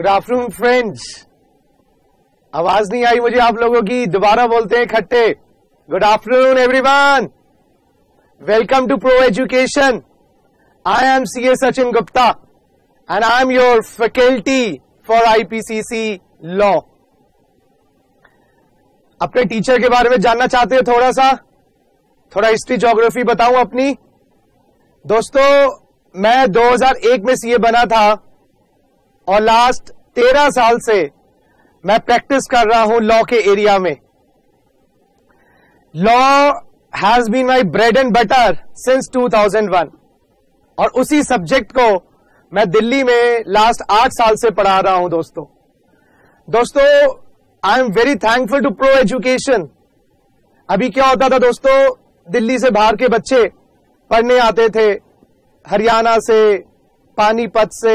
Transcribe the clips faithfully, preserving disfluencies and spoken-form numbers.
Good afternoon friends. आवाज नहीं आई मुझे आप लोगों की, दोबारा बोलते हैं इकट्ठे। Good afternoon everyone, welcome to pro education. I am C A Sachin Gupta and I am your faculty for I P C C law. अपने टीचर के बारे में जानना चाहते हैं, थोड़ा सा थोड़ा हिस्ट्री ज्योग्राफी बताऊं अपनी। दोस्तों, मैं दो हज़ार एक में सी ए बना था और लास्ट तेरह साल से मैं प्रैक्टिस कर रहा हूं लॉ के एरिया में। Law has been my bread and butter since two thousand one और उसी सब्जेक्ट को मैं दिल्ली में लास्ट आठ साल से पढ़ा रहा हूं। दोस्तों दोस्तों I am very thankful to pro education. अभी क्या होता था दोस्तों, दिल्ली से बाहर के बच्चे पढ़ने आते थे, हरियाणा से, पानीपत से,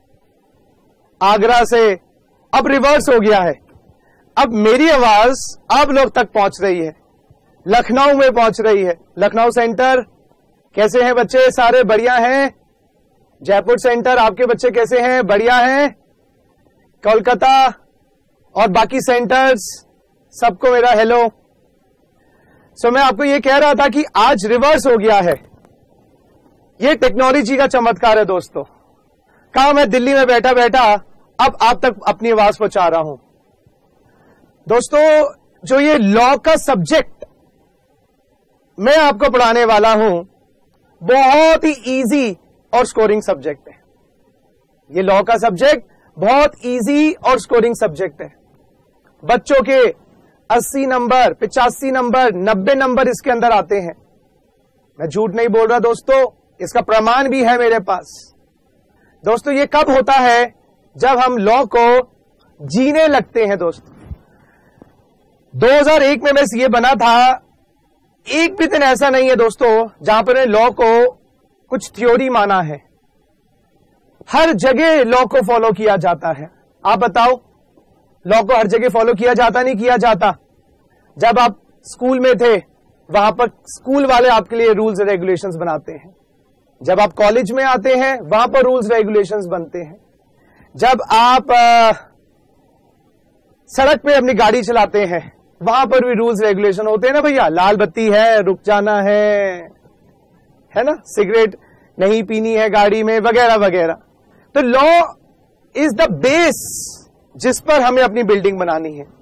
आगरा से। अब रिवर्स हो गया है। अब मेरी आवाज अब लोग तक पहुंच रही है, लखनऊ में पहुंच रही है। लखनऊ सेंटर कैसे हैं बच्चे? सारे बढ़िया हैं। जयपुर सेंटर आपके बच्चे कैसे हैं? बढ़िया हैं। कोलकाता और बाकी सेंटर्स सबको मेरा हेलो। सो मैं आपको ये कह रहा था कि आज रिवर्स हो गया है। ये टेक्नोलॉजी का चमत्कार है दोस्तों। कहा मैं दिल्ली में बैठा बैठा अब आप तक अपनी आवाज पहुंचा रहा हूं। दोस्तों, जो ये लॉ का सब्जेक्ट मैं आपको पढ़ाने वाला हूं, बहुत ही इजी और स्कोरिंग सब्जेक्ट है। ये लॉ का सब्जेक्ट बहुत इजी और स्कोरिंग सब्जेक्ट है। बच्चों के अस्सी नंबर, पिचासी नंबर, नब्बे नंबर इसके अंदर आते हैं। मैं झूठ नहीं बोल रहा दोस्तों, इसका प्रमाण भी है मेरे पास। दोस्तों, ये कब होता है? जब हम लॉ को जीने लगते हैं। दोस्तों, दो हज़ार एक में मैं सी ए बना था। एक भी दिन ऐसा नहीं है दोस्तों जहां पर लॉ को कुछ थ्योरी माना है। हर जगह लॉ को फॉलो किया जाता है। आप बताओ, लॉ को हर जगह फॉलो किया जाता नहीं किया जाता? जब आप स्कूल में थे, वहां पर स्कूल वाले आपके लिए रूल्स एंड रेगुलेशंस बनाते हैं। जब आप कॉलेज में आते हैं, वहां पर रूल्स रेगुलेशंस बनते हैं। जब आप आ, सड़क पे अपनी गाड़ी चलाते हैं, वहां पर भी रूल्स रेगुलेशन होते हैं ना भैया। लाल बत्ती है, रुक जाना है है ना, सिगरेट नहीं पीनी है गाड़ी में, वगैरह वगैरह। तो लॉ इज द बेस जिस पर हमें अपनी बिल्डिंग बनानी है।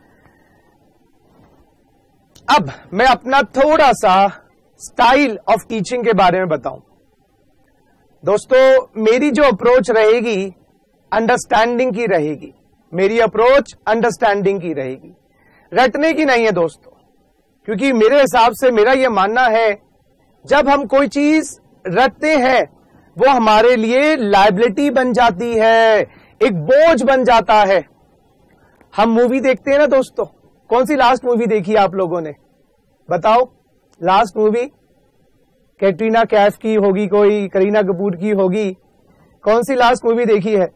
अब मैं अपना थोड़ा सा स्टाइल ऑफ टीचिंग के बारे में बताऊं। दोस्तों, मेरी जो अप्रोच रहेगी अंडरस्टैंडिंग की रहेगी। मेरी अप्रोच अंडरस्टैंडिंग की रहेगी, रटने की नहीं है दोस्तों। क्योंकि मेरे हिसाब से मेरा यह मानना है, जब हम कोई चीज रटते हैं वो हमारे लिए लायबिलिटी बन जाती है, एक बोझ बन जाता है। हम मूवी देखते हैं ना दोस्तों, कौन सी लास्ट मूवी देखी आप लोगों ने? बताओ, लास्ट मूवी कैटरीना कैफ की होगी, कोई करीना कपूर की होगी। कौन सी लास्ट मूवी देखी है?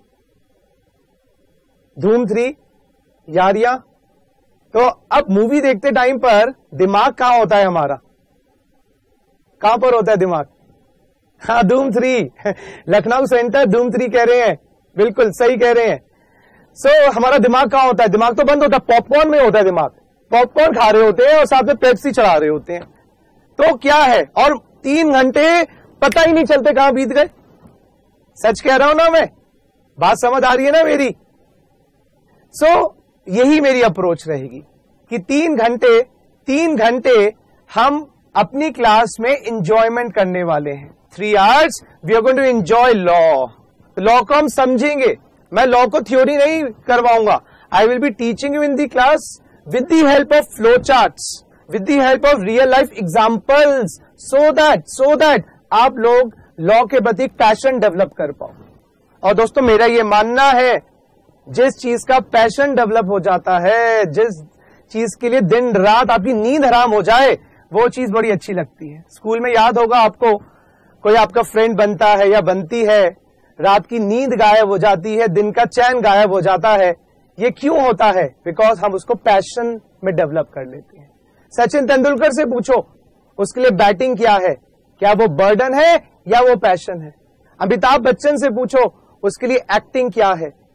धूम थ्री, यारियां। तो अब मूवी देखते टाइम पर दिमाग कहां होता है हमारा? कहां पर होता है दिमाग? हाँ, Dhoom three. Lucknow centre Dhoom three कह रहे हैं, बिल्कुल सही कह रहे हैं। सो so, हमारा दिमाग कहां होता है? दिमाग तो बंद होता है, पॉपकॉर्न में होता है दिमाग। पॉपकॉर्न खा रहे होते हैं और साथ में पेप्सी चढ़ा रहे होते हैं। तो क्या है, और तीन घंटे पता ही नहीं चलते कहां बीत गए। सच कह रहा हूं ना मैं? बात समझ आ रही है ना मेरी? सो so, यही मेरी अप्रोच रहेगी कि तीन घंटे तीन घंटे हम अपनी क्लास में इंजॉयमेंट करने वाले हैं। Three hours we are going to enjoy law. Law को हम समझेंगे। मैं लॉ को थ्योरी नहीं करवाऊंगा। I will be teaching you in the class with the help of flow charts, with the help of real life examples, so that so that आप लोग law के प्रति पैशन डेवलप कर पाओ। और दोस्तों, मेरा यह मानना है, जिस चीज का पैशन डेवलप हो जाता है, जिस चीज के लिए दिन रात आपकी नींद हराम हो जाए, वो चीज बड़ी अच्छी लगती है। स्कूल में याद होगा आपको, कोई आपका फ्रेंड बनता है या बनती है, रात की नींद गायब हो जाती है, दिन का चैन गायब हो जाता है। ये क्यों होता है? बिकॉज हम उसको पैशन में डेवलप कर लेते हैं। सचिन तेंदुलकर से पूछो, उसके लिए बैटिंग क्या है? क्या वो बर्डन है या वो पैशन है? अमिताभ बच्चन से पूछो, उसके लिए एक्टिंग क्या है?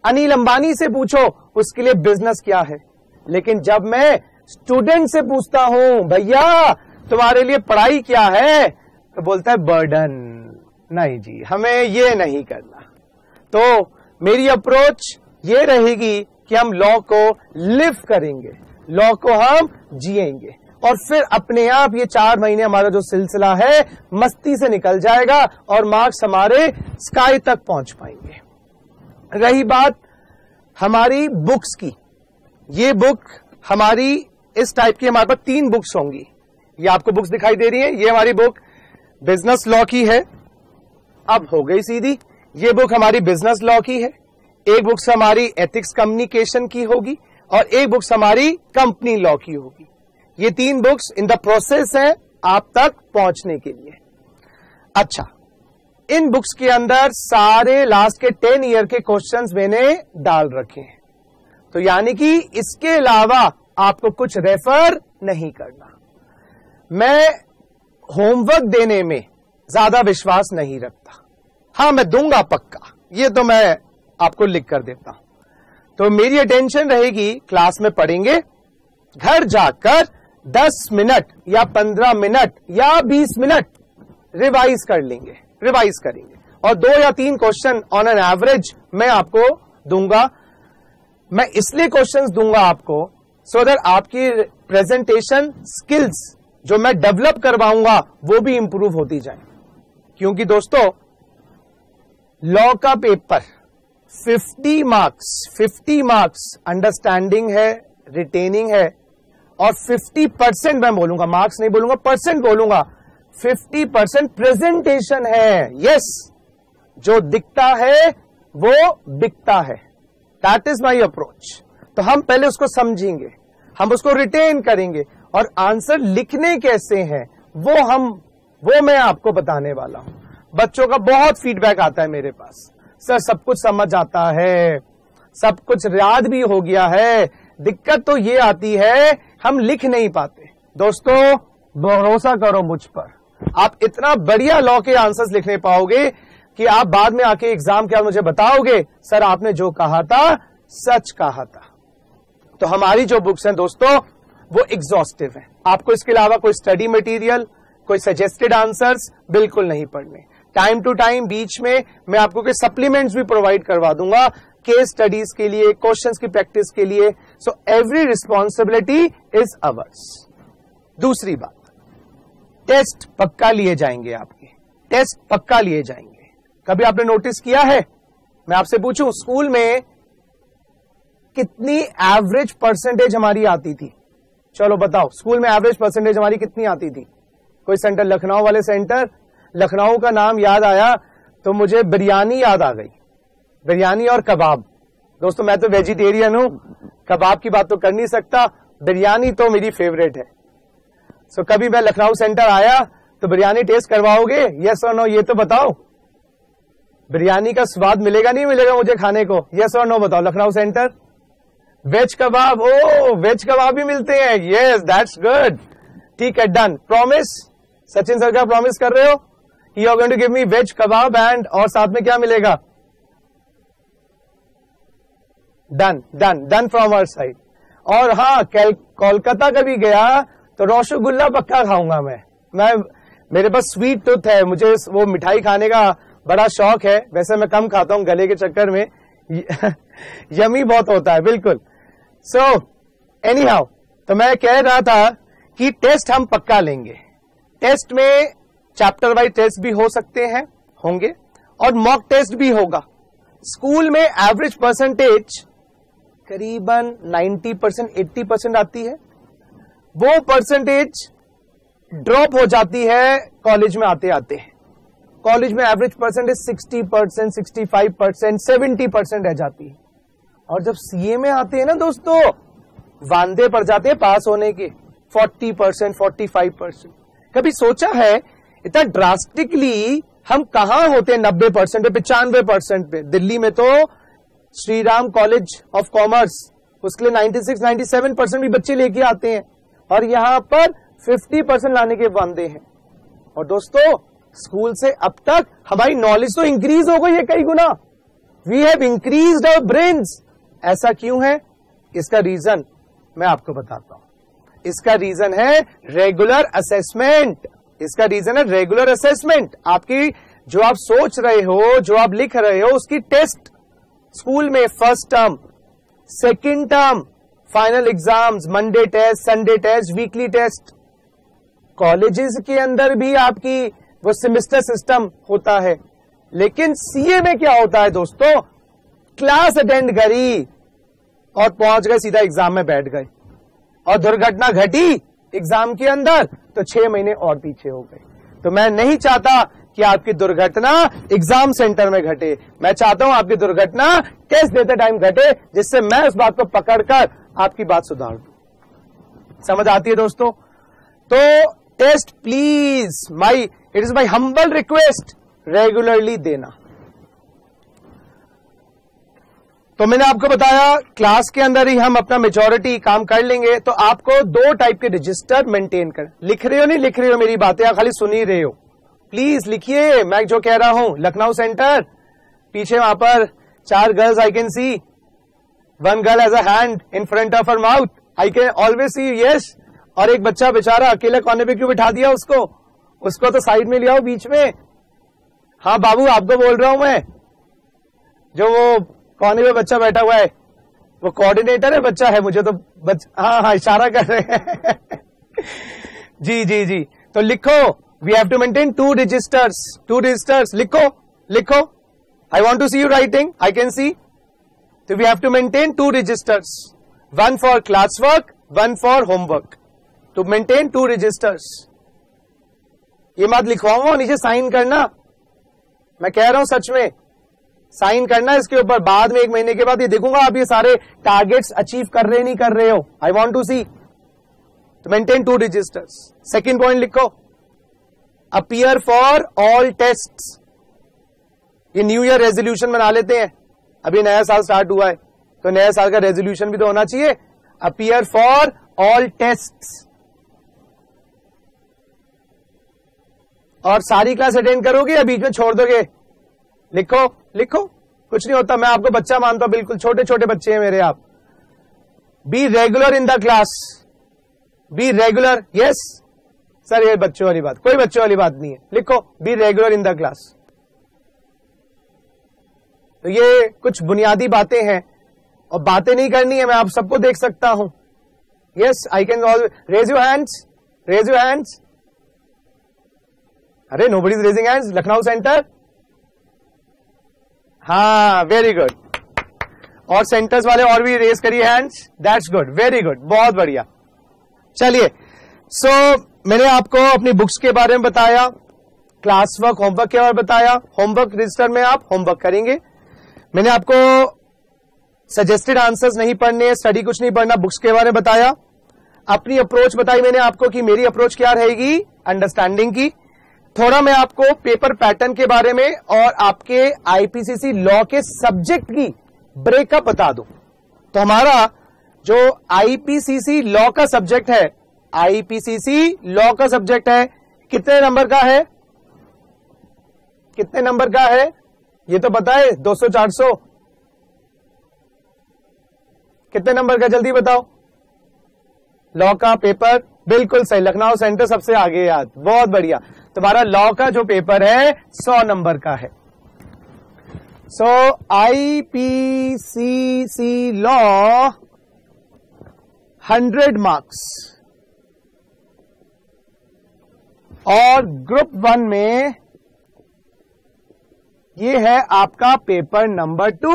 अनिल अंबानी से पूछो उसके लिए बिजनेस क्या है। लेकिन जब मैं स्टूडेंट से पूछता हूं भैया तुम्हारे लिए पढ़ाई क्या है, तो बोलता है बर्डन। नहीं जी, हमें ये नहीं करना। तो मेरी अप्रोच ये रहेगी कि हम लॉ को लिव करेंगे, लॉ को हम जिएंगे, और फिर अपने आप ये चार महीने हमारा जो सिलसिला है मस्ती से निकल जाएगा और मार्क्स हमारे स्काई तक पहुंच पाएंगे। रही बात हमारी बुक्स की, ये बुक हमारी इस टाइप की, हमारे पास तीन बुक्स होंगी। ये आपको बुक्स दिखाई दे रही है, ये हमारी बुक बिजनेस लॉ की है। अब हो गई सीधी, ये बुक हमारी बिजनेस लॉ की है, एक बुक्स हमारी एथिक्स कम्युनिकेशन की होगी, और एक बुक्स हमारी कंपनी लॉ की होगी। ये तीन बुक्स इन द प्रोसेस है आप तक पहुंचने के लिए। अच्छा, इन बुक्स के अंदर सारे लास्ट के टेन ईयर के क्वेश्चंस मैंने डाल रखे हैं, तो यानी कि इसके अलावा आपको कुछ रेफर नहीं करना। मैं होमवर्क देने में ज्यादा विश्वास नहीं रखता। हां, मैं दूंगा पक्का, ये तो मैं आपको लिख कर देता हूं। तो मेरी अटेंशन रहेगी, क्लास में पढ़ेंगे, घर जाकर दस मिनट या पंद्रह मिनट या बीस मिनट रिवाइज कर लेंगे, रिवाइज करेंगे, और दो या तीन क्वेश्चन ऑन एन एवरेज मैं आपको दूंगा। मैं इसलिए क्वेश्चंस दूंगा आपको सो दैट आपकी प्रेजेंटेशन स्किल्स जो मैं डेवलप करवाऊंगा वो भी इंप्रूव होती जाए। क्योंकि दोस्तों, लॉ का paper fifty marks fifty marks understanding है, रिटेनिंग है, और फिफ्टी परसेंट मैं बोलूंगा, मार्क्स नहीं बोलूंगा, परसेंट बोलूंगा, फिफ्टी परसेंट प्रेजेंटेशन है। यस, जो दिखता है वो बिकता है। That is my approach. तो हम पहले उसको समझेंगे, हम उसको रिटेन करेंगे, और आंसर लिखने कैसे हैं वो हम वो मैं आपको बताने वाला हूं। बच्चों का बहुत फीडबैक आता है मेरे पास, सर सब कुछ समझ आता है, सब कुछ याद भी हो गया है, दिक्कत तो ये आती है हम लिख नहीं पाते। दोस्तों, भरोसा करो मुझ पर, आप इतना बढ़िया लॉ के आंसर्स लिखने पाओगे कि आप बाद में आके एग्जाम के बाद मुझे बताओगे सर आपने जो कहा था सच कहा था। तो हमारी जो बुक्स हैं दोस्तों वो एग्जॉस्टिव है। आपको इसके अलावा कोई स्टडी मटेरियल, कोई सजेस्टेड आंसर्स बिल्कुल नहीं पढ़ने। टाइम टू टाइम बीच में मैं आपको कोई सप्लीमेंट्स भी प्रोवाइड करवा दूंगा केस स्टडीज के लिए, क्वेश्चंस की प्रैक्टिस के लिए। So every responsibility is ours. दूसरी बात, टेस्ट पक्का लिए जाएंगे, आपके टेस्ट पक्का लिए जाएंगे। कभी आपने नोटिस किया है, मैं आपसे पूछूं, स्कूल में कितनी एवरेज परसेंटेज हमारी आती थी? चलो बताओ, स्कूल में एवरेज परसेंटेज हमारी कितनी आती थी? कोई सेंटर, लखनऊ वाले सेंटर, लखनऊ का नाम याद आया तो मुझे बिरयानी याद आ गई, बिरयानी और कबाब। दोस्तों मैं तो वेजिटेरियन हूं, कबाब की बात तो कर नहीं सकता, बिरयानी तो मेरी फेवरेट है। सो कभी मैं लखनऊ सेंटर आया तो बिरयानी टेस्ट करवाओगे? यस और नो, ये तो बताओ। बिरयानी का स्वाद मिलेगा नहीं मिलेगा मुझे खाने को? यस और नो बताओ। Lucknow centre veg kebab, oh veg kebab भी मिलते हैं, यस दैट्स गुड, ठीक है, डन। प्रॉमिस, सचिन सर का प्रॉमिस कर रहे हो? You are going to give me veg kebab and, और साथ में क्या मिलेगा? Done done done from our side. और हाँ, कोलकाता कभी गया तो रसगुल्ला पक्का खाऊंगा मैं मैं मेरे पास स्वीट टूथ है, मुझे वो मिठाई खाने का बड़ा शौक है। वैसे मैं कम खाता हूं गले के चक्कर में, यमी बहुत होता है, बिल्कुल। सो एनी हाउ, तो मैं कह रहा था कि टेस्ट हम पक्का लेंगे। टेस्ट में चैप्टर वाइज टेस्ट भी हो सकते हैं, होंगे, और मॉक टेस्ट भी होगा। स्कूल में एवरेज परसेंटेज करीबन नाइन्टी परसेंट अस्सी परसेंट आती है, वो परसेंटेज ड्रॉप हो जाती है कॉलेज में आते आते। कॉलेज में average percentage sixty percent, sixty five percent, seventy percent रह जाती है। और जब सीए में आते हैं ना दोस्तों, वांदे पड़ जाते हैं पास होने के, forty percent, forty five percent. कभी सोचा है इतना ड्रास्टिकली हम कहां होते हैं? नब्बे परसेंट पे, पिचानवे परसेंट पे। दिल्ली में तो Shri Ram college of commerce, उसके लिए ninety six, ninety seven percent भी बच्चे लेके आते हैं, और यहां पर फिफ्टी परसेंट लाने के वांदे हैं। और दोस्तों, स्कूल से अब तक हमारी नॉलेज तो इंक्रीज हो गई है कई गुना। We have increased our brains. ऐसा क्यों है? इसका रीजन मैं आपको बताता हूं। इसका रीजन है रेगुलर असेसमेंट। इसका रीजन है रेगुलर असेसमेंट। आपकी जो आप सोच रहे हो, जो आप लिख रहे हो, उसकी टेस्ट स्कूल में first term, second term, final exams, Monday test, Sunday test, weekly test. Colleges के अंदर भी आपकी वो सेमेस्टर सिस्टम होता है, लेकिन सीए में क्या होता है दोस्तों? क्लास अटेंड करी और पहुंच गए सीधा एग्जाम में बैठ गए, और दुर्घटना घटी एग्जाम के अंदर तो छह महीने और पीछे हो गए। तो मैं नहीं चाहता कि आपकी दुर्घटना एग्जाम सेंटर में घटे। मैं चाहता हूं आपकी दुर्घटना टेस्ट देते टाइम घटे, जिससे मैं उस बात को पकड़कर आपकी बात सुधार दूं। समझ आती है दोस्तों? तो test please, my it is my humble request, regularly देना। तो मैंने आपको बताया क्लास के अंदर ही हम अपना मेजॉरिटी काम कर लेंगे। तो आपको दो टाइप के रजिस्टर मेंटेन कर, लिख रहे हो नहीं लिख रहे हो मेरी बातें, आप खाली सुन ही रहे हो, प्लीज लिखिए मैं जो कह रहा हूं। लखनऊ सेंटर, पीछे वहां पर चार girls I can see, one girl has a hand in front of her mouth, I can always see yes. और एक बच्चा बेचारा अकेले कोने पे क्यों बिठा दिया उसको? उसको तो साइड में ले आओ, बीच में। हाँ बाबू आपको बोल रहा हूं मैं, जो वो कोने पे बच्चा बैठा हुआ है वो कोऑर्डिनेटर है, बच्चा है, मुझे तो बच, हाँ हाँ इशारा कर रहे हैं जी जी जी। तो लिखो, we have to maintain two registers, two registers लिखो लिखो। I want to see you writing, I can see. तो we have to maintain two registers, one for class work, one for homework. To maintain two registers. ये मत लिखवाऊंगा नीचे sign करना, मैं कह रहा हूं सच में, साइन करना इसके ऊपर। बाद में एक महीने के बाद ये देखूंगा आप ये सारे टारगेट्स अचीव कर रहे नहीं कर रहे हो। I want to see. तो maintain two registers. Second point लिखो, अपीयर फॉर ऑल टेस्ट्स। ये न्यू ईयर रेजोल्यूशन बना लेते हैं, अभी नया साल स्टार्ट हुआ है तो नया साल का रेजोल्यूशन भी तो होना चाहिए। Appear for all tests. और सारी क्लास अटेंड करोगे या बीच में छोड़ दोगे? लिखो लिखो, कुछ नहीं होता, मैं आपको बच्चा मानता हूं, बिल्कुल छोटे छोटे बच्चे हैं मेरे आप। Be regular in the class, be regular. Yes sir, ये बच्चों वाली बात, कोई बच्चों वाली बात नहीं है, लिखो be regular in the class. तो ये कुछ बुनियादी बातें हैं, और बातें नहीं करनी है, मैं आप सबको देख सकता हूं। Yes I can all, raise your hands, raise your hands. अरे nobody is raising hands, Lucknow centre. हाँ वेरी गुड। और सेंटर्स वाले और भी रेज करिए hands, that's good, very good, बहुत बढ़िया। चलिए, सो so, मैंने आपको अपनी बुक्स के बारे में बताया, क्लास वर्क होमवर्क के बारे में बताया। होमवर्क रजिस्टर में आप होमवर्क करेंगे। मैंने आपको सजेस्टेड आंसर्स नहीं पढ़ने, स्टडी कुछ नहीं पढ़ना, बुक्स के बारे में बताया। अपनी अप्रोच बताई मैंने आपको कि मेरी अप्रोच क्या रहेगी अंडरस्टैंडिंग की। थोड़ा मैं आपको पेपर पैटर्न के बारे में और आपके आईपीसीसी लॉ के सब्जेक्ट की ब्रेकअप बता दूं। तो हमारा जो आईपीसीसी लॉ का सब्जेक्ट है, आईपीसीसी लॉ का सब्जेक्ट है, कितने नंबर का है? कितने नंबर का है ये तो बताए? दो सौ चार सौ? कितने नंबर का जल्दी बताओ। लॉ का पेपर बिल्कुल सही, लखनऊ सेंटर सबसे आगे याद, बहुत बढ़िया। तुम्हारा लॉ का जो पेपर है सौ नंबर का है। So IPCC law hundred marks, और ग्रुप वन में ये है आपका पेपर नंबर टू।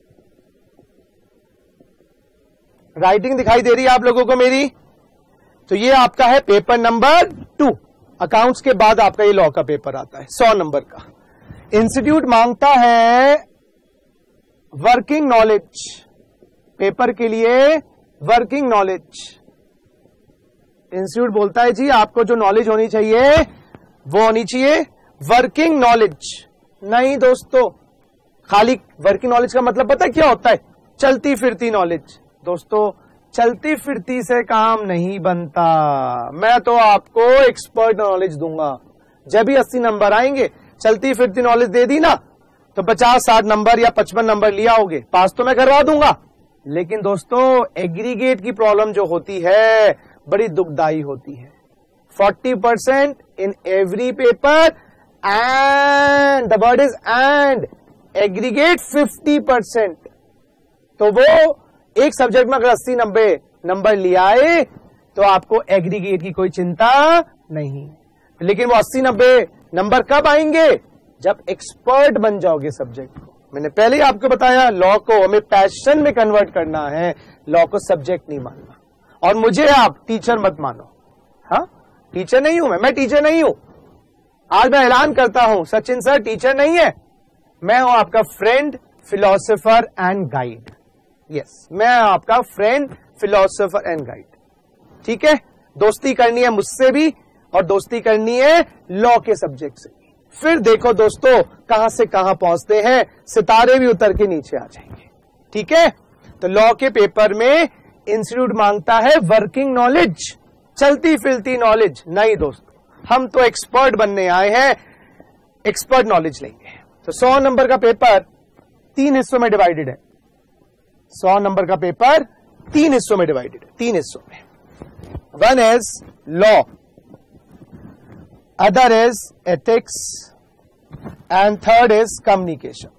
राइटिंग दिखाई दे रही है आप लोगों को मेरी? तो ये आपका है पेपर नंबर टू। अकाउंट्स के बाद आपका ये लॉ का पेपर आता है सौ नंबर का। इंस्टीट्यूट मांगता है वर्किंग नॉलेज, पेपर के लिए वर्किंग नॉलेज। इंस्टीट्यूट बोलता है जी आपको जो नॉलेज होनी चाहिए वो होनी चाहिए वर्किंग नॉलेज। नहीं दोस्तों, खाली वर्किंग नॉलेज का मतलब पता है क्या होता है? चलती फिरती नॉलेज। दोस्तों चलती फिरती से काम नहीं बनता। मैं तो आपको एक्सपर्ट नॉलेज दूंगा। जब भी अस्सी नंबर आएंगे, चलती फिरती नॉलेज दे दी ना तो पचास साठ नंबर या पचपन नंबर लिया होगे, पास तो मैं करवा दूंगा। लेकिन दोस्तों एग्रीगेट की प्रॉब्लम जो होती है बड़ी दुखदाई होती है। Forty percent in every paper and the word is and aggregate fifty percent. तो वो एक सब्जेक्ट में अगर अस्सी नब्बे नंबर लिया आए तो आपको एग्रीगेट की कोई चिंता नहीं। लेकिन वो अस्सी नब्बे नंबर कब आएंगे? जब एक्सपर्ट बन जाओगे सब्जेक्ट को। मैंने पहले ही आपको बताया लॉ को हमें पैशन में कन्वर्ट करना है, लॉ को सब्जेक्ट नहीं मानना। और मुझे आप टीचर मत मानो, हाँ टीचर नहीं हूं मैं मैं टीचर नहीं हूं। आज मैं ऐलान करता हूं सचिन सर टीचर नहीं है, मैं हूं आपका friend philosopher and guide. Yes, मैं आपका फ्रेंड फिलोसोफर एंड गाइड। ठीक है, दोस्ती करनी है मुझसे भी और दोस्ती करनी है लॉ के सब्जेक्ट से। फिर देखो दोस्तों कहां से कहां पहुंचते हैं, सितारे भी उतर के नीचे आ जाएंगे। ठीक है, तो लॉ के पेपर में इंस्टीट्यूट मांगता है वर्किंग नॉलेज, चलती फिरती नॉलेज नहीं दोस्तों, हम तो एक्सपर्ट बनने आए हैं, एक्सपर्ट नॉलेज लेंगे। तो सौ नंबर का पेपर तीन हिस्सों में डिवाइडेड है। सौ नंबर का पेपर तीन हिस्सों में डिवाइडेड है, तीन हिस्सों में। One is law, other is ethics and third is communication.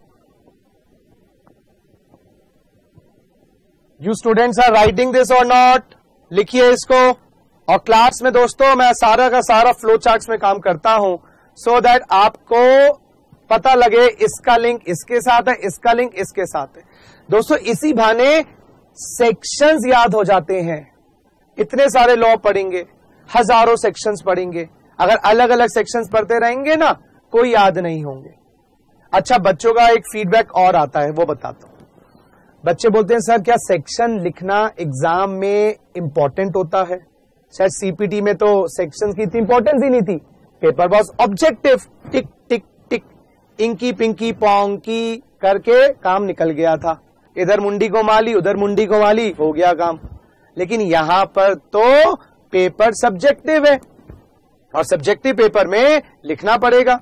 You students are writing this or not? लिखिए इसको। और क्लास में दोस्तों मैं सारा का सारा फ्लो चार्ट्स में काम करता हूं सो दैट आपको पता लगे इसका लिंक इसके साथ है, इसका लिंक इसके साथ है। दोस्तों इसी बहाने सेक्शंस याद हो जाते हैं। इतने सारे लॉ पढ़ेंगे, हजारों सेक्शंस पढ़ेंगे, अगर अलग अलग सेक्शंस पढ़ते रहेंगे ना कोई याद नहीं होंगे। अच्छा, बच्चों का एक फीडबैक और आता है वो बताता हूं। बच्चे बोलते हैं सर क्या सेक्शन लिखना एग्जाम में इंपॉर्टेंट होता है? शायद सीपीटी में तो सेक्शंस की इतनी इंपॉर्टेंस ही नहीं थी, paper was objective, tick tick tick inky pinky ponky करके काम निकल गया था। इधर मुंडी को माली उधर मुंडी को माली हो गया काम। लेकिन यहां पर तो पेपर सब्जेक्टिव है और सब्जेक्टिव पेपर में लिखना पड़ेगा।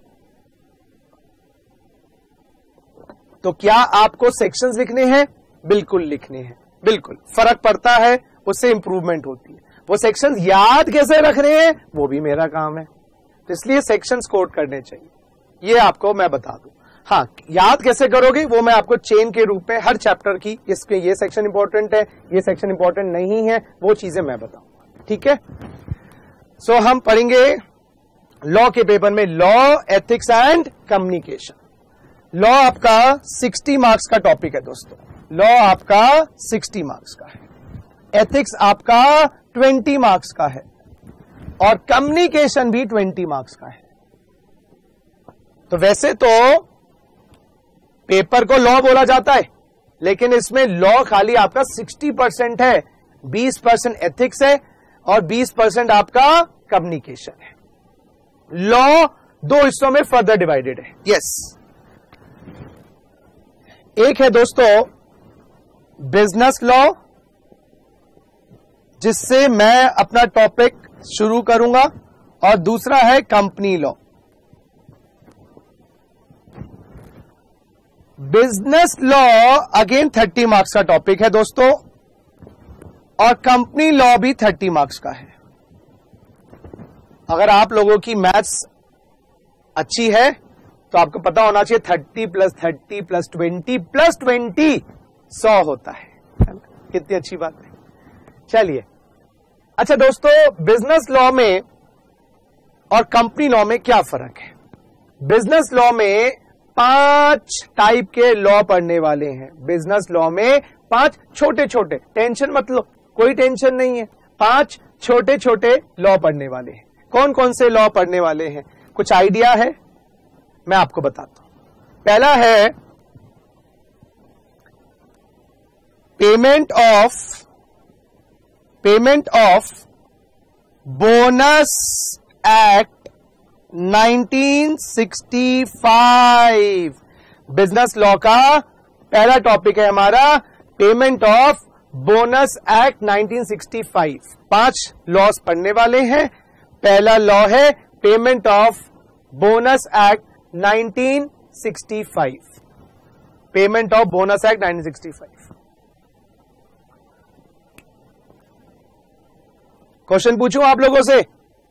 तो क्या आपको सेक्शंस लिखने हैं? बिल्कुल लिखने हैं, बिल्कुल फर्क पड़ता है, उससे इंप्रूवमेंट होती है। वो सेक्शंस याद कैसे रख रहे हैं वो भी मेरा काम है, तो इसलिए सेक्शंस कोड करने चाहिए, ये आपको मैं बता दूं। हाँ, याद कैसे करोगे वो मैं आपको चेन के रूप में हर चैप्टर की, इसके ये सेक्शन इंपॉर्टेंट है, ये सेक्शन इंपॉर्टेंट नहीं है, वो चीजें मैं बताऊंगा। ठीक है, सो so, हम पढ़ेंगे लॉ के पेपर में law, ethics and communication. Law आपका साठ मार्क्स का टॉपिक है दोस्तों, लॉ आपका साठ मार्क्स का है, एथिक्स आपका बीस मार्क्स का है और कम्युनिकेशन भी बीस मार्क्स का है। तो वैसे तो पेपर को लॉ बोला जाता है लेकिन इसमें लॉ खाली आपका साठ परसेंट है, बीस परसेंट एथिक्स है और बीस परसेंट आपका कम्युनिकेशन है। लॉ दो हिस्सों में फर्दर डिवाइडेड है। यस, एक है दोस्तों बिजनेस लॉ, जिससे मैं अपना टॉपिक शुरू करूंगा, और दूसरा है company law. Business law again तीस मार्क्स का टॉपिक है दोस्तों और कंपनी लॉ भी तीस मार्क्स का है। अगर आप लोगों की मैथ्स अच्छी है तो आपको पता होना चाहिए thirty plus thirty plus twenty plus twenty सौ होता है। कितनी अच्छी बात है। चलिए, अच्छा दोस्तों, बिजनेस लॉ में और कंपनी लॉ में क्या फर्क है? बिजनेस लॉ में पांच टाइप के लॉ पढ़ने वाले हैं। बिजनेस लॉ में पांच छोटे छोटे, टेंशन मत लो, कोई टेंशन नहीं है, पांच छोटे छोटे लॉ पढ़ने वाले हैं। कौन कौन से लॉ पढ़ने वाले हैं? कुछ आइडिया है? मैं आपको बताता हूं। पहला है payment of payment of bonus act nineteen sixty five. Business law का पहला टॉपिक है हमारा payment of bonus act nineteen sixty five. पांच लॉस पढ़ने वाले हैं। पहला लॉ है payment of bonus act nineteen sixty five, payment of bonus act nineteen sixty five. Question पूछूं आप लोगों से,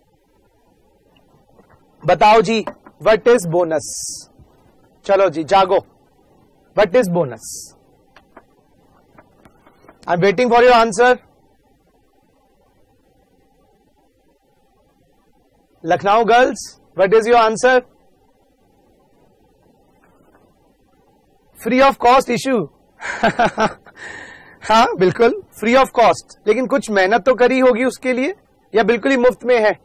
बताओ जी, व्हाट इज बोनस? चलो जी जागो, what is bonus? I am waiting for your answer. Lucknow girls, what is your answer? Free of cost issue. हाँ बिल्कुल फ्री ऑफ कॉस्ट, लेकिन कुछ मेहनत तो करी होगी उसके लिए, या बिल्कुल ही मुफ्त में है?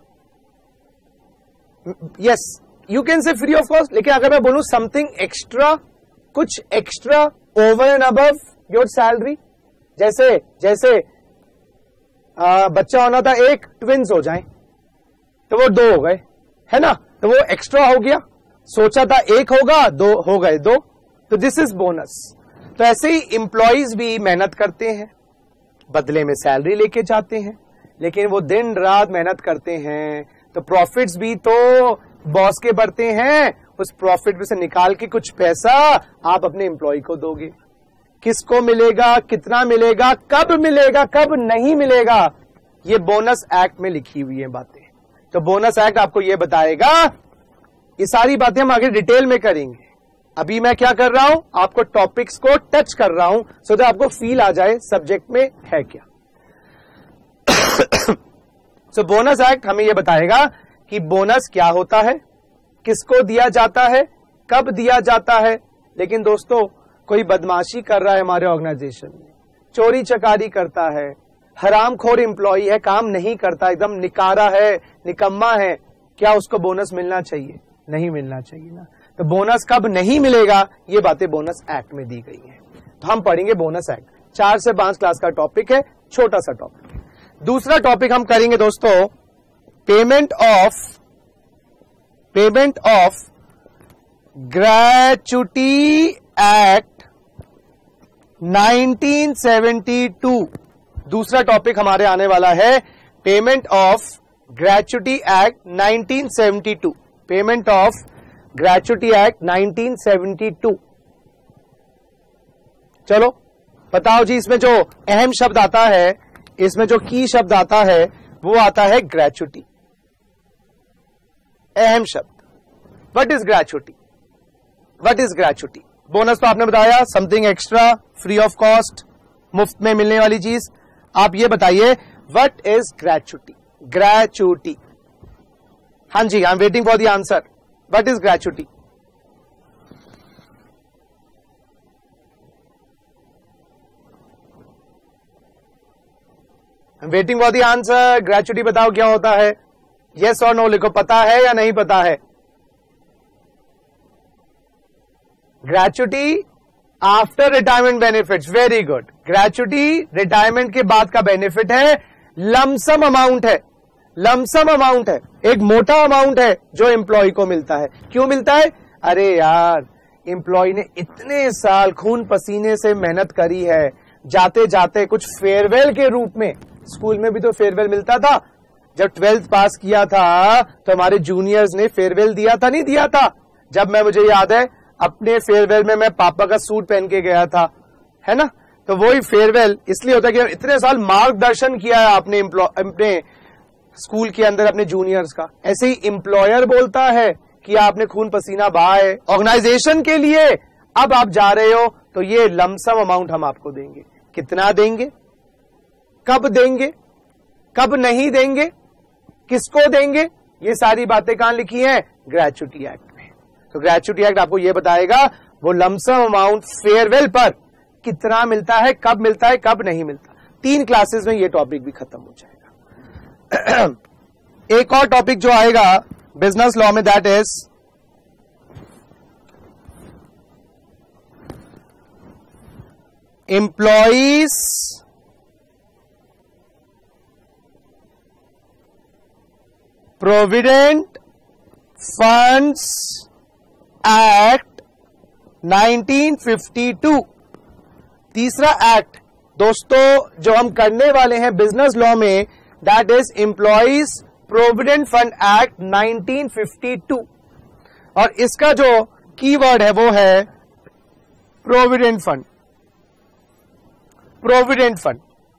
Yes, you can say free of cost, लेकिन अगर मैं बोलूं समथिंग एक्स्ट्रा, कुछ extra over and above your salary, जैसे जैसे आ, बच्चा होना था एक, ट्विंस हो जाए तो वो दो हो गए, है ना, तो वो एक्स्ट्रा हो गया। सोचा था एक होगा, दो हो गए दो, तो दिस इज बोनस। तो ऐसे ही इंप्लॉइज भी मेहनत करते हैं, बदले में सैलरी लेके जाते हैं, लेकिन वो दिन रात मेहनत करते हैं, तो प्रॉफिट्स भी तो बॉस के बढ़ते हैं, उस प्रॉफिट में से निकाल के कुछ पैसा आप अपने एम्प्लॉय को दोगे। किसको मिलेगा, कितना मिलेगा, कब मिलेगा, कब नहीं मिलेगा, ये बोनस एक्ट में लिखी हुई है बातें। तो बोनस एक्ट आपको ये बताएगा, ये सारी बातें हम आगे डिटेल में करेंगे। अभी मैं क्या कर रहा हूं, आपको टॉपिक्स को टच कर रहा हूं, सो दैट आपको फील आ जाए सब्जेक्ट में है क्या। सो बोनस एक्ट हमें यह बताएगा कि बोनस क्या होता है, किसको दिया जाता है, कब दिया जाता है। लेकिन दोस्तों, कोई बदमाशी कर रहा है हमारे ऑर्गेनाइजेशन में, चोरी चकारी करता है, हरामखोर एम्प्लॉई है, काम नहीं करता, एकदम निकारा है, निकम्मा है, क्या उसको बोनस मिलना चाहिए? नहीं मिलना चाहिए ना। तो बोनस कब नहीं मिलेगा, ये बातें बोनस एक्ट में दी गई हैं। तो हम पढ़ेंगे बोनस एक्ट, चार से पांच क्लास का टॉपिक है, छोटा सा टॉपिक है। दूसरा टॉपिक हम करेंगे दोस्तों, payment of payment of gratuity act nineteen seventy two. दूसरा टॉपिक हमारे आने वाला है, payment of gratuity act nineteen seventy two, payment of gratuity act nineteen seventy two. चलो बताओ जी, इसमें जो अहम शब्द आता है, इसमें जो की शब्द आता है, वो आता है ग्रेच्युटी। अहम शब्द, what is gratuity? What is gratuity? Bonus तो आपने बताया, something extra, free of cost, मुफ्त में मिलने वाली चीज। आप ये बताइए, व्हाट इज ग्रेच्युटी? ग्रेच्युटी, हाँ जी, I am waiting for the answer. What is gratuity? Waiting for the answer. Gratuity बताओ क्या होता है, यस और नो लिखो, पता है या नहीं पता है? Gratuity after retirement benefits, very good. Gratuity retirement के बाद का बेनिफिट है, लमसम अमाउंट है, लमसम अमाउंट है, एक मोटा अमाउंट है जो एम्प्लॉय को मिलता है। क्यों मिलता है? अरे यार, एम्प्लॉय ने इतने साल खून पसीने से मेहनत करी है, जाते जाते कुछ फेयरवेल के रूप में, स्कूल में भी तो फेयरवेल मिलता था, जब ट्वेल्थ पास किया था तो हमारे जूनियर्स ने फेयरवेल दिया था, नहीं दिया था? जब मैं, मुझे याद है, अपने फेयरवेल में मैं पापा का सूट पहन के गया था, है ना, तो वही फेयरवेल इसलिए होता है कि इतने साल मार्गदर्शन किया है आपने अपने स्कूल के अंदर अपने जूनियर्स का। ऐसे ही एम्प्लॉयर बोलता है कि आपने खून पसीना बहाया है ऑर्गेनाइजेशन के लिए, अब आप जा रहे हो, तो ये लमसम अमाउंट हम आपको देंगे। कितना देंगे, कब देंगे, कब नहीं देंगे, किसको देंगे, ये सारी बातें कहां लिखी हैं? ग्रेच्युटी एक्ट में। तो ग्रेच्युटी एक्ट आपको ये बताएगा, वो लमसम अमाउंट फेयरवेल पर कितना मिलता है, कब मिलता है, कब नहीं मिलता। तीन क्लासेस में ये टॉपिक भी खत्म हो जाएगा। एक और टॉपिक जो आएगा बिजनेस लॉ में, that is employees provident funds act nineteen fifty two. तीसरा एक्ट दोस्तों जो हम करने वाले हैं बिजनेस लॉ में, that is employees provident fund act nineteen fifty two. और इसका जो कीवर्ड है वो है प्रोविडेंट फंड। प्रोविडेंट फंड,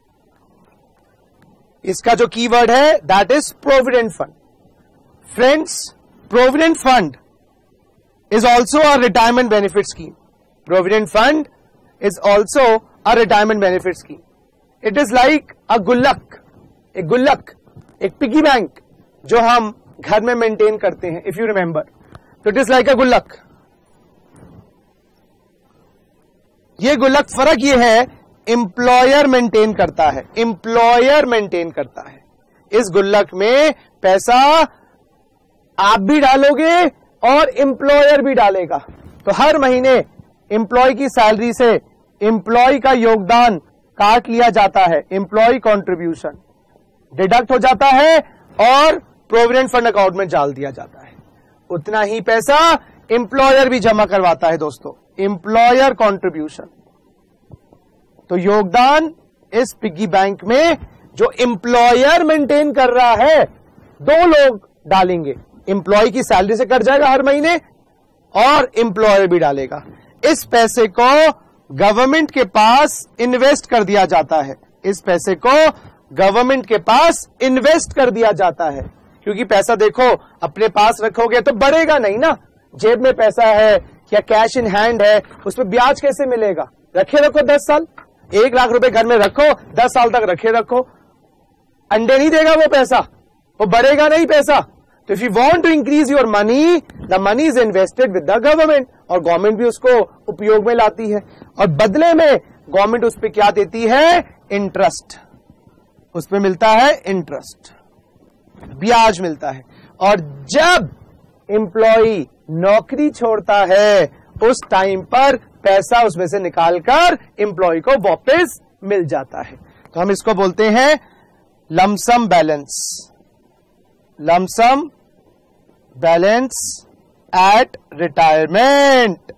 इसका जो कीवर्ड है that is provident fund. Friends, provident fund is also a retirement benefit scheme. Provident fund is also a retirement benefit scheme. It is like a गुल्लक, एक गुल्लक, एक पिगी बैंक जो हम घर में मेंटेन करते हैं, if you remember. So it is like a गुल्लक. ये गुल्लक, फर्क ये है, एम्प्लॉयर मेंटेन करता है, एम्प्लॉयर मेंटेन करता है। इस गुल्लक में पैसा आप भी डालोगे और एम्प्लॉयर भी डालेगा। तो हर महीने एम्प्लॉय की सैलरी से एम्प्लॉय का योगदान काट लिया जाता है, एम्प्लॉय कंट्रीब्यूशन डिडक्ट हो जाता है और प्रोविडेंट फंड अकाउंट में डाल दिया जाता है। उतना ही पैसा एम्प्लॉयर भी जमा करवाता है दोस्तों, एम्प्लॉयर कंट्रीब्यूशन। तो योगदान इस पिग्गी बैंक में जो एम्प्लॉयर मेंटेन कर रहा है, दो लोग डालेंगे, एम्प्लॉय की सैलरी से कट जाएगा हर महीने और एम्प्लॉयर भी डालेगा। इस पैसे को गवर्नमेंट के पास इन्वेस्ट कर दिया जाता है, इस पैसे को गवर्नमेंट के पास इन्वेस्ट कर दिया जाता है, क्योंकि पैसा देखो अपने पास रखोगे तो बढ़ेगा नहीं ना। जेब में पैसा है या कैश इन हैंड है, उसमें ब्याज कैसे मिलेगा? रखे रखो दस साल, एक लाख रुपए घर में रखो, दस साल तक रखे रखो, अंडे नहीं देगा वो पैसा, वो बढ़ेगा नहीं पैसा। तो if you want to increase your money, the money is invested with the government, और गवर्नमेंट भी उसको उपयोग में लाती है, और बदले में गवर्नमेंट उस पर क्या देती है? इंटरेस्ट, उस पर मिलता है इंटरेस्ट, ब्याज मिलता है। और जब एम्प्लॉय नौकरी छोड़ता है उस टाइम पर पैसा उसमें से निकालकर एम्प्लॉय को वापस मिल जाता है। तो हम इसको बोलते हैं lump sum balance, lump sum balance at retirement.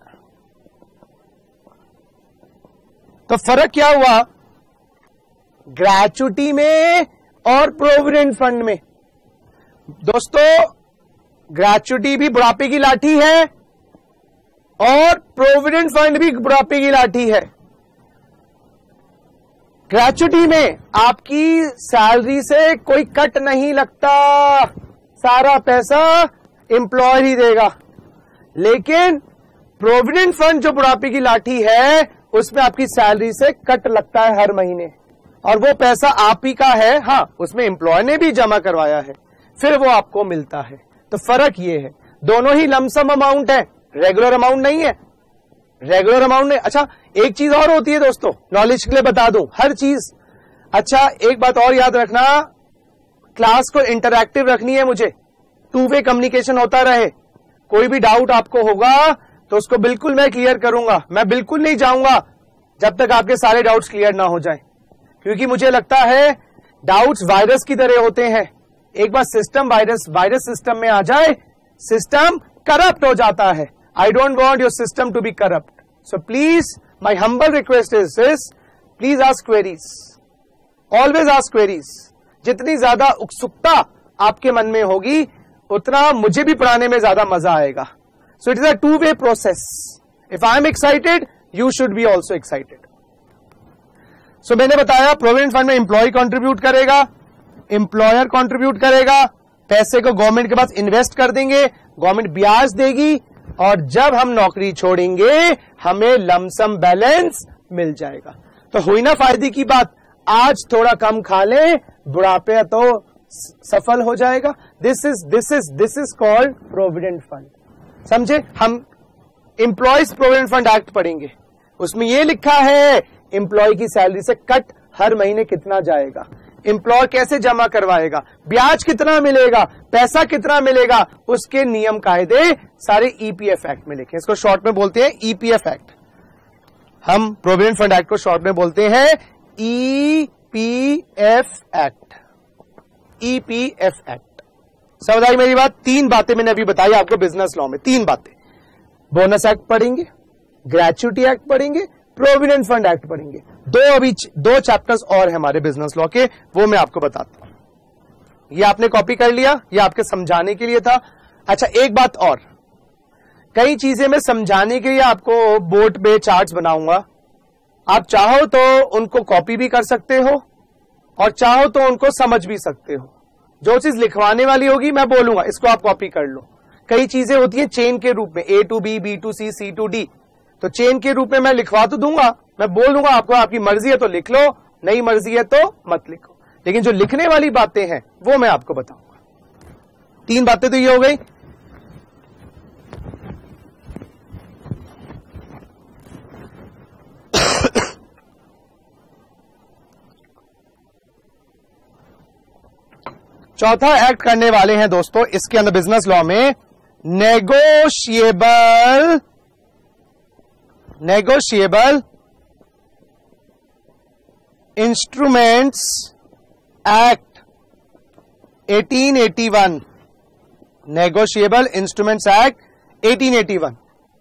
तो फर्क क्या हुआ ग्रेच्युटी में और प्रोविडेंट फंड में? दोस्तों, ग्रेच्युटी भी बुढ़ापे की लाठी है और प्रोविडेंट फंड भी बुढ़ापे की लाठी है। ग्रेच्युटी में आपकी सैलरी से कोई कट नहीं लगता, सारा पैसा एम्प्लॉयर ही देगा। लेकिन प्रोविडेंट फंड जो बुढ़ापे की लाठी है, उसमें आपकी सैलरी से कट लगता है हर महीने, और वो पैसा आप ही का है। हाँ, उसमें एम्प्लॉयर ने भी जमा करवाया है, फिर वो आपको मिलता है। तो फर्क ये है, दोनों ही लमसम अमाउंट है, रेगुलर अमाउंट नहीं है, रेगुलर अमाउंट नहीं। अच्छा, एक चीज और होती है दोस्तों, नॉलेज के लिए बता दूं, हर चीज। अच्छा, एक बात और याद रखना, क्लास को इंटरैक्टिव रखनी है मुझे, टू वे कम्युनिकेशन होता रहे। कोई भी डाउट आपको होगा तो उसको बिल्कुल मैं क्लियर करूंगा, मैं बिल्कुल नहीं जाऊंगा जब तक आपके सारे डाउट्स क्लियर ना हो जाएं, क्योंकि मुझे लगता है डाउट्स वायरस की तरह होते हैं। एक बार सिस्टम वायरस वायरस सिस्टम में आ जाए, सिस्टम करप्ट हो जाता है। I don't want your system to be corrupt, so please my humble request is this, please ask queries, always ask queries. जितनी ज्यादा उत्सुकता आपके मन में होगी, उतना मुझे भी पढ़ाने में ज्यादा मजा आएगा। So it is a two way process, if I am excited you should be also excited. So मैंने बताया प्रोविडेंट फंड में एम्प्लॉय कंट्रीब्यूट करेगा, एम्प्लॉयर कंट्रीब्यूट करेगा, पैसे को गवर्नमेंट के पास इन्वेस्ट कर देंगे, गवर्नमेंट ब्याज देगी, और जब हम नौकरी छोड़ेंगे हमें लमसम बैलेंस मिल जाएगा। तो हुई ना फायदे की बात, आज थोड़ा कम खा ले, बुढ़ापे तो सफल हो जाएगा। This is this is this is called provident fund. समझे? हम एम्प्लॉयज प्रोविडेंट फंड एक्ट पढ़ेंगे, उसमें यह लिखा है एम्प्लॉय की सैलरी से कट हर महीने कितना जाएगा, एम्प्लॉय कैसे जमा करवाएगा, ब्याज कितना मिलेगा, पैसा कितना मिलेगा, उसके नियम कायदे सारे ईपीएफ एक्ट में लिखे। इसको शॉर्ट में बोलते हैं ईपीएफ एक्ट। हम प्रोविडेंट फंड एक्ट को शॉर्ट में बोलते हैं ईपीएफ एक्ट, ईपीएफ एक्ट। समझ आई मेरी बात? तीन बातें मैंने अभी बताई आपको बिजनेस लॉ में, तीन बातें। बोनस एक्ट पढ़ेंगे, ग्रेच्युटी एक्ट पढ़ेंगे, प्रोविडेंट फंड एक्ट पढ़ेंगे। दो अभी दो चैप्टर्स और हैं हमारे बिजनेस लॉ के, वो मैं आपको बताता हूं। ये आपने कॉपी कर लिया, ये आपके समझाने के लिए था। अच्छा, एक बात और, कई चीजें मैं समझाने के लिए आपको बोर्ड पे चार्ट्स बनाऊंगा। आप चाहो तो उनको कॉपी भी कर सकते हो और चाहो तो उनको समझ भी सकते हो। जो चीज लिखवाने वाली होगी मैं बोलूंगा इसको आप कॉपी कर लो। कई चीजें होती है चेन के रूप में, A to B, B to C, C to D, तो चेन के रूप में मैं लिखवा तो दूंगा, मैं बोल दूंगा आपको, आपकी मर्जी है तो लिख लो, नहीं मर्जी है तो मत लिखो। लेकिन जो लिखने वाली बातें हैं वो मैं आपको बताऊंगा। तीन बातें तो ये हो गई। चौथा एक्ट करने वाले हैं दोस्तों इसके अंदर बिजनेस लॉ में, नेगोशिएबल नेगोशिएबल इंस्ट्रूमेंट्स एक्ट अठारह सौ इक्यासी, नेगोशिएबल इंस्ट्रूमेंट्स एक्ट अठारह सौ इक्यासी,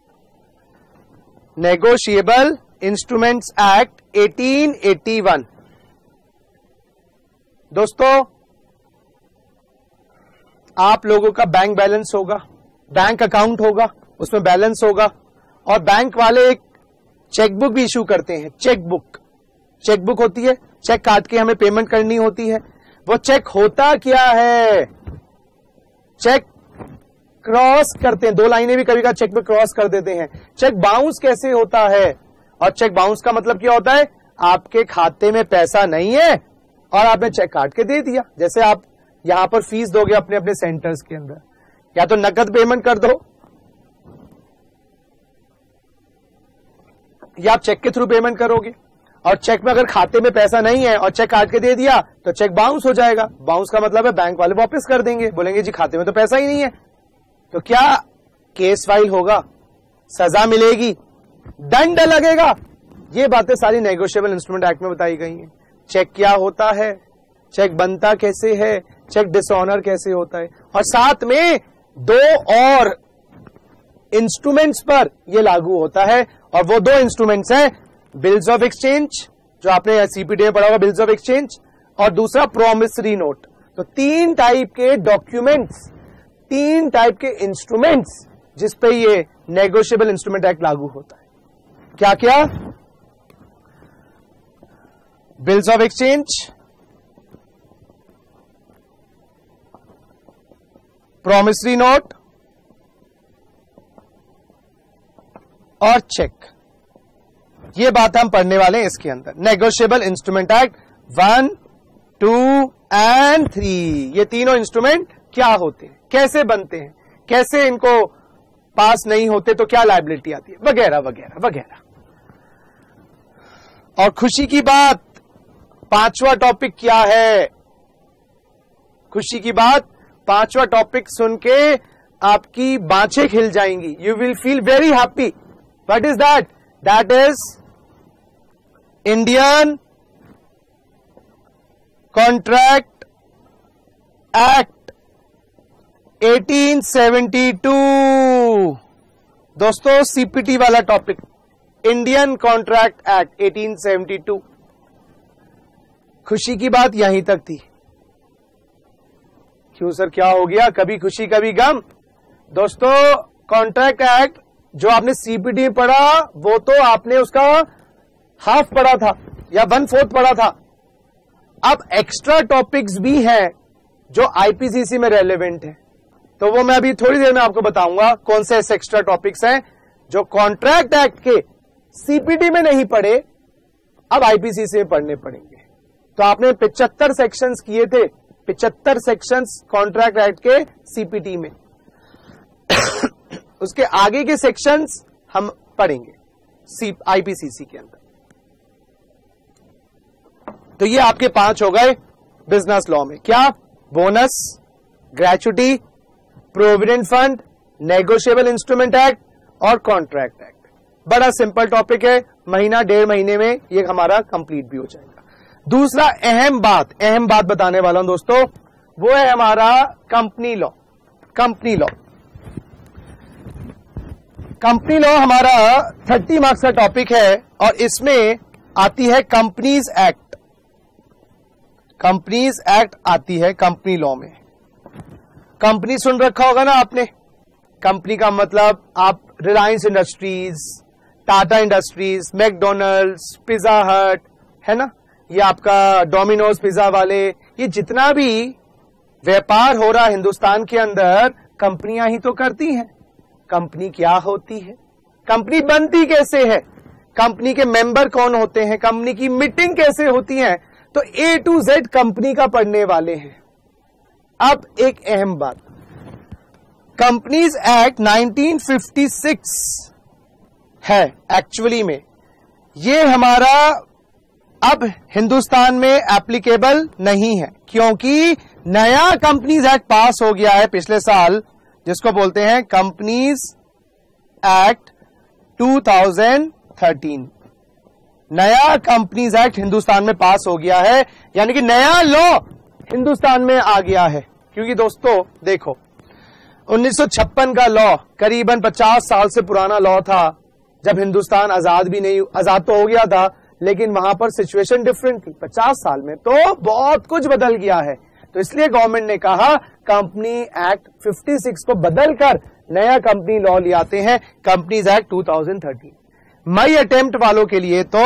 नेगोशिएबल इंस्ट्रूमेंट्स एक्ट अठारह सौ इक्यासी। दोस्तों आप लोगों का बैंक बैलेंस होगा, बैंक अकाउंट होगा, उसमें बैलेंस होगा, और बैंक वाले एक चेकबुक भी इशू करते हैं। चेकबुक चेकबुक होती है, चेक काट के हमें पेमेंट करनी होती है। वो चेक होता क्या है, चेक क्रॉस करते हैं, दो लाइनें भी कभी कभी चेक पे क्रॉस कर देते हैं। चेक बाउंस कैसे होता है, और चेक बाउंस का मतलब क्या होता है, आपके खाते में पैसा नहीं है और आपने चेक काट के दे दिया। जैसे आप यहां पर फीस दोगे अपने अपने सेंटर्स के अंदर, या तो नकद पेमेंट कर दो या आप चेक के थ्रू पेमेंट करोगे, और चेक में अगर खाते में पैसा नहीं है और चेक काट के दे दिया तो चेक बाउंस हो जाएगा। बाउंस का मतलब है बैंक वाले वापस कर देंगे, बोलेंगे जी खाते में तो पैसा ही नहीं है। तो क्या केस फाइल होगा, सजा मिलेगी, दंड लगेगा। ये बातें सारी नेगोशिएबल इंस्ट्रूमेंट एक्ट में बताई गई हैं। चेक क्या होता है, चेक बनता कैसे है, चेक डिसऑनर कैसे होता है, और साथ में दो और इंस्ट्रूमेंट्स पर यह लागू होता है, और वो दो इंस्ट्रूमेंट्स हैं बिल्स ऑफ एक्सचेंज, जो आपने सीपीडी में पढ़ा होगा बिल्स ऑफ एक्सचेंज, और दूसरा प्रॉमिसरी नोट। तो तीन टाइप के डॉक्यूमेंट्स, तीन टाइप के इंस्ट्रूमेंट्स जिस पे ये नेगोशिएबल इंस्ट्रूमेंट एक्ट लागू होता है। क्या क्या, bills of exchange, promissory note और चेक। ये बात हम पढ़ने वाले हैं इसके अंदर। Negotiable instrument act one, two and three, ये तीनों इंस्ट्रूमेंट क्या होते हैं, कैसे बनते हैं, कैसे इनको पास नहीं होते तो क्या लायबिलिटी आती है, वगैरह वगैरह वगैरह। और खुशी की बात, पांचवा टॉपिक क्या है, खुशी की बात, पांचवा टॉपिक सुन के आपकी बाँछें खिल जाएंगी। You will feel very happy. What is that? That is Indian contract act अठारह सौ बहत्तर। दोस्तों सीपीटी वाला टॉपिक, इंडियन कॉन्ट्रैक्ट एक्ट अठारह सौ बहत्तर। खुशी की बात यहीं तक थी। क्यों सर क्या हो गया, कभी खुशी कभी गम? दोस्तों कॉन्ट्रैक्ट एक्ट जो आपने सीपीटी में पढ़ा वो तो आपने उसका हाफ पढ़ा था या वन फोर्थ पढ़ा था। अब एक्स्ट्रा टॉपिक्स भी हैं जो आईपीसीसी में रेलेवेंट है, तो वो मैं अभी थोड़ी देर में आपको बताऊंगा कौन से ऐसे एक्स्ट्रा टॉपिक्स हैं जो कॉन्ट्रैक्ट एक्ट के सीपीटी में नहीं पढ़े, अब आईपीसीसी में पढ़ने पड़ेंगे। तो आपने पिचहत्तर सेक्शंस किए थे, पिचहत्तर सेक्शंस कॉन्ट्रैक्ट एक्ट के सीपीटी में। उसके आगे के सेक्शंस हम पढ़ेंगे सी आईपीसीसी के अंदर। तो ये आपके पांच हो गए बिजनेस लॉ में। क्या? Bonus, gratuity, provident fund, negotiable instrument act और कॉन्ट्रैक्ट एक्ट। बड़ा सिंपल टॉपिक है, महीना डेढ़ महीने में ये हमारा कंप्लीट भी हो जाएगा। दूसरा अहम बात, अहम बात बताने वाला हूं दोस्तों, वो है हमारा company law. Company law company law हमारा तीस मार्क्स का टॉपिक है और इसमें आती है कंपनीज एक्ट। कंपनीज एक्ट आती है कंपनी लॉ में। कंपनी सुन रखा होगा ना आपने, कंपनी का मतलब आप Reliance Industries, Tata Industries, McDonald's, Pizza Hut, है ना, ये आपका डोमिनोज पिज्जा वाले, ये जितना भी व्यापार हो रहा है हिंदुस्तान के अंदर, कंपनियां ही तो करती हैं। कंपनी क्या होती है, कंपनी बनती कैसे है, कंपनी के मेंबर कौन होते हैं, कंपनी की मीटिंग कैसे होती है, तो ए टू जेड कंपनी का पढ़ने वाले हैं। अब एक अहम बात, companies act nineteen fifty six है एक्चुअली में, ये हमारा अब हिंदुस्तान में एप्लीकेबल नहीं है, क्योंकि नया कंपनीज एक्ट पास हो गया है पिछले साल, जिसको बोलते हैं companies act two thousand thirteen. नया कंपनीज एक्ट हिंदुस्तान में पास हो गया है, यानी कि नया लॉ हिंदुस्तान में आ गया है। क्योंकि दोस्तों देखो, उन्नीस सौ छप्पन का लॉ करीबन पचास साल से पुराना लॉ था, जब हिंदुस्तान आजाद भी नहीं, आजाद तो हो गया था, लेकिन वहां पर सिचुएशन डिफरेंट थी। पचास साल में तो बहुत कुछ बदल गया है, तो इसलिए गवर्नमेंट ने कहा कंपनी एक्ट फिफ्टी सिक्स को बदलकर नया कंपनी लॉ ले आते हैं, companies act two thousand thirteen. मई अटेम्प्ट वालों के लिए तो,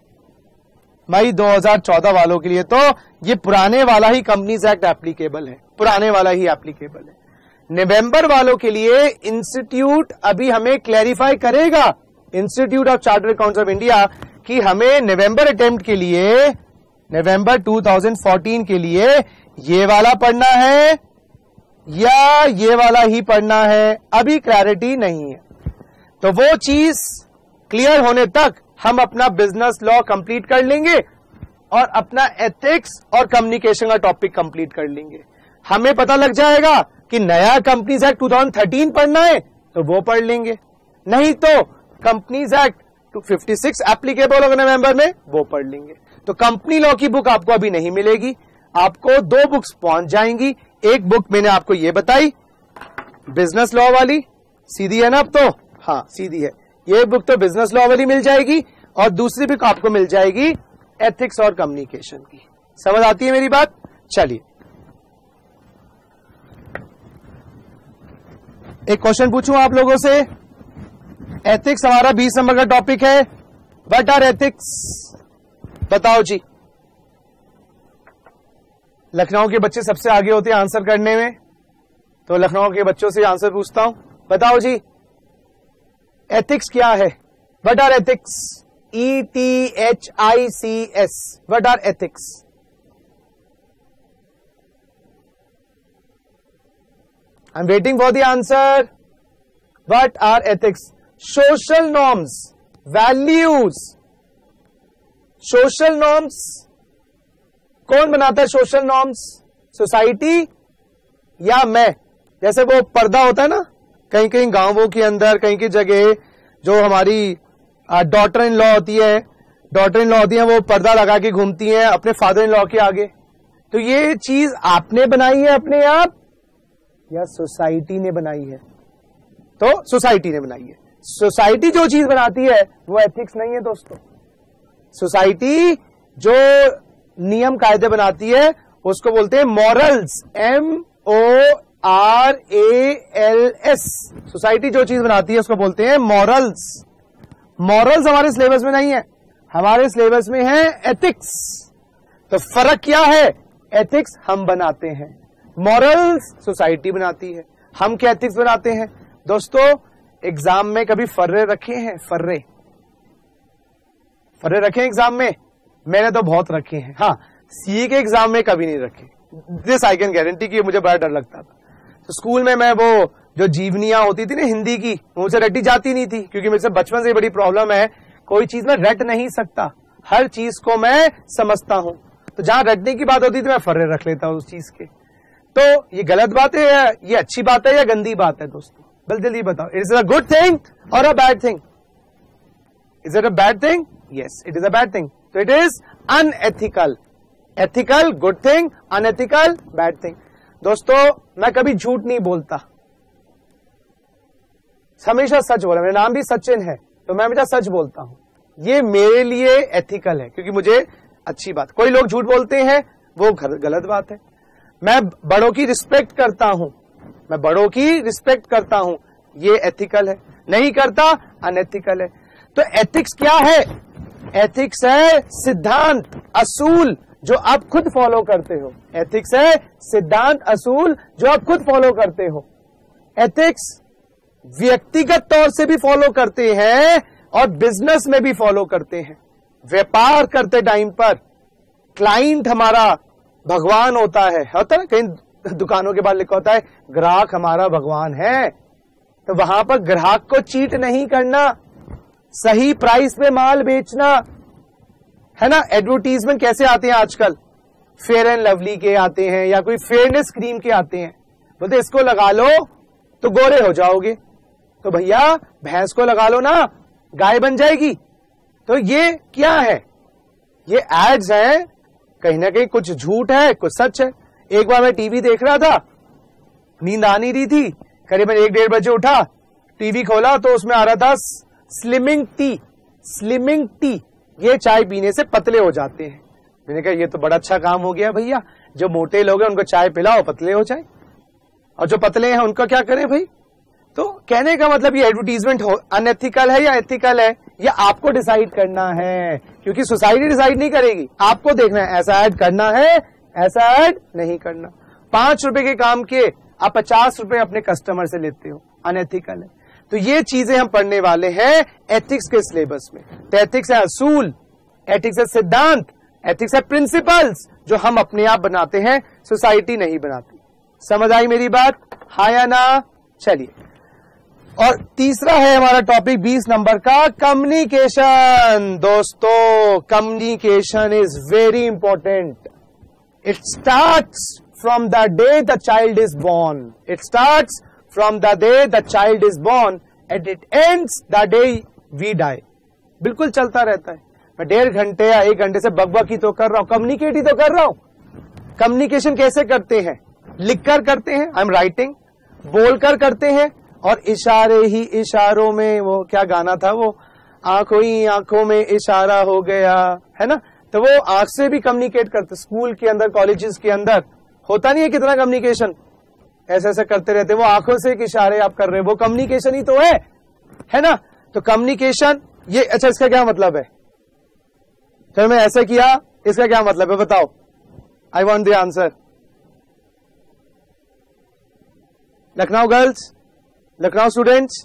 मई दो हज़ार चौदह वालों के लिए तो ये पुराने वाला ही कंपनीज एक्ट एप्लीकेबल है, पुराने वाला ही एप्लीकेबल है। नवंबर वालों के लिए इंस्टीट्यूट अभी हमें क्लैरिफाई करेगा, institute of chartered accountants of India, कि हमें नवंबर अटेम्प्ट के लिए, नवंबर टू थाउजेंड फोर्टीन के लिए ये वाला पढ़ना है या ये वाला ही पढ़ना है, अभी क्लैरिटी नहीं है। तो वो चीज क्लियर होने तक हम अपना बिजनेस लॉ कंप्लीट कर लेंगे और अपना एथिक्स और कम्युनिकेशन का टॉपिक कंप्लीट कर लेंगे। हमें पता लग जाएगा कि नया companies act two thousand thirteen पढ़ना है तो वो पढ़ लेंगे, नहीं तो companies act two fifty six applicable होगा नवंबर में, वो पढ़ लेंगे। तो कंपनी लॉ की बुक आपको अभी नहीं मिलेगी, आपको दो बुक्स पहुंच जाएंगी। एक बुक मैंने आपको ये बताई, बिजनेस लॉ वाली, सीधी है ना, अब तो हाँ सीधी है, ये बुक तो बिजनेस लॉ वाली मिल जाएगी, और दूसरी बुक आपको मिल जाएगी एथिक्स और कम्युनिकेशन की। समझ आती है मेरी बात? चलिए एक क्वेश्चन पूछूं आप लोगों से। एथिक्स हमारा बीस नंबर का टॉपिक है। What are ethics? बताओ जी। लखनऊ के बच्चे सबसे आगे होते हैं आंसर करने में, तो लखनऊ के बच्चों से आंसर पूछता हूं, बताओ जी एथिक्स क्या है? What are ethics? E T H I C S. What are ethics? I am waiting for the answer. What are ethics? Social norms, values. Social norms कौन बनाता है? सोशल नॉर्म्स सोसाइटी या मैं? जैसे वो पर्दा होता है ना, कहीं कहीं गांवों के अंदर, कहीं की जगह जो हमारी डॉटर इन लॉ होती है, डॉटर इन लॉ होती है, वो पर्दा लगा के घूमती हैं अपने फादर इन लॉ के आगे। तो ये चीज आपने बनाई है अपने आप या सोसाइटी ने बनाई है? तो सोसाइटी ने बनाई है। सोसाइटी जो चीज बनाती है वो एथिक्स नहीं है दोस्तों। सोसाइटी जो नियम कायदे बनाती है उसको बोलते हैं morals, M O R A L S. Society जो चीज बनाती है उसको बोलते हैं मॉरल्स। मॉरल्स हमारे सिलेबस में नहीं है, हमारे सिलेबस में है एथिक्स। तो फर्क क्या है? एथिक्स हम बनाते हैं, मॉरल्स सोसाइटी बनाती है। हम क्या एथिक्स बनाते हैं दोस्तों? एग्जाम में कभी फर्रे रखे हैं? फर्रे फर्रे रखे एग्जाम में? मैंने तो बहुत रखे हैं। हाँ, सी के एग्जाम में कभी नहीं रखे, दिस आई कैन गारंटी कि मुझे बड़ा डर लगता था। तो स्कूल में मैं वो जो जीवनियां होती थी ना हिंदी की, मुझसे रटी जाती नहीं थी, क्योंकि मेरे से बचपन से बड़ी प्रॉब्लम है, कोई चीज में रट नहीं सकता, हर चीज को मैं समझता हूं। तो जहां रटने की बात होती थी मैं फर्रे रख लेता हूं उस चीज के। तो ये गलत बात है या ये अच्छी बात है या गंदी बात है दोस्तों? बल जल्दी बताओ, is it a good thing और a bad thing? Is it a bad thing? Yes, it is a bad thing. तो it is unethical. Ethical good thing, unethical bad thing. दोस्तों मैं कभी झूठ नहीं बोलता, हमेशा सच बोला। मेरा नाम भी सचिन है तो मैं हमेशा सच बोलता हूं। ये मेरे लिए एथिकल है, क्योंकि मुझे अच्छी बात। कोई लोग झूठ बोलते हैं वो गलत बात है। मैं बड़ों की रिस्पेक्ट करता हूं, मैं बड़ों की रिस्पेक्ट करता हूं, ये एथिकल है, नहीं करता अनएथिकल है। तो एथिक्स क्या है? एथिक्स है सिद्धांत, असूल जो आप खुद फॉलो करते हो। एथिक्स है सिद्धांत, असूल जो आप खुद फॉलो करते हो। एथिक्स व्यक्तिगत तौर से भी फॉलो करते हैं और बिजनेस में भी फॉलो करते हैं। व्यापार करते टाइम पर क्लाइंट हमारा भगवान होता है, होता है कहीं दुकानों के बाद लिखा होता है ग्राहक हमारा भगवान है, तो वहां पर ग्राहक को चीट नहीं करना, सही प्राइस पे माल बेचना, है ना। एडवर्टीजमेंट कैसे आते हैं आजकल? फेयर एंड लवली के आते हैं या कोई फेयरनेस क्रीम के आते हैं, बोलते इसको लगा लो तो गोरे हो जाओगे। तो भैया भैंस को लगा लो ना, गाय बन जाएगी। तो ये क्या है? ये एड्स हैं, कहीं ना कहीं कुछ झूठ है कुछ सच है। एक बार मैं टीवी देख रहा था, नींद आ नहीं रही थी, करीबन एक डेढ़ बजे उठा, टीवी खोला तो उसमें आ रहा था स्लिमिंग टी। स्लिमिंग टी, ये चाय पीने से पतले हो जाते हैं। मैंने कहा ये तो बड़ा अच्छा काम हो गया भैया, जो मोटे लोग हैं उनको चाय पिलाओ पतले हो जाए, और जो पतले हैं उनका क्या करें भाई। तो कहने का मतलब ये एडवर्टीजमेंट हो अनएथिकल है या एथिकल है, या आपको डिसाइड करना है, क्योंकि सोसाइटी डिसाइड नहीं करेगी, आपको देखना है ऐसा ऐड करना है ऐसा ऐड नहीं करना। पांच रुपए के काम के आप पचास रुपए अपने कस्टमर से लेते हो, अनएथिकल है। तो ये चीजें हम पढ़ने वाले हैं एथिक्स के सिलेबस में। तो एथिक्स है असूल, एथिक्स है सिद्धांत, एथिक्स है प्रिंसिपल्स जो हम अपने आप बनाते हैं, सोसाइटी नहीं बनाती। समझ आई मेरी बात? हाँ या ना? चलिए, और तीसरा है हमारा टॉपिक बीस नंबर का, कम्युनिकेशन। दोस्तों communication is very important. It starts from the day the child is born. It starts from the day the child is born and it ends the day we die. बिल्कुल चलता रहता है। मैं डेढ़ घंटे या एक घंटे से बकबक ही तो कर रहा हूं, कम्युनिकेट ही तो कर रहा हूं। कम्युनिकेशन कैसे करते हैं? लिखकर करते हैं, आई एम राइटिंग, बोलकर करते हैं, और इशारे ही इशारों में, वो क्या गाना था वो, आंखों ही आंखों में इशारा हो गया, है ना। तो वो आंख से भी कम्युनिकेट करते। स्कूल के अंदर कॉलेजेस के अंदर होता नहीं है कितना कम्युनिकेशन, ऐसे ऐसे करते रहते, वो आंखों से एक इशारे आप कर रहे हो, वो कम्युनिकेशन ही तो है, है ना। तो कम्युनिकेशन ये, अच्छा इसका क्या मतलब है? तो मैं ऐसा किया, इसका क्या मतलब है बताओ? I want the answer. Lucknow girls, Lucknow students,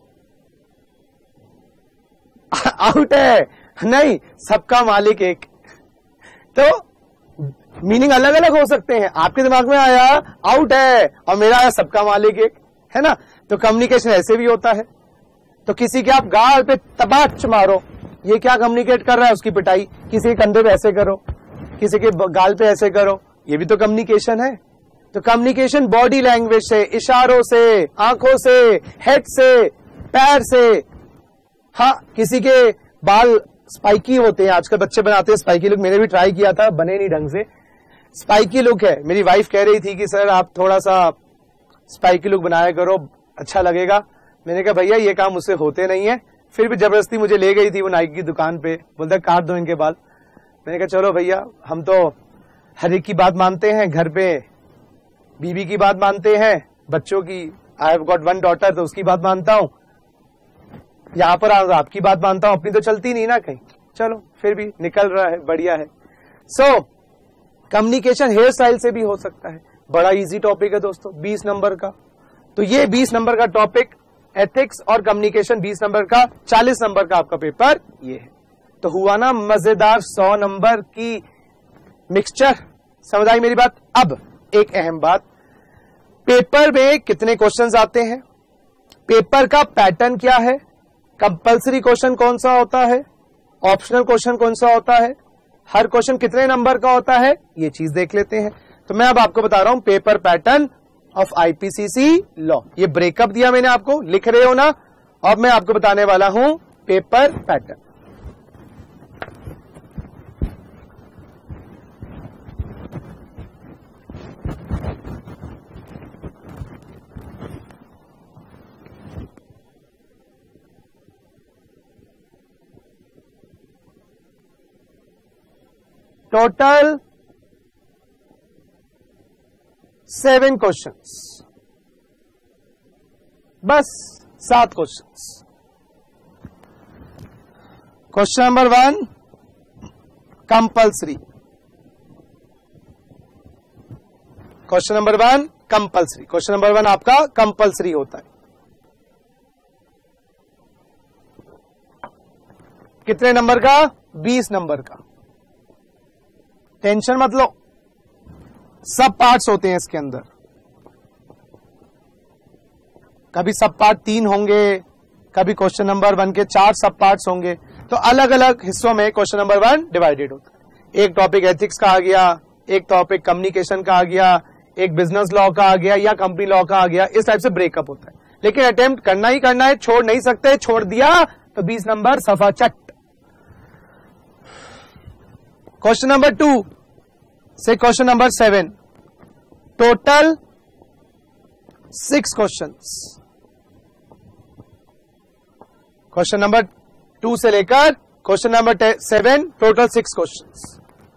out है। नहीं, सबका मालिक एक। तो मीनिंग अलग अलग हो सकते हैं। आपके दिमाग में आया आउट है और मेरा आया सबका मालिक एक, है ना। तो कम्युनिकेशन ऐसे भी होता है। तो किसी के आप गाल पे तबाच मारो, ये क्या कम्युनिकेट कर रहा है? उसकी पिटाई। किसी के कंधे पे ऐसे करो, किसी के गाल पे ऐसे करो, ये भी तो कम्युनिकेशन है। तो कम्युनिकेशन बॉडी लैंग्वेज से, इशारों से, आंखों से, हेड से, पैर से। हाँ, किसी के बाल स्पाइकी होते हैं, आजकल बच्चे बनाते हैं स्पाइकी लुक। मैंने भी ट्राई किया था, बने नहीं ढंग से। स्पाइकी लुक है, मेरी वाइफ कह रही थी कि सर आप थोड़ा सा स्पाइकी लुक बनाया करो, अच्छा लगेगा। मैंने कहा भैया ये काम मुझसे होते नहीं है। फिर भी जबरदस्ती मुझे ले गई थी वो नाई की दुकान पे, बोलता काट दो इनके बाल। मैंने कहा चलो भैया, हम तो हर एक की बात मानते हैं, घर पे बीबी की बात मानते हैं, बच्चों की, I have got one daughter, तो उसकी बात मानता हूं, यहां पर आपकी बात मानता हूं, अपनी तो चलती नहीं ना कहीं। चलो फिर भी निकल रहा है, बढ़िया है। सो कम्युनिकेशन हेयर स्टाइल से भी हो सकता है। बड़ा इजी टॉपिक है दोस्तों, बीस नंबर का। तो ये बीस नंबर का टॉपिक एथिक्स और कम्युनिकेशन, बीस नंबर का, चालीस नंबर का आपका पेपर ये है। तो हुआ ना मजेदार सौ नंबर की मिक्सचर। समझ आई मेरी बात? अब एक अहम बात, पेपर में कितने क्वेश्चंस आते हैं, पेपर का पैटर्न क्या है, कंपल्सरी क्वेश्चन कौन सा होता है, ऑप्शनल क्वेश्चन कौन सा होता है, हर क्वेश्चन कितने नंबर का होता है, ये चीज देख लेते हैं। तो मैं अब आपको बता रहा हूं paper pattern of IPCC law. ये ब्रेकअप दिया मैंने आपको, लिख रहे हो ना। अब मैं आपको बताने वाला हूं paper pattern. Total seven questions, बस सात questions. Question number one compulsory, question number one compulsory, question number one आपका कंपल्सरी होता है। कितने नंबर का? बीस नंबर का। टेंशन मत लो, सब पार्ट्स होते हैं इसके अंदर। कभी सब पार्ट तीन होंगे, कभी क्वेश्चन नंबर वन के चार सब पार्ट्स होंगे, तो अलग अलग हिस्सों में क्वेश्चन नंबर वन डिवाइडेड होता है। एक टॉपिक एथिक्स का आ गया, एक टॉपिक कम्युनिकेशन का आ गया, एक बिजनेस लॉ का आ गया या कंपनी लॉ का आ गया, इस टाइप से ब्रेकअप होता है। लेकिन अटेम्प्ट करना ही करना है, छोड़ नहीं सकते। छोड़ दिया तो बीस नंबर सफा चट। क्वेश्चन नंबर टू से question number seven, total six questions. Question number two से लेकर question number seven, total six questions.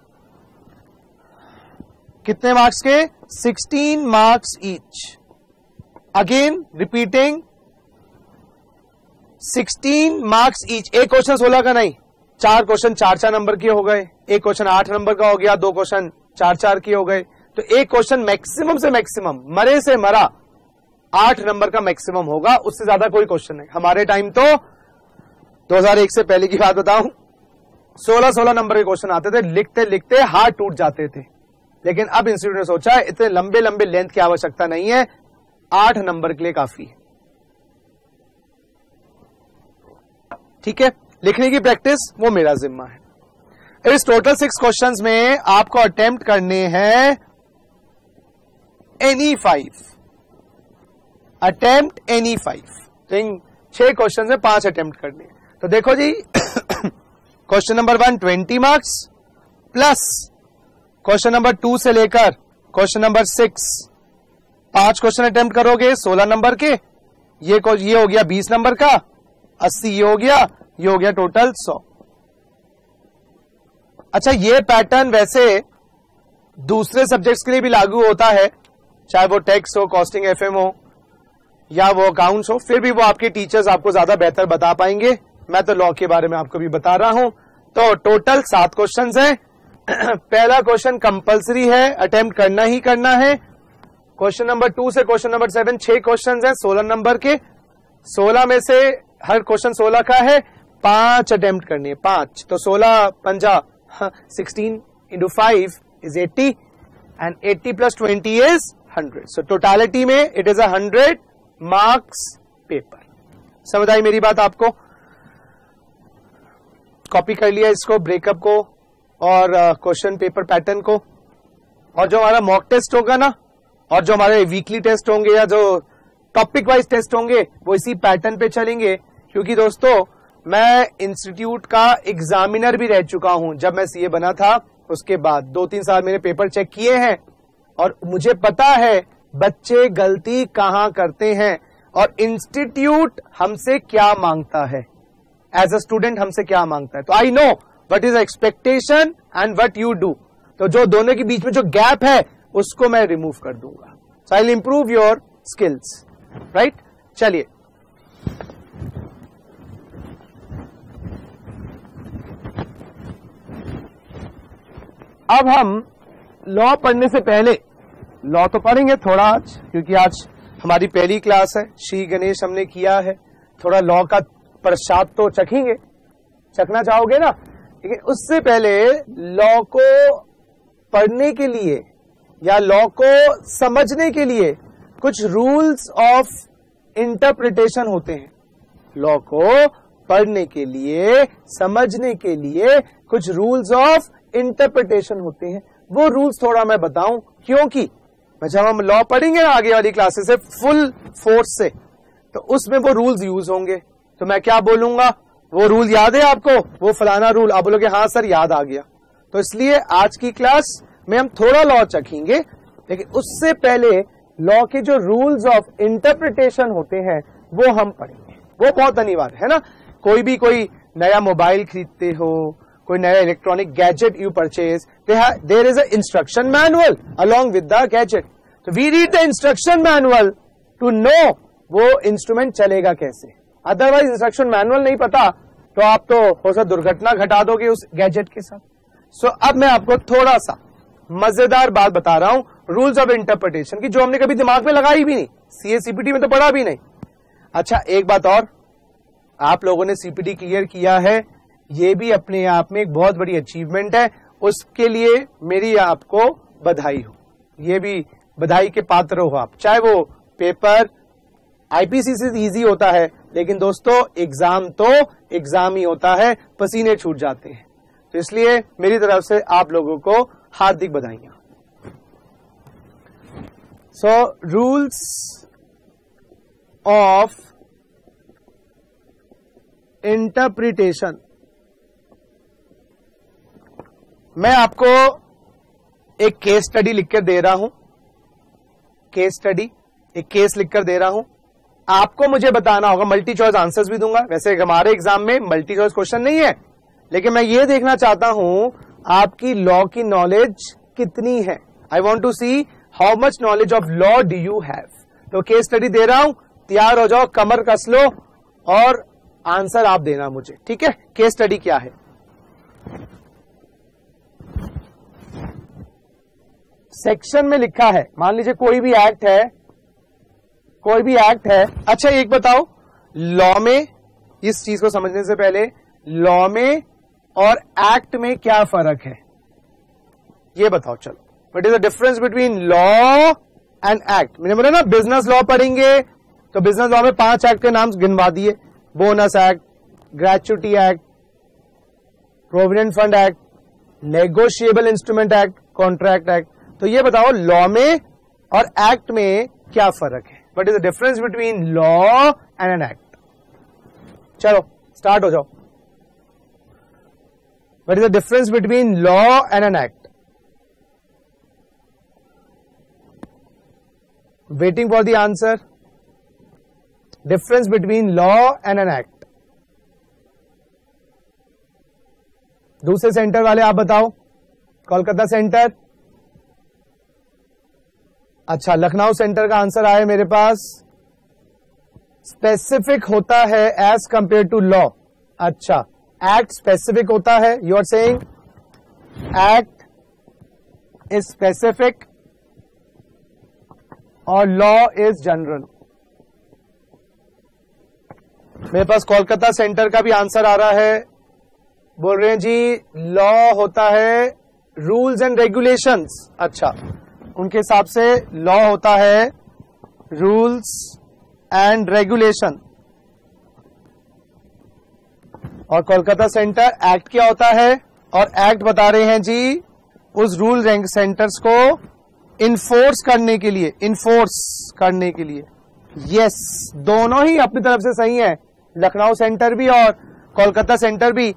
कितने मार्क्स के? Sixteen marks each. Again repeating, sixteen marks each. एक क्वेश्चन सोलह का नहीं, चार क्वेश्चन चार चार नंबर के हो गए, एक क्वेश्चन आठ नंबर का हो गया, दो क्वेश्चन चार चार के हो गए। तो एक क्वेश्चन मैक्सिमम से मैक्सिमम, मरे से मरा, आठ नंबर का मैक्सिमम होगा, उससे ज्यादा कोई क्वेश्चन नहीं। हमारे टाइम तो दो हज़ार एक से पहले की बात बताऊं, सोलह सोलह नंबर के क्वेश्चन आते थे, लिखते लिखते हाथ टूट जाते थे। लेकिन अब इंस्टीट्यूट ने सोचा इतने लंबे लंबे लेंथ की आवश्यकता नहीं है, आठ नंबर के लिए काफी है। ठीक है, लिखने की प्रैक्टिस वो मेरा जिम्मा है। इस टोटल सिक्स क्वेश्चंस में आपको अटेम्प्ट करने हैं any five, attempt any five. तो इन छह क्वेश्चन में पांच अटेम्प्ट करने हैं। तो देखो जी, question number one twenty marks plus question number two से लेकर क्वेश्चन नंबर सिक्स, पांच क्वेश्चन अटेम्प्ट करोगे सोलह नंबर के, ये ये हो गया बीस नंबर का, अस्सी ये हो गया, ये हो गया टोटल सौ। अच्छा, ये पैटर्न वैसे दूसरे सब्जेक्ट्स के लिए भी लागू होता है, चाहे वो टैक्स हो, कॉस्टिंग एफएम हो या वो अकाउंट्स हो, फिर भी वो आपके टीचर्स आपको ज्यादा बेहतर बता पाएंगे। मैं तो लॉ के बारे में आपको भी बता रहा हूं। तो टोटल सात क्वेश्चंस हैं। पहला क्वेश्चन कंपलसरी है, अटेम्प्ट करना ही करना है। क्वेश्चन नंबर टू से क्वेश्चन नंबर सेवन, छह क्वेश्चंस हैं सोलह नंबर के। सोलह में से हर क्वेश्चन सोलह का है, पांच अटेम्प्ट करनी है, पांच। तो सोलह पंजा sixteen into five is eighty and eighty plus twenty is hundred. So totality में it is a hundred marks paper. समझ आई मेरी बात आपको? कॉपी कर लिया इसको, ब्रेकअप को और क्वेश्चन पेपर पैटर्न को। और जो हमारा मॉक टेस्ट होगा ना, और जो हमारे वीकली टेस्ट होंगे या जो टॉपिक वाइज टेस्ट होंगे, वो इसी पैटर्न पे चलेंगे। क्योंकि दोस्तों, मैं इंस्टीट्यूट का एग्जामिनर भी रह चुका हूं। जब मैं सीए बना था उसके बाद दो तीन साल मैंने पेपर चेक किए हैं और मुझे पता है बच्चे गलती कहां करते हैं और इंस्टीट्यूट हमसे क्या मांगता है, एज अ स्टूडेंट हमसे क्या मांगता है। तो I know what is expectation and what you do. तो जो दोनों के बीच में जो गैप है उसको मैं रिमूव कर दूंगा। So I will improve your skills, right? चलिए, अब हम लॉ पढ़ने से पहले, लॉ तो पढ़ेंगे थोड़ा आज, क्योंकि आज हमारी पहली क्लास है, श्री गणेश हमने किया है, थोड़ा लॉ का प्रसाद तो चखेंगे, चखना चाहोगे ना? लेकिन उससे पहले लॉ को पढ़ने के लिए या लॉ को समझने के लिए कुछ रूल्स ऑफ इंटरप्रिटेशन होते हैं। लॉ को पढ़ने के लिए, समझने के लिए कुछ रूल्स ऑफ इंटरप्रिटेशन होते हैं। वो रूल्स थोड़ा मैं बताऊं, क्योंकि जब हम लॉ पढ़ेंगे ना आगे वाली क्लासेस से फुल फोर्स से, तो उसमें वो रूल्स यूज होंगे। तो मैं क्या बोलूंगा, वो रूल याद है आपको, वो फलाना रूल, आप बोलोगे हाँ सर याद आ गया। तो इसलिए आज की क्लास में हम थोड़ा लॉ चखेंगे, लेकिन उससे पहले लॉ के जो रूल्स ऑफ इंटरप्रिटेशन होते हैं वो हम पढ़ेंगे। वो बहुत अनिवार्य है ना। कोई भी कोई नया मोबाइल खरीदते हो, कोई नया electronic gadget you purchase, there is a instruction manual along with the gadget. So we read the instruction manual to know वो इंस्ट्रूमेंट चलेगा कैसे। अदरवाइज इंस्ट्रक्शन मैनुअल नहीं पता तो आप तो हो सकता दुर्घटना घटा दोगे उस गैजेट के साथ। सो so, अब मैं आपको थोड़ा सा मजेदार बात बता रहा हूं रूल्स ऑफ इंटरप्रिटेशन की, जो हमने कभी दिमाग में लगाई भी नहीं, सीए सीपीटी में तो पढ़ा भी नहीं। अच्छा एक बात और, आप लोगों ने सीपीटी क्लियर किया है, ये भी अपने आप में एक बहुत बड़ी अचीवमेंट है, उसके लिए मेरी आपको बधाई हो, ये भी बधाई के पात्र हो आप। चाहे वो पेपर आईपीसी से इजी होता है, लेकिन दोस्तों एग्जाम तो एग्जाम ही होता है, पसीने छूट जाते हैं। तो इसलिए मेरी तरफ से आप लोगों को हार्दिक बधाइयां। सो रूल्स ऑफ इंटरप्रिटेशन, मैं आपको एक केस स्टडी लिखकर दे रहा हूं, केस स्टडी एक केस लिखकर दे रहा हूं, आपको मुझे बताना होगा, मल्टी चॉइस आंसर्स भी दूंगा। वैसे हमारे एग्जाम में मल्टी चॉइस क्वेश्चन नहीं है, लेकिन मैं ये देखना चाहता हूं आपकी लॉ की नॉलेज कितनी है। I want to see how much knowledge of law do you have. तो केस स्टडी दे रहा हूं, तैयार हो जाओ, कमर कस लो और आंसर आप देना मुझे, ठीक है। केस स्टडी क्या है, सेक्शन में लिखा है, मान लीजिए कोई भी एक्ट है, कोई भी एक्ट है। अच्छा एक बताओ, लॉ में, इस चीज को समझने से पहले, लॉ में और एक्ट में क्या फर्क है ये बताओ। चलो, what is the difference between law and act. मैंने बोला ना बिजनेस लॉ पढ़ेंगे, तो बिजनेस लॉ में पांच एक्ट के नाम गिनवा दिए, bonus act, gratuity act, provident fund act, negotiable instrument act, contract act. तो ये बताओ लॉ में और एक्ट में क्या फर्क है, what is the difference between law and an act. चलो स्टार्ट हो जाओ, what is the difference between law and an act. Waiting for the answer, difference between law and an act. दूसरे सेंटर वाले आप बताओ, कोलकाता सेंटर, अच्छा Lucknow centre का answer आया मेरे पास, स्पेसिफिक होता है एज कंपेयर टू लॉ। अच्छा एक्ट स्पेसिफिक होता है, you are saying act is specific और लॉ इज जनरल। मेरे पास कोलकाता सेंटर का भी आंसर आ रहा है, बोल रहे हैं जी लॉ होता है रूल्स एंड रेगुलेशंस। अच्छा उनके हिसाब से लॉ होता है रूल्स एंड रेगुलेशन, और कोलकाता सेंटर एक्ट क्या होता है, और एक्ट बता रहे हैं जी उस रूल सेंटर्स को इन्फोर्स करने के लिए, इन्फोर्स करने के लिए। यस दोनों ही अपनी तरफ से सही है, लखनऊ सेंटर भी और कोलकाता सेंटर भी।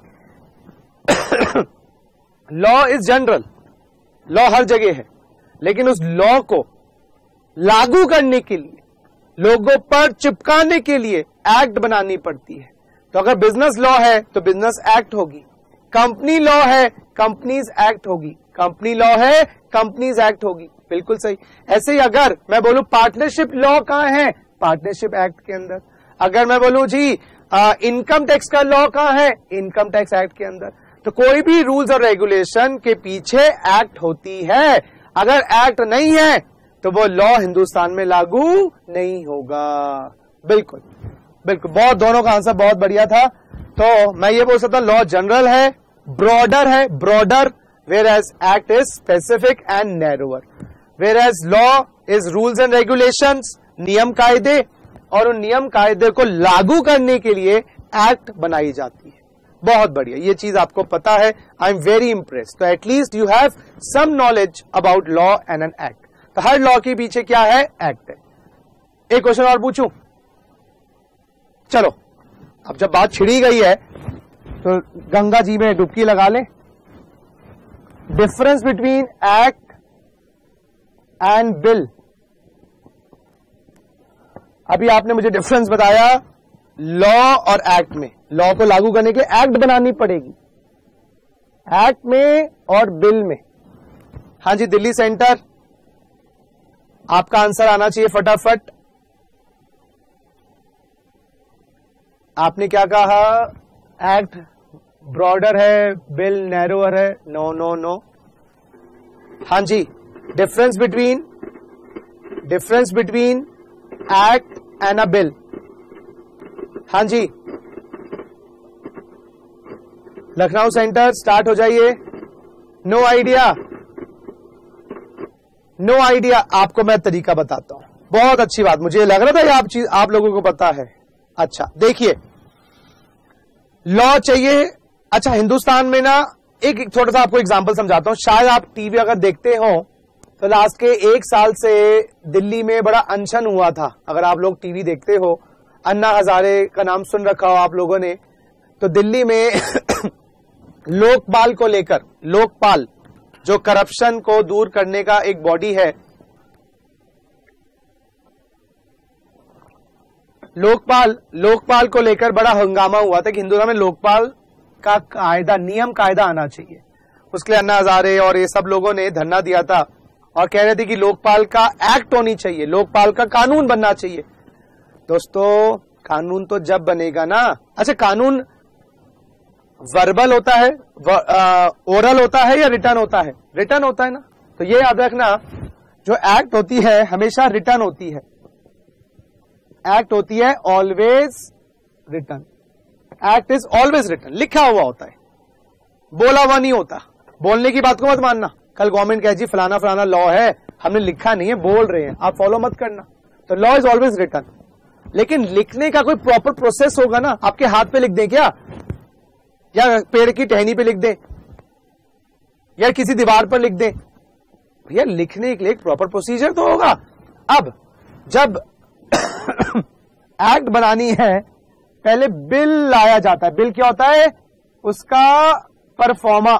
लॉ इज जनरल, लॉ हर जगह है, लेकिन उस लॉ को लागू करने के लिए, लोगों पर चिपकाने के लिए एक्ट बनानी पड़ती है। तो अगर बिजनेस लॉ है तो बिजनेस एक्ट होगी, कंपनी लॉ है कंपनीज एक्ट होगी, कंपनी लॉ है कंपनीज एक्ट होगी। बिल्कुल सही। ऐसे ही अगर मैं बोलूं पार्टनरशिप लॉ कहां है, पार्टनरशिप एक्ट के अंदर। अगर मैं बोलूं जी इनकम टैक्स का लॉ कहां है, इनकम टैक्स एक्ट के अंदर। तो कोई भी रूल्स और रेगुलेशन के पीछे एक्ट होती है, अगर एक्ट नहीं है तो वो लॉ हिंदुस्तान में लागू नहीं होगा। बिल्कुल बिल्कुल, बहुत, दोनों का आंसर बहुत बढ़िया था। तो मैं ये बोल सकता हूं लॉ जनरल है, ब्रॉडर है, broader, whereas act is specific and narrower. Whereas law is rules and regulations, नियम कायदे, और उन नियम कायदे को लागू करने के लिए एक्ट बनाई जाती है। बहुत बढ़िया, ये चीज आपको पता है, आई एम वेरी इंप्रेस्ड। तो at least you have some knowledge about law and an act. तो हर लॉ के पीछे क्या है, एक्ट है। एक क्वेश्चन और पूछूं, चलो अब जब बात छिड़ी गई है तो गंगा जी में डुबकी लगा लें। Difference between act and bill. अभी आपने मुझे डिफरेंस बताया लॉ और एक्ट में। लॉ को लागू करने के लिए एक्ट बनानी पड़ेगी, एक्ट में और बिल में। हाँ जी दिल्ली सेंटर, आपका आंसर आना चाहिए फटाफट। आपने क्या कहा? एक्ट ब्रॉडर है, बिल नैरोअर है। No no no. हाँ जी, difference between difference between act and a bill. हाँ जी, लखनऊ सेंटर स्टार्ट हो जाइए। No idea, no idea. आपको मैं तरीका बताता हूं। बहुत अच्छी बात, मुझे लग रहा था ये आप चीज आप लोगों को पता है। अच्छा देखिए, लॉ चाहिए। अच्छा, हिंदुस्तान में ना एक, एक छोटा सा आपको एग्जांपल समझाता हूं। शायद आप टीवी अगर देखते हो तो लास्ट के एक साल से दिल्ली में बड़ा अनशन हुआ था। अगर आप लोग टीवी देखते हो, अन्ना हजारे का नाम सुन रखा हो आप लोगों ने, तो दिल्ली में लोकपाल को लेकर, लोकपाल जो करप्शन को दूर करने का एक बॉडी है, लोकपाल लोकपाल को लेकर बड़ा हंगामा हुआ था कि हिंदुस्तान में लोकपाल का कायदा, नियम कायदा आना चाहिए। उसके लिए अन्ना हजारे और ये सब लोगों ने धरना दिया था और कह रहे थे कि लोकपाल का एक्ट होनी चाहिए, लोकपाल का कानून बनना चाहिए। दोस्तों, कानून तो जब बनेगा ना। अच्छा, कानून वर्बल होता है, ओरल होता है या रिटर्न होता है? रिटर्न होता है ना। तो ये याद रखना, जो एक्ट होती है हमेशा रिटर्न होती है। एक्ट होती है always written. Act is always written, लिखा हुआ होता है, बोला हुआ नहीं होता। बोलने की बात को मत मानना। कल गवर्नमेंट कहे जी फलाना फलाना लॉ है, हमने लिखा नहीं है, बोल रहे हैं, आप फॉलो मत करना। तो लॉ इज ऑलवेज रिटर्न। लेकिन लिखने का कोई प्रॉपर प्रोसेस होगा ना। आपके हाथ पे लिख दें क्या, या पेड़ की टहनी पे लिख दें, या किसी दीवार पर लिख दें? भैया लिखने के लिए एक प्रॉपर प्रोसीजर तो होगा। अब जब एक्ट बनानी है, पहले बिल लाया जाता है। बिल क्या होता है? उसका परफॉर्मा।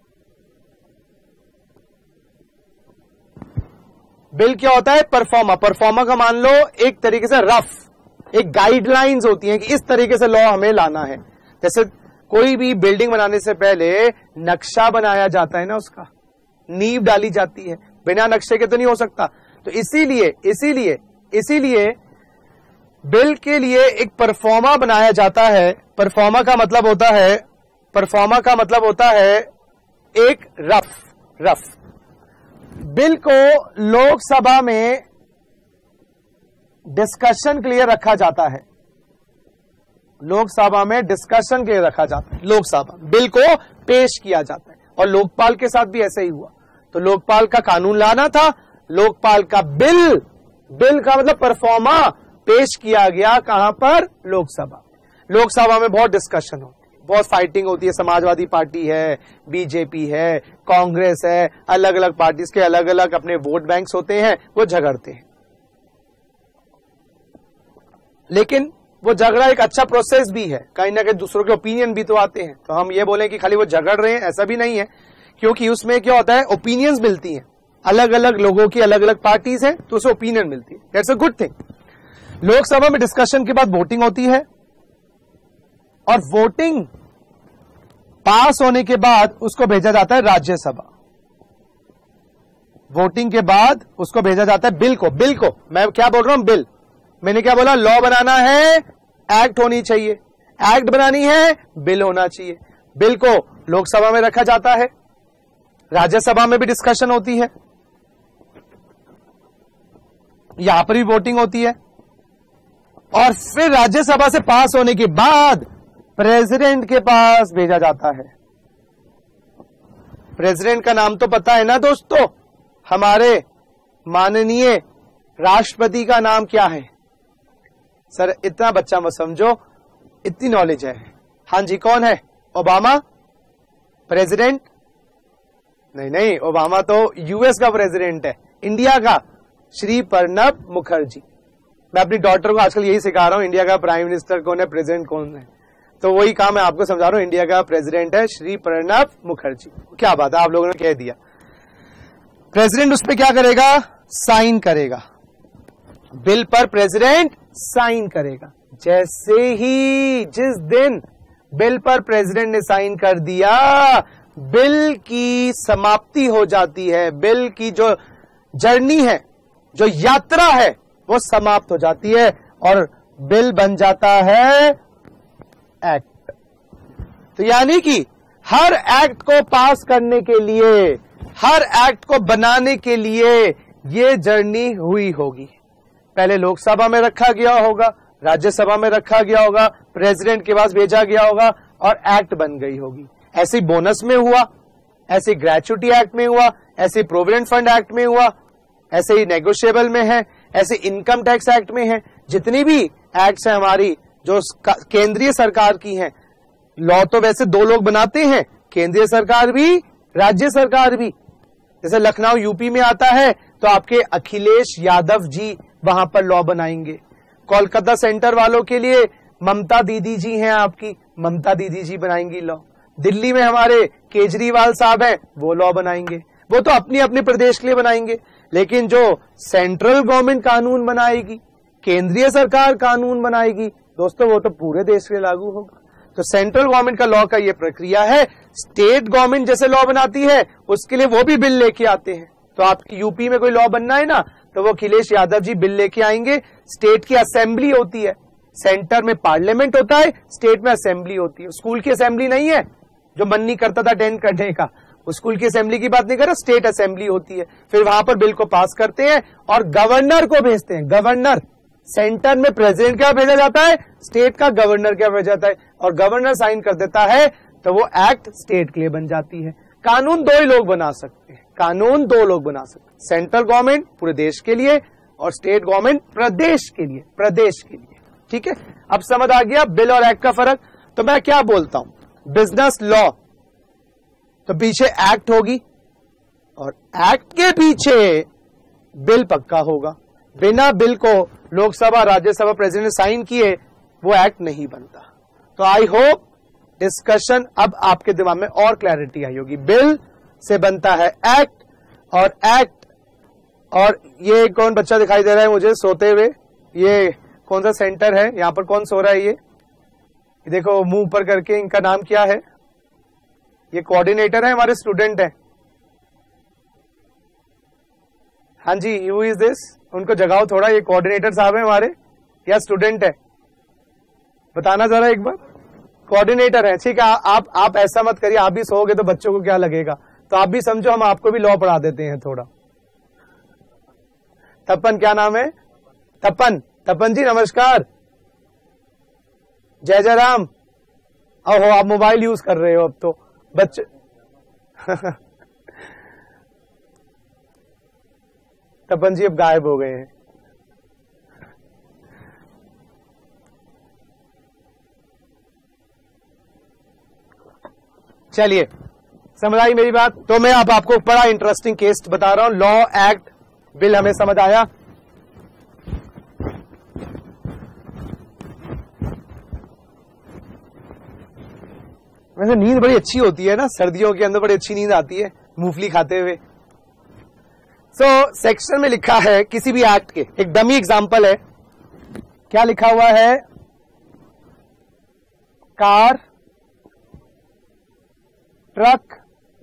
बिल क्या होता है? परफॉर्मा। परफॉर्मा का मान लो एक तरीके से रफ, एक गाइडलाइंस होती है कि इस तरीके से लॉ हमें लाना है। जैसे कोई भी बिल्डिंग बनाने से पहले नक्शा बनाया जाता है ना, उसका नींव डाली जाती है, बिना नक्शे के तो नहीं हो सकता। तो इसीलिए इसीलिए इसीलिए बिल के लिए एक परफॉर्मा बनाया जाता है। परफॉर्मा का मतलब होता है परफॉर्मा का मतलब होता है एक रफ रफ बिल को लोकसभा में डिस्कशन के लिए रखा जाता है। लोकसभा में डिस्कशन के लिए रखा जाता है। लोकसभा बिल को पेश किया जाता है। और लोकपाल के साथ भी ऐसा ही हुआ। तो लोकपाल का कानून लाना था, लोकपाल का बिल, बिल का मतलब परफॉर्मा पेश किया गया। कहां पर? लोकसभा। लोकसभा में बहुत डिस्कशन होती है, बहुत फाइटिंग होती है। समाजवादी पार्टी है, बीजेपी है, कांग्रेस है, अलग अलग पार्टीज के अलग अलग अपने वोट बैंक्स होते हैं, वो झगड़ते हैं। लेकिन वो झगड़ा एक अच्छा प्रोसेस भी है, कहीं ना कहीं दूसरों के ओपिनियन भी तो आते हैं। तो हम ये बोलें कि खाली वो झगड़ रहे हैं, ऐसा भी नहीं है, क्योंकि उसमें क्या होता है, ओपिनियंस मिलती हैं। अलग अलग लोगों की अलग अलग पार्टीज हैं, तो उसे ओपिनियन मिलती है। That's a good thing. Lok Sabha में डिस्कशन के बाद वोटिंग होती है, और वोटिंग पास होने के बाद उसको भेजा जाता है राज्यसभा। वोटिंग के बाद उसको भेजा जाता है बिल को। बिल को मैं क्या बोल रहा हूं? बिल। मैंने क्या बोला? लॉ बनाना है, एक्ट होनी चाहिए। एक्ट बनानी है, बिल होना चाहिए। बिल को लोकसभा में रखा जाता है, राज्यसभा में भी डिस्कशन होती है, यहां पर भी वोटिंग होती है, और फिर राज्यसभा से पास होने के बाद प्रेसिडेंट के पास भेजा जाता है। प्रेसिडेंट का नाम तो पता है ना दोस्तों? हमारे माननीय राष्ट्रपति का नाम क्या है? सर इतना बच्चा मत समझो, इतनी नॉलेज है। हां जी, कौन है? Obama president? नहीं नहीं, ओबामा तो यूएस का प्रेसिडेंट है। इंडिया का श्री प्रणब मुखर्जी। मैं अपनी डॉटर को आजकल यही सिखा रहा हूं, इंडिया का प्राइम मिनिस्टर कौन है, प्रेसिडेंट कौन है। तो वही काम मैं आपको समझा रहा हूं। इंडिया का प्रेसिडेंट है श्री प्रणब मुखर्जी। क्या बात है, आप लोगों ने कह दिया। प्रेसिडेंट उस पर क्या करेगा? साइन करेगा। बिल पर प्रेसिडेंट साइन करेगा। जैसे ही जिस दिन बिल पर प्रेसिडेंट ने साइन कर दिया, बिल की समाप्ति हो जाती है। बिल की जो जर्नी है, जो यात्रा है, वो समाप्त हो जाती है और बिल बन जाता है एक्ट। तो यानी कि हर एक्ट को पास करने के लिए, हर एक्ट को बनाने के लिए ये जर्नी हुई होगी। पहले लोकसभा में रखा गया होगा, राज्यसभा में रखा गया होगा, प्रेसिडेंट के पास भेजा गया होगा और एक्ट बन गई होगी। ऐसे बोनस में हुआ, ऐसे ग्रेचुटी एक्ट में हुआ, ऐसे प्रोविडेंट फंड एक्ट में हुआ, ऐसे ही नेगोशिएबल में है, ऐसे इनकम टैक्स एक्ट में है। जितनी भी एक्ट्स हैं हमारी जो केंद्रीय सरकार की हैं, लॉ तो वैसे दो लोग बनाते हैं, केंद्रीय सरकार भी, राज्य सरकार भी। जैसे लखनऊ यूपी में आता है तो आपके अखिलेश यादव जी वहां पर लॉ बनाएंगे। कोलकाता सेंटर वालों के लिए ममता दीदी जी हैं आपकी, ममता दीदी जी बनाएंगी लॉ। दिल्ली में हमारे केजरीवाल साहब हैं, वो लॉ बनाएंगे। वो तो अपनी अपने प्रदेश के लिए बनाएंगे, लेकिन जो सेंट्रल गवर्नमेंट कानून बनाएगी, केंद्रीय सरकार कानून बनाएगी, दोस्तों वो तो पूरे देश में लागू होगा। तो सेंट्रल गवर्नमेंट का लॉ का ये प्रक्रिया है। स्टेट गवर्नमेंट जैसे लॉ बनाती है उसके लिए वो भी बिल लेके आते हैं। तो आपकी यूपी में कोई लॉ बनना है ना, तो वो अखिलेश यादव जी बिल लेके आएंगे। स्टेट की असेंबली होती है, सेंटर में पार्लियामेंट होता है, स्टेट में असेंबली होती है। स्कूल की असेंबली नहीं है जो मन नहीं करता था अटेंड करने का, स्कूल की असेंबली की बात नहीं कर रहा, स्टेट असेंबली होती है। फिर वहां पर बिल को पास करते हैं और गवर्नर को भेजते हैं। गवर्नर, सेंटर में प्रेसिडेंट क्या भेजा जाता है, स्टेट का गवर्नर क्या भेजा जाता है, और गवर्नर साइन कर देता है तो वो एक्ट स्टेट के लिए बन जाती है। कानून दो ही लोग बना सकते हैं, कानून दो लोग बना सकते हैं, सेंट्रल गवर्नमेंट पूरे देश के लिए और स्टेट गवर्नमेंट प्रदेश के लिए, प्रदेश के लिए। ठीक है, अब समझ आ गया बिल और एक्ट का फर्क। तो मैं क्या बोलता हूं, बिजनेस लॉ तो पीछे एक्ट होगी और एक्ट के पीछे बिल पक्का होगा। बिना बिल को लोकसभा, राज्यसभा, प्रेसिडेंट साइन किए वो एक्ट नहीं बनता। तो आई होप डिस्कशन अब आपके दिमाग में और क्लैरिटी आई होगी। बिल से बनता है एक्ट और एक्ट, और ये कौन बच्चा दिखाई दे रहा है मुझे सोते हुए, ये कौन सा सेंटर है, यहां पर कौन सो रहा है, ये देखो मुंह ऊपर करके, इनका नाम क्या है, ये कोऑर्डिनेटर है, हमारे स्टूडेंट है। हाँ जी, हु इज दिस, उनको जगाओ थोड़ा, ये कोऑर्डिनेटर साहब है हमारे या स्टूडेंट है, बताना जरा एक बार। कोऑर्डिनेटर है, ठीक है। आप आप ऐसा मत करिए, आप भी सोओगे तो बच्चों को क्या लगेगा, तो आप भी समझो हम आपको भी लॉ पढ़ा देते हैं थोड़ा। तपन, क्या नाम है, तपन, तपन जी नमस्कार, जय जय राम। ओहो, आप मोबाइल यूज कर रहे हो अब तो बच्चे तपन जी अब गायब हो गए हैं। चलिए, समझ आई मेरी बात। तो मैं अब आपको बड़ा इंटरेस्टिंग केस बता रहा हूं। लॉ, एक्ट, बिल हमें समझ आया। वैसे नींद बड़ी अच्छी होती है ना, सर्दियों के अंदर बड़ी अच्छी नींद आती है मूंगफली खाते हुए। सो so, सेक्शन में लिखा है किसी भी एक्ट के, एक डमी एग्जांपल है, क्या लिखा हुआ है, car, truck,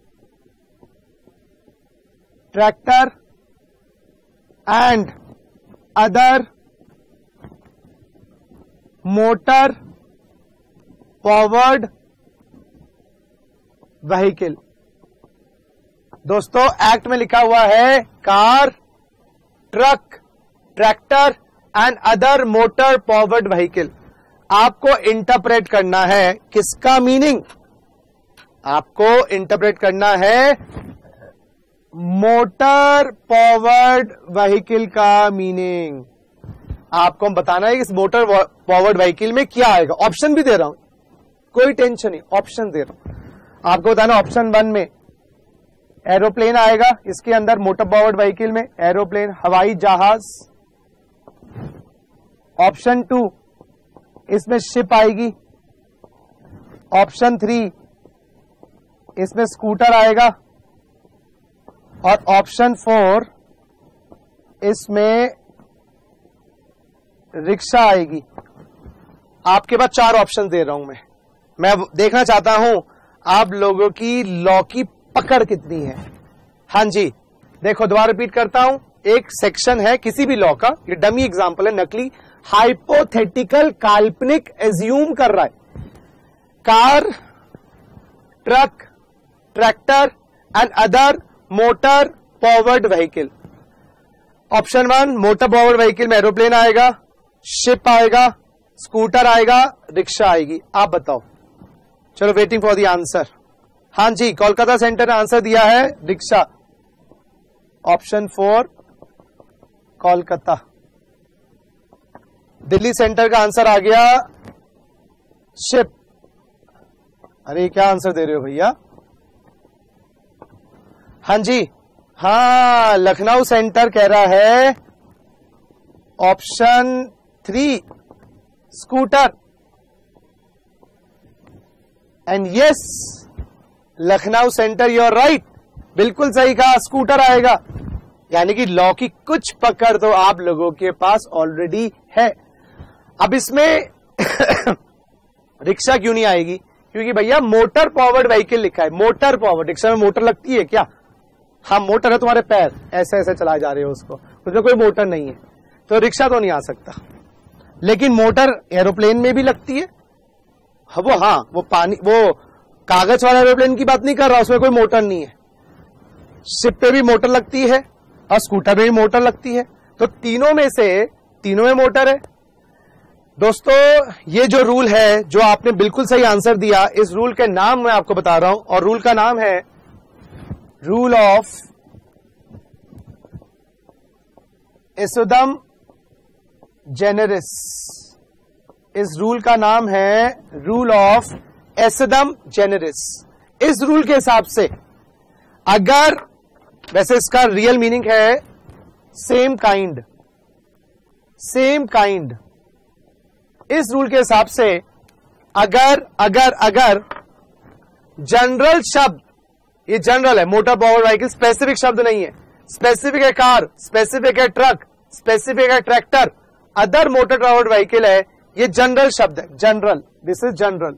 tractor and other motor powered vehicle. दोस्तों एक्ट में लिखा हुआ है car, truck, tractor and other motor powered vehicle. आपको इंटरप्रेट करना है किसका मीनिंग, आपको इंटरप्रेट करना है मोटर पावर्ड व्हीकल का मीनिंग। आपको हम बताना है कि इस मोटर पावर्ड व्हीकल में क्या आएगा। ऑप्शन भी दे रहा हूं, कोई टेंशन नहीं, ऑप्शन दे रहा हूं आपको बताना। ऑप्शन वन में एरोप्लेन आएगा, इसके अंदर मोटर पावर्ड व्हीकल में एरोप्लेन, हवाई जहाज। ऑप्शन टू इसमें शिप आएगी। ऑप्शन थ्री इसमें स्कूटर आएगा और ऑप्शन फोर इसमें रिक्शा आएगी। आपके पास चार ऑप्शन दे रहा हूं मैं मैं देखना चाहता हूं आप लोगों की लॉ की पकड़ कितनी है। हां जी, देखो दोबारा रिपीट करता हूं, एक सेक्शन है किसी भी लॉ का, ये डमी एग्जांपल है, नकली, हाइपोथेटिकल, काल्पनिक, एज्यूम कर रहा है। Car, truck, tractor and other motor powered vehicle. Option one, motor powered vehicle में एरोप्लेन आएगा, शिप आएगा, स्कूटर आएगा, रिक्शा आएगी। आप बताओ। चलो, वेटिंग फॉर द आंसर। हाँ जी, कोलकाता सेंटर ने आंसर दिया है रिक्शा। Option four Kolkata. Delhi centre का आंसर आ गया शिप। अरे क्या आंसर दे रहे हो भैया? हाँ जी, हाँ, लखनऊ सेंटर कह रहा है option three scooter. And yes, Lucknow centre, you are right, बिल्कुल सही कहा, स्कूटर आएगा। यानी कि लॉ की कुछ पकड़ तो आप लोगों के पास ऑलरेडी है। अब इसमें रिक्शा क्यों नहीं आएगी? क्योंकि भैया मोटर पावर्ड व्हीकल लिखा है। मोटर पावर्ड, रिक्शा में मोटर लगती है क्या? हाँ, मोटर है, तुम्हारे पैर ऐसे ऐसे चला जा रहे हो उसको, उसमें कोई मोटर नहीं है, तो रिक्शा तो नहीं आ सकता। लेकिन मोटर एरोप्लेन में भी लगती है। हाँ, वो हाँ वो पानी, वो कागज वाला एरोप्लेन की बात नहीं कर रहा, उसमें कोई मोटर नहीं है। शिप पे भी मोटर लगती है और स्कूटर में भी मोटर लगती है। तो तीनों में से तीनों में मोटर है। दोस्तों, ये जो रूल है, जो आपने बिल्कुल सही आंसर दिया, इस रूल के नाम मैं आपको बता रहा हूं, और रूल का नाम है रूल ऑफ एसोदम जेनेरिस। इस रूल का नाम है रूल ऑफ एसोदम जेनेरिस। इस रूल के हिसाब से अगर, वैसे इसका रियल मीनिंग है सेम काइंड, सेम काइंड। इस रूल के हिसाब से अगर अगर अगर जनरल शब्द, ये जनरल है, मोटर पावर व्हीकल स्पेसिफिक शब्द नहीं है। स्पेसिफिक है कार, स्पेसिफिक है ट्रक, स्पेसिफिक है tractor, other motor powered vehicle है, ये जनरल शब्द है, जनरल, दिस इज जनरल।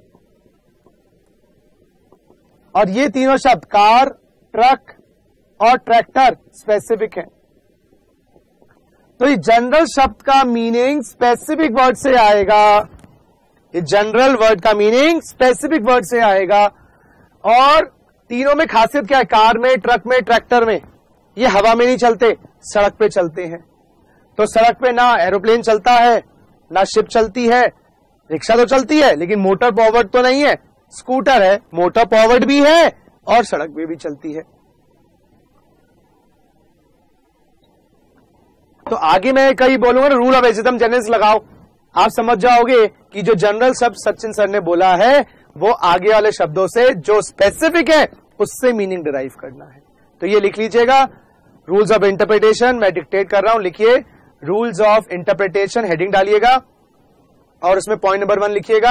और ये तीनों शब्द कार, ट्रक और ट्रैक्टर स्पेसिफिक है। तो ये जनरल शब्द का मीनिंग स्पेसिफिक वर्ड से आएगा। ये जनरल वर्ड का मीनिंग स्पेसिफिक वर्ड से आएगा। और तीनों में खासियत क्या है? कार में, ट्रक में, ट्रैक्टर में, ये हवा में नहीं चलते, सड़क पे चलते हैं। तो सड़क पे ना एरोप्लेन चलता है, ना शिप चलती है। रिक्शा तो चलती है लेकिन मोटर पावर्ड तो नहीं है। स्कूटर है, मोटर पावर्ड भी है और सड़क पे भी चलती है। तो आगे मैं कहीं बोलूंगा ना, रूल ऑफ एसोदम जेनेरिस लगाओ, आप समझ जाओगे कि जो जनरल शब्द सचिन सर ने बोला है वो आगे वाले शब्दों से जो स्पेसिफिक है उससे मीनिंग डिराइव करना है। तो ये लिख लीजिएगा, रूल्स ऑफ इंटरप्रिटेशन। मैं डिक्टेट कर रहा हूं, लिखिए रूल्स ऑफ इंटरप्रिटेशन, हेडिंग डालिएगा और उसमें पॉइंट नंबर वन लिखिएगा,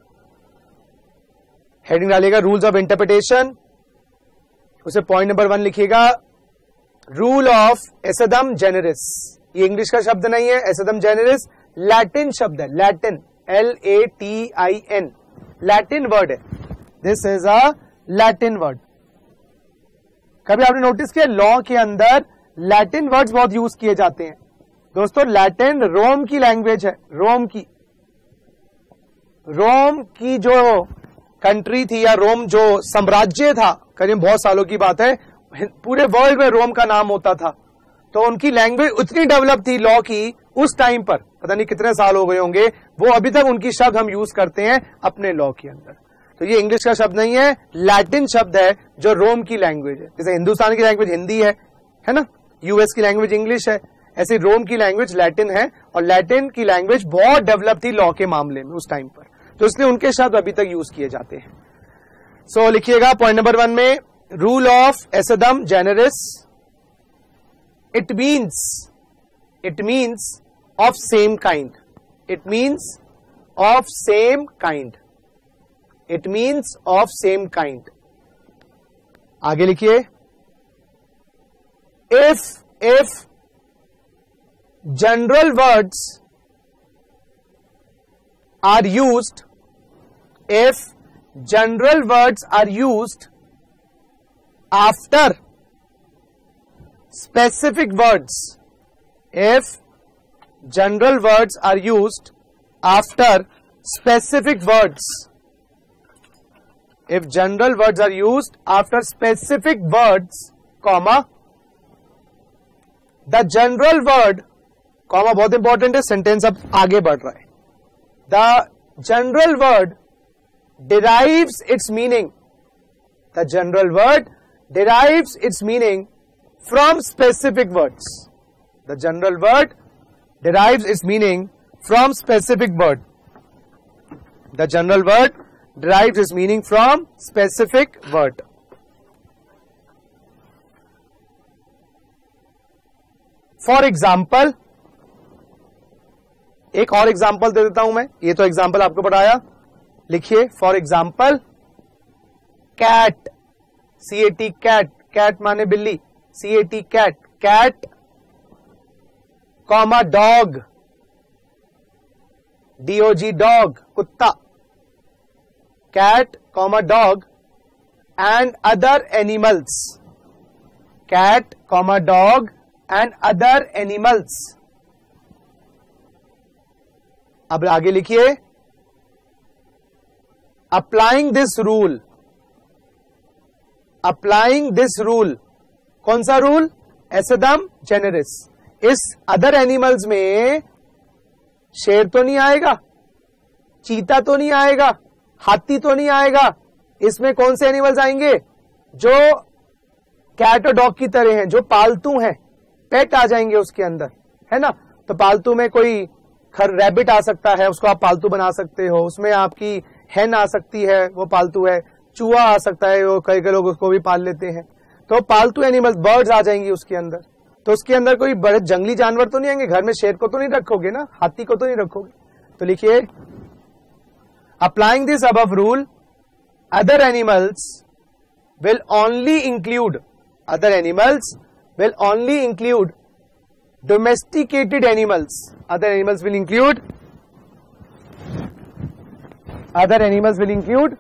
हेडिंग डालिएगा रूल्स ऑफ इंटरप्रिटेशन, उसे पॉइंट नंबर वन लिखिएगा रूल ऑफ एसोदम जेनेरिस। ये इंग्लिश का शब्द नहीं है, एसोदम जेनेरिस लैटिन शब्द है, Latin, L A T I N, Latin word है। This is a Latin word. कभी आपने नोटिस किया लॉ के अंदर लैटिन वर्ड्स बहुत यूज किए जाते हैं। दोस्तों, लैटिन रोम की लैंग्वेज है, रोम की। रोम की जो कंट्री थी या रोम जो साम्राज्य था, करीब बहुत सालों की बात है, पूरे वर्ल्ड में रोम का नाम होता था। तो उनकी लैंग्वेज उतनी डेवलप थी लॉ की उस टाइम पर, पता नहीं कितने साल हो गए होंगे, वो अभी तक उनकी शब्द हम यूज करते हैं अपने लॉ के अंदर। तो ये इंग्लिश का शब्द नहीं है, लैटिन शब्द है जो रोम की लैंग्वेज है। जैसे हिंदुस्तान की लैंग्वेज हिंदी है, है ना, यूएस की लैंग्वेज इंग्लिश है, ऐसे रोम की लैंग्वेज लैटिन है। और लैटिन की लैंग्वेज बहुत डेवलप थी लॉ के मामले में उस टाइम पर, तो इसलिए उनके शब्द अभी तक यूज किए जाते हैं। सो so, लिखिएगा पॉइंट नंबर वन में, rule of ejusdem generis, it means it means of same kind, it means of same kind, it means of same kind. आगे लिखिए, if if general words are used, if general words are used after specific words, if general words are used after specific words, if general words are used after specific words, comma, the general word, comma बहुत important है, sentence अब आगे बढ़ रहा है. The general word derives its meaning. The general word derives its meaning from specific words. The general word derives its meaning from specific word. The general word derives its meaning from specific word. For example, एक और example दे देता हूं मैं. ये तो example आपको पढ़ाया. लिखिए for example cat, C A T cat, cat माने बिल्ली, C A T cat, cat comma dog, D O G dog, कुत्ता, cat comma dog and other animals, cat comma dog and other animals. अब आगे लिखिए applying this rule, applying this rule, कौन सा rule? Ejusdem generis. इस other animals में शेर तो नहीं आएगा, चीता तो नहीं आएगा, हाथी तो नहीं आएगा. इसमें कौन से एनिमल्स आएंगे? जो कैट और डॉग की तरह हैं, जो पालतू हैं, पेट आ जाएंगे उसके अंदर, है ना. तो पालतू में कोई खर रैबिट आ सकता है, उसको आप पालतू बना सकते हो. उसमें आपकी हैन आ सकती है, वो पालतू है. चूहा आ सकता है, वो कई कई लोग उसको भी पाल लेते हैं. तो पालतू एनिमल्स, बर्ड्स आ जाएंगी उसके अंदर. तो उसके अंदर कोई बड़े जंगली जानवर तो नहीं आएंगे. घर में शेर को तो नहीं रखोगे ना, हाथी को तो नहीं रखोगे. तो लिखिए applying this above rule other animals will only include, other animals will only include domesticated animals. Other animals will include, other animals will include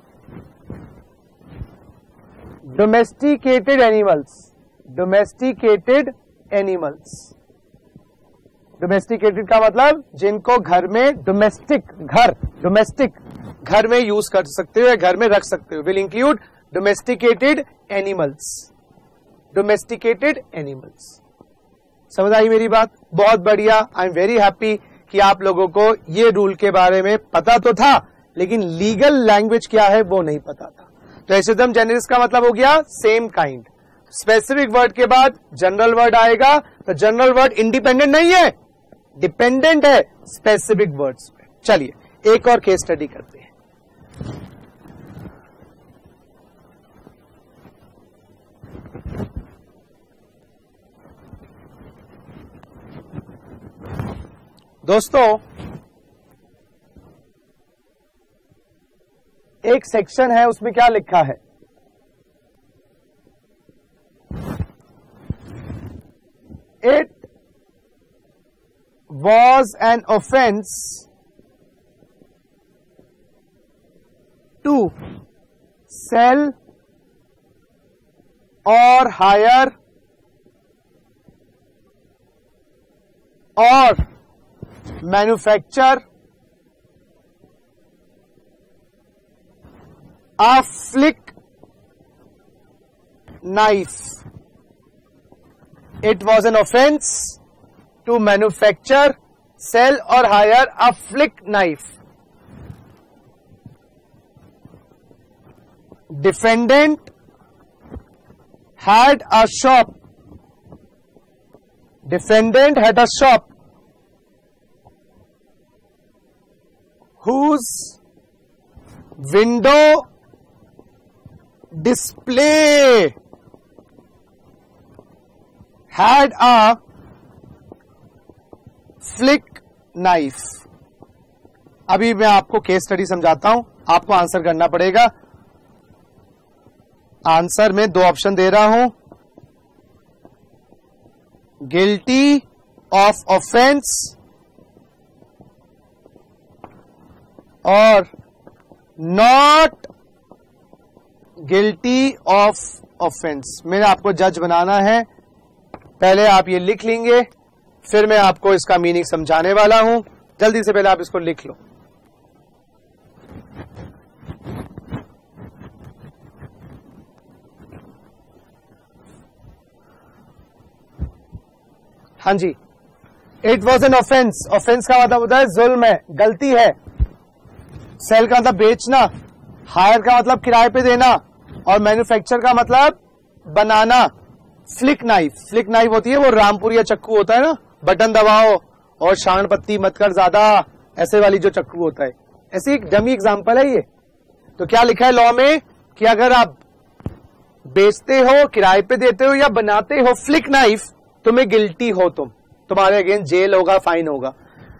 domesticated animals, domesticated animals. domesticated का मतलब जिनको घर में, domestic, घर, domestic, घर में use कर सकते हो या घर में रख सकते हो. will include domesticated animals, domesticated animals. समझ आई मेरी बात? बहुत बढ़िया. आई एम वेरी हैप्पी कि आप लोगों को ये रूल के बारे में पता तो था, लेकिन लीगल लैंग्वेज क्या है वो नहीं पता था. तो एसेदम जेनेरिस का मतलब हो गया सेम काइंड. स्पेसिफिक वर्ड के बाद जनरल वर्ड आएगा. तो जनरल वर्ड इंडिपेंडेंट नहीं है, डिपेंडेंट है स्पेसिफिक वर्ड्स पे. चलिए एक और केस स्टडी करते हैं. दोस्तों एक सेक्शन है, उसमें क्या लिखा है? It was an offence to sell और हायर और manufacture a flick knife. It was an offense to manufacture, sell or hire a flick knife. Defendant had a shop. Defendant had a shop whose window display had a flick knife. अभी मैं आपको case study समझाता हूं, आपको answer करना पड़ेगा. Answer में दो ऑप्शन दे रहा हूं. गिल्टी ऑफ ऑफेंस और नॉट गिल्टी ऑफ ऑफेंस. मैंने आपको जज बनाना है. पहले आप ये लिख लेंगे, फिर मैं आपको इसका मीनिंग समझाने वाला हूं. जल्दी से पहले आप इसको लिख लो. हाँ जी, it was an offence. Offence का मतलब होता है जुल्म है, गलती है। सेल का मतलब बेचना, हायर का मतलब किराए पे देना, और मैन्युफैक्चर का मतलब बनाना। फ्लिक नाइफ, फ्लिक नाइफ होती है वो रामपुरिया चक्कू होता है ना, बटन दबाओ और शान पत्ती मत कर ज्यादा, ऐसे वाली जो चक्कू होता है। ऐसी एक डमी एग्जांपल है ये। तो क्या लिखा है लॉ में कि अगर आप बेचते हो, किराए पे देते हो या बनाते हो फ्लिक नाइफ, तुम्हें गिल्टी हो, तुम तुम्हारे अगेंस्ट जेल होगा, फाइन होगा।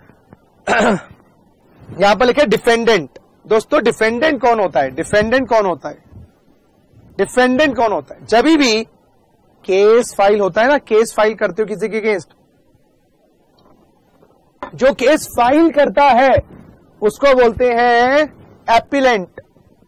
यहां पर लिखा है डिफेंडेंट। दोस्तों डिफेंडेंट कौन होता है? डिफेंडेंट कौन होता है? डिफेंडेंट कौन होता है? जब भी केस फाइल होता है ना, केस फाइल करते हो किसी के अगेंस्ट, जो केस फाइल करता है उसको बोलते हैं एपिलेंट।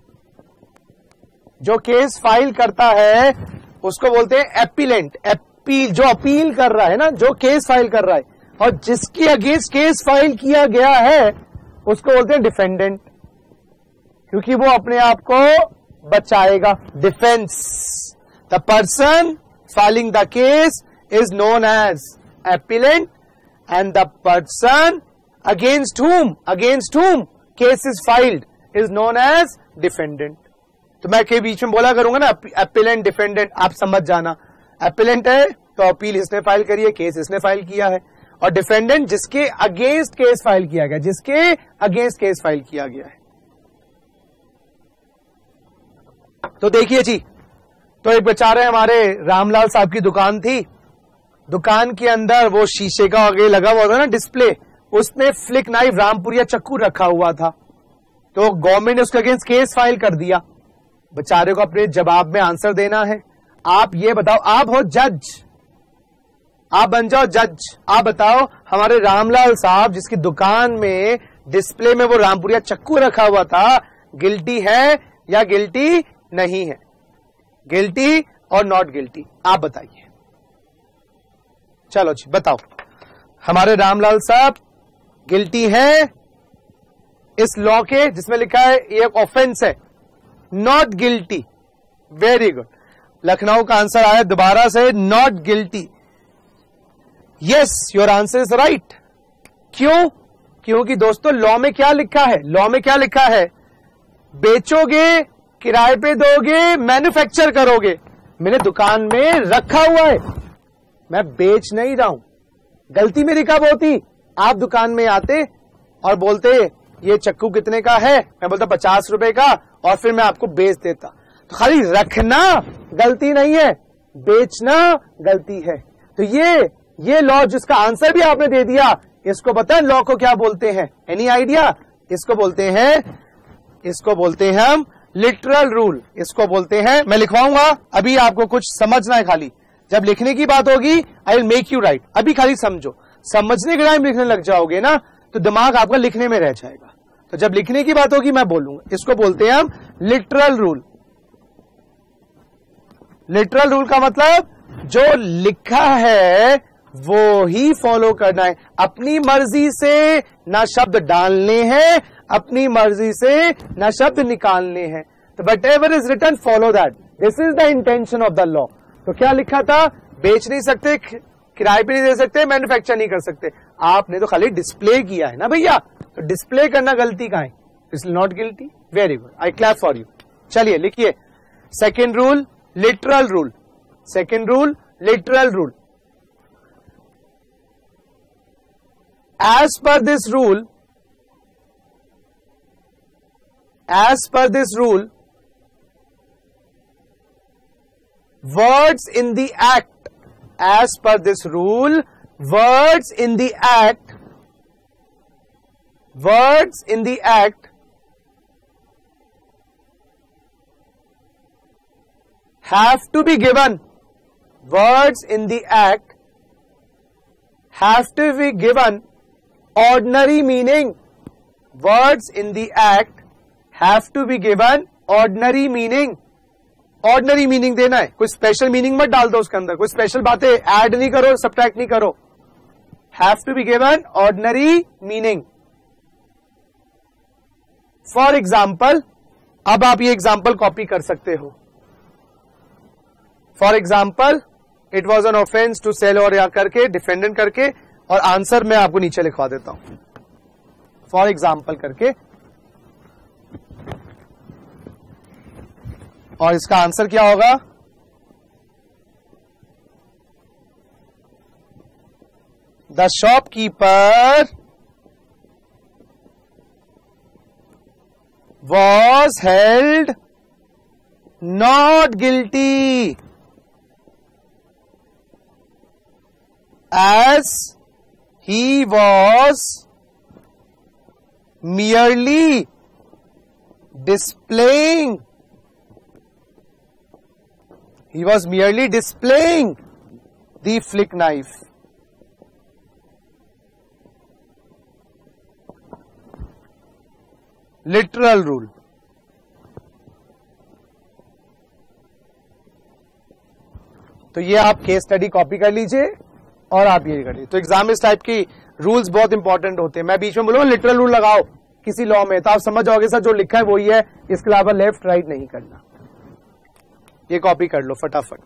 जो केस फाइल करता है उसको बोलते हैं एपिलेंट। एपील, जो अपील कर रहा है ना, जो केस फाइल कर रहा है, और जिसके अगेंस्ट केस फाइल किया गया है उसको बोलते हैं डिफेंडेंट, क्योंकि वो अपने आप को बचाएगा। Defence. The person filing the case is known as appellant and the person against whom against whom case is filed is known as defendant. तो मैं के बीच में बोला करूंगा ना एपिलेंट डिफेंडेंट, आप समझ जाना। एपिलेंट है तो अपील इसने फाइल करी है, केस इसने फाइल किया है, और डिफेंडेंट जिसके अगेंस्ट केस फाइल किया गया, जिसके अगेंस्ट केस फाइल किया गया है। तो देखिए जी, तो एक बेचारे हमारे रामलाल साहब की दुकान थी। दुकान के अंदर वो शीशे का आगे लगा हुआ था ना डिस्प्ले, उसमें फ्लिक नाइफ रामपुरिया चक्कू रखा हुआ था। तो गवर्नमेंट ने उसके अगेंस्ट केस फाइल कर दिया। बेचारे को अपने जवाब में आंसर देना है। आप ये बताओ, आप हो जज, आप बन जाओ जज। आप बताओ हमारे रामलाल साहब जिसकी दुकान में डिस्प्ले में वो रामपुरिया चक्कू रखा हुआ था, गिल्टी है या गिल्टी नहीं है? गिल्टी और नॉट गिल्टी, आप बताइए। चलो जी बताओ, हमारे रामलाल साहब गिल्टी हैं इस लॉ के जिसमें लिखा है ये एक ऑफेंस है, not guilty. Very good, Lucknow का आंसर आया दोबारा से, not guilty. Yes, your answer is right. क्यों? क्योंकि दोस्तों लॉ में क्या लिखा है? लॉ में क्या लिखा है? बेचोगे, किराए पे दोगे, मैन्युफैक्चर करोगे। मैंने दुकान में रखा हुआ है, मैं बेच नहीं रहा हूं। गलती मेरी कब होती? आप दुकान में आते और बोलते ये चक्कू कितने का है, मैं बोलता पचास रुपए का, और फिर मैं आपको बेच देता। तो खाली रखना गलती नहीं है, बेचना गलती है। तो ये ये लॉ जिसका आंसर भी आपने दे दिया, इसको पता है लॉ को क्या बोलते हैं? Any idea? इसको बोलते हैं, इसको बोलते हैं हम लिटरल रूल। इसको बोलते हैं, मैं लिखवाऊंगा, अभी आपको कुछ समझना है खाली। जब लिखने की बात होगी I will make you write. अभी खाली समझो, समझने के टाइम लिखने लग जाओगे ना तो दिमाग आपका लिखने में रह जाएगा। तो जब लिखने की बात होगी मैं बोलूंगा। इसको बोलते हैं हम लिटरल रूल। लिटरल रूल का मतलब जो लिखा है वो ही फॉलो करना है। अपनी मर्जी से ना शब्द डालने हैं, अपनी मर्जी से ना शब्द निकालने हैं। तो whatever is written follow that, this is the intention of the law. तो क्या लिखा था? बेच नहीं सकते, किराए पे नहीं दे सकते, मैन्युफैक्चर नहीं कर सकते। आपने तो खाली डिस्प्ले किया है ना भैया, तो डिस्प्ले करना गलती का है, इसलिए not guilty. Very good, I clap for you. चलिए लिखिए second rule, literal rule. Second rule, literal rule. As per this rule, as per this rule, words in the act, as per this rule, words in the act, words in the act have to be given, words in the act have to be given ordinary meaning. Words in the act have to be given ordinary meaning. Ordinary meaning देना है, कोई special meaning मत डाल दो उसके अंदर, कोई special बातें ऐड नहीं करो, सब्ट्रैक्ट नहीं करो। Have to be given ordinary meaning. For example, अब आप ये एग्जाम्पल कॉपी कर सकते हो। For example, it was an offence to sell और या करके डिफेंडेंट करके, और आंसर मैं आपको नीचे लिखवा देता हूं फॉर एग्जाम्पल करके, और इसका आंसर क्या होगा? The shopkeeper was held not guilty as he was merely displaying he was merely displaying the flick knife. Literal rule. तो ये आप केस स्टडी कॉपी कर लीजिए और आप ये कर लीजिए। तो एग्जाम इस टाइप की रूल्स बहुत इंपॉर्टेंट होते हैं। मैं बीच में बोलूंगा लिटरल रूल लगाओ किसी लॉ में, तो आप समझ जाओगे सर जो लिखा है वही है, इसके अलावा लेफ्ट राइट नहीं करना। ये कॉपी कर लो फटाफट।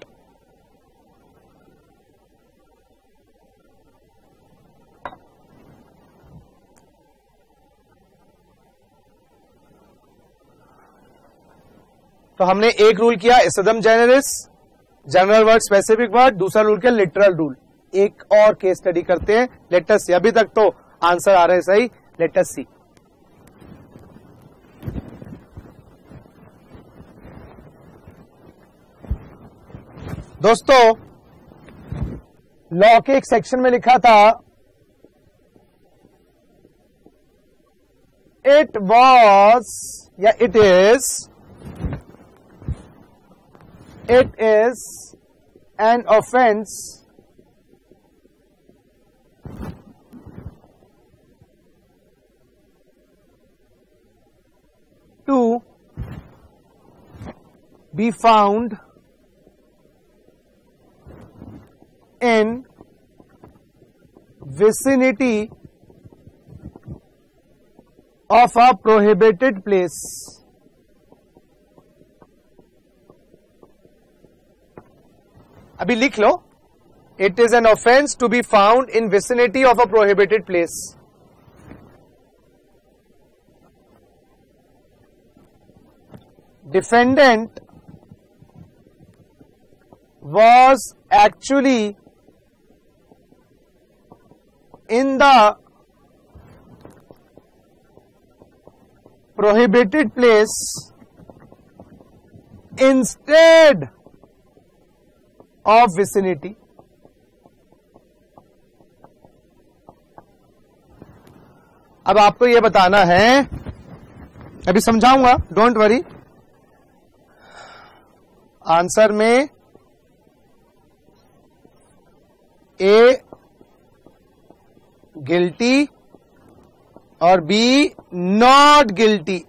तो हमने एक रूल किया ejusdem generis, general word specific word, दूसरा रूल किया लिटरल रूल। एक और केस स्टडी करते हैं, लेट अस सी। अभी तक तो आंसर आ रहे हैं सही, लेट अस सी। दोस्तों लॉ के एक सेक्शन में लिखा था इट वॉज या it is It is an offense to be found in vicinity of a prohibited place. अभी लिख लो, it is an offence to be found in vicinity of a prohibited place. Defendant was actually in the prohibited place instead of vicinity. अब आपको यह बताना है, अभी समझाऊंगा, डोंट वरी। आंसर में ए गिल्टी और बी नॉट गिल्टी।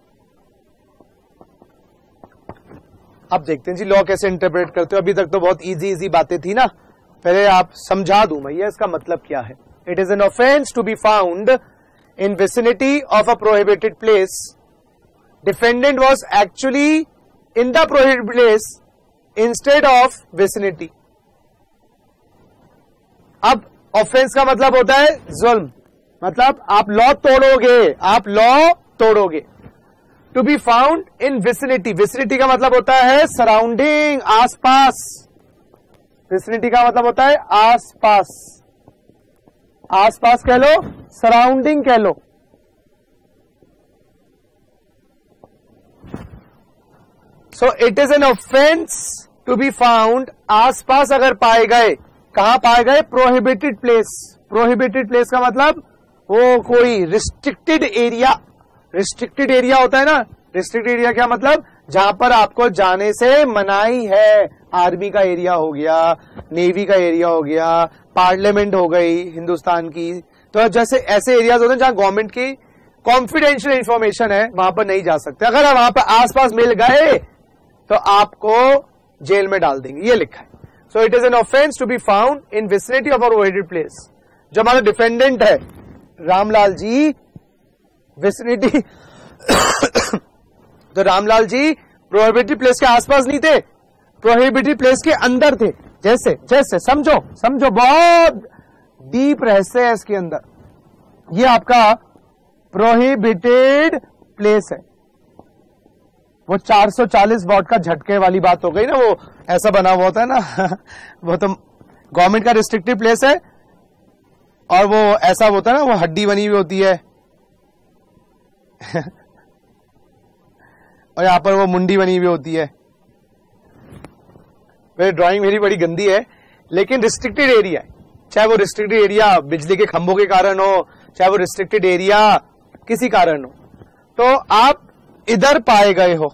अब देखते हैं जी लॉ कैसे इंटरप्रेट करते हो। अभी तक तो बहुत इजी इजी बातें थी ना, पहले आप समझा दूं मैं ये इसका मतलब क्या है। It is an offence to be found in vicinity of a prohibited place. Defendant was actually in the prohibited place instead of vicinity. अब ऑफेंस का मतलब होता है जुल्म, मतलब आप लॉ तोड़ोगे, आप लॉ तोड़ोगे। To be found in vicinity, vicinity का मतलब होता है सराउंडिंग, आसपास। विसिनिटी का मतलब होता है आसपास, आसपास कह लो, सराउंडिंग कह लो। So it is an offence to be found, आसपास अगर पाए गए। कहां पाए गए? Prohibited place. प्रोहिबिटेड प्लेस का मतलब वो कोई रिस्ट्रिक्टेड एरिया, रिस्ट्रिक्टेड एरिया होता है ना। रिस्ट्रिक्टेड एरिया क्या मतलब? जहां पर आपको जाने से मनाही है। आर्मी का एरिया हो गया, नेवी का एरिया हो गया, पार्लियामेंट हो गई हिंदुस्तान की। तो जैसे ऐसे एरियाज होते हैं जहां गवर्नमेंट की कॉन्फिडेंशियल इंफॉर्मेशन है, वहां पर नहीं जा सकते। अगर वहां पर आसपास मिल गए तो आपको जेल में डाल देंगे, ये लिखा है। So it is an offence to be found in vicinity of a prohibited place. जो हमारा डिफेंडेंट है रामलाल जी, विसिनिटी तो रामलाल जी प्रोहिबिटेड प्लेस के आसपास नहीं थे, प्रोहिबिटेड प्लेस के अंदर थे। जैसे जैसे समझो समझो, बहुत डीप रहस्य है इसके अंदर। ये आपका प्रोहिबिटेड प्लेस है। वो चार सौ चालीस वॉट का झटके वाली बात हो गई ना, वो ऐसा बना हुआ होता है ना वो तो गवर्नमेंट का रिस्ट्रिक्टेड प्लेस है, और वो ऐसा होता है ना, वो हड्डी बनी हुई होती है और यहां पर वो मुंडी बनी हुई होती है। मेरी ड्राइंग मेरी बड़ी गंदी है, लेकिन रिस्ट्रिक्टेड एरिया है। चाहे वो रिस्ट्रिक्टेड एरिया बिजली के खंभों के कारण हो, चाहे वो रिस्ट्रिक्टेड एरिया किसी कारण हो, तो आप इधर पाए गए हो,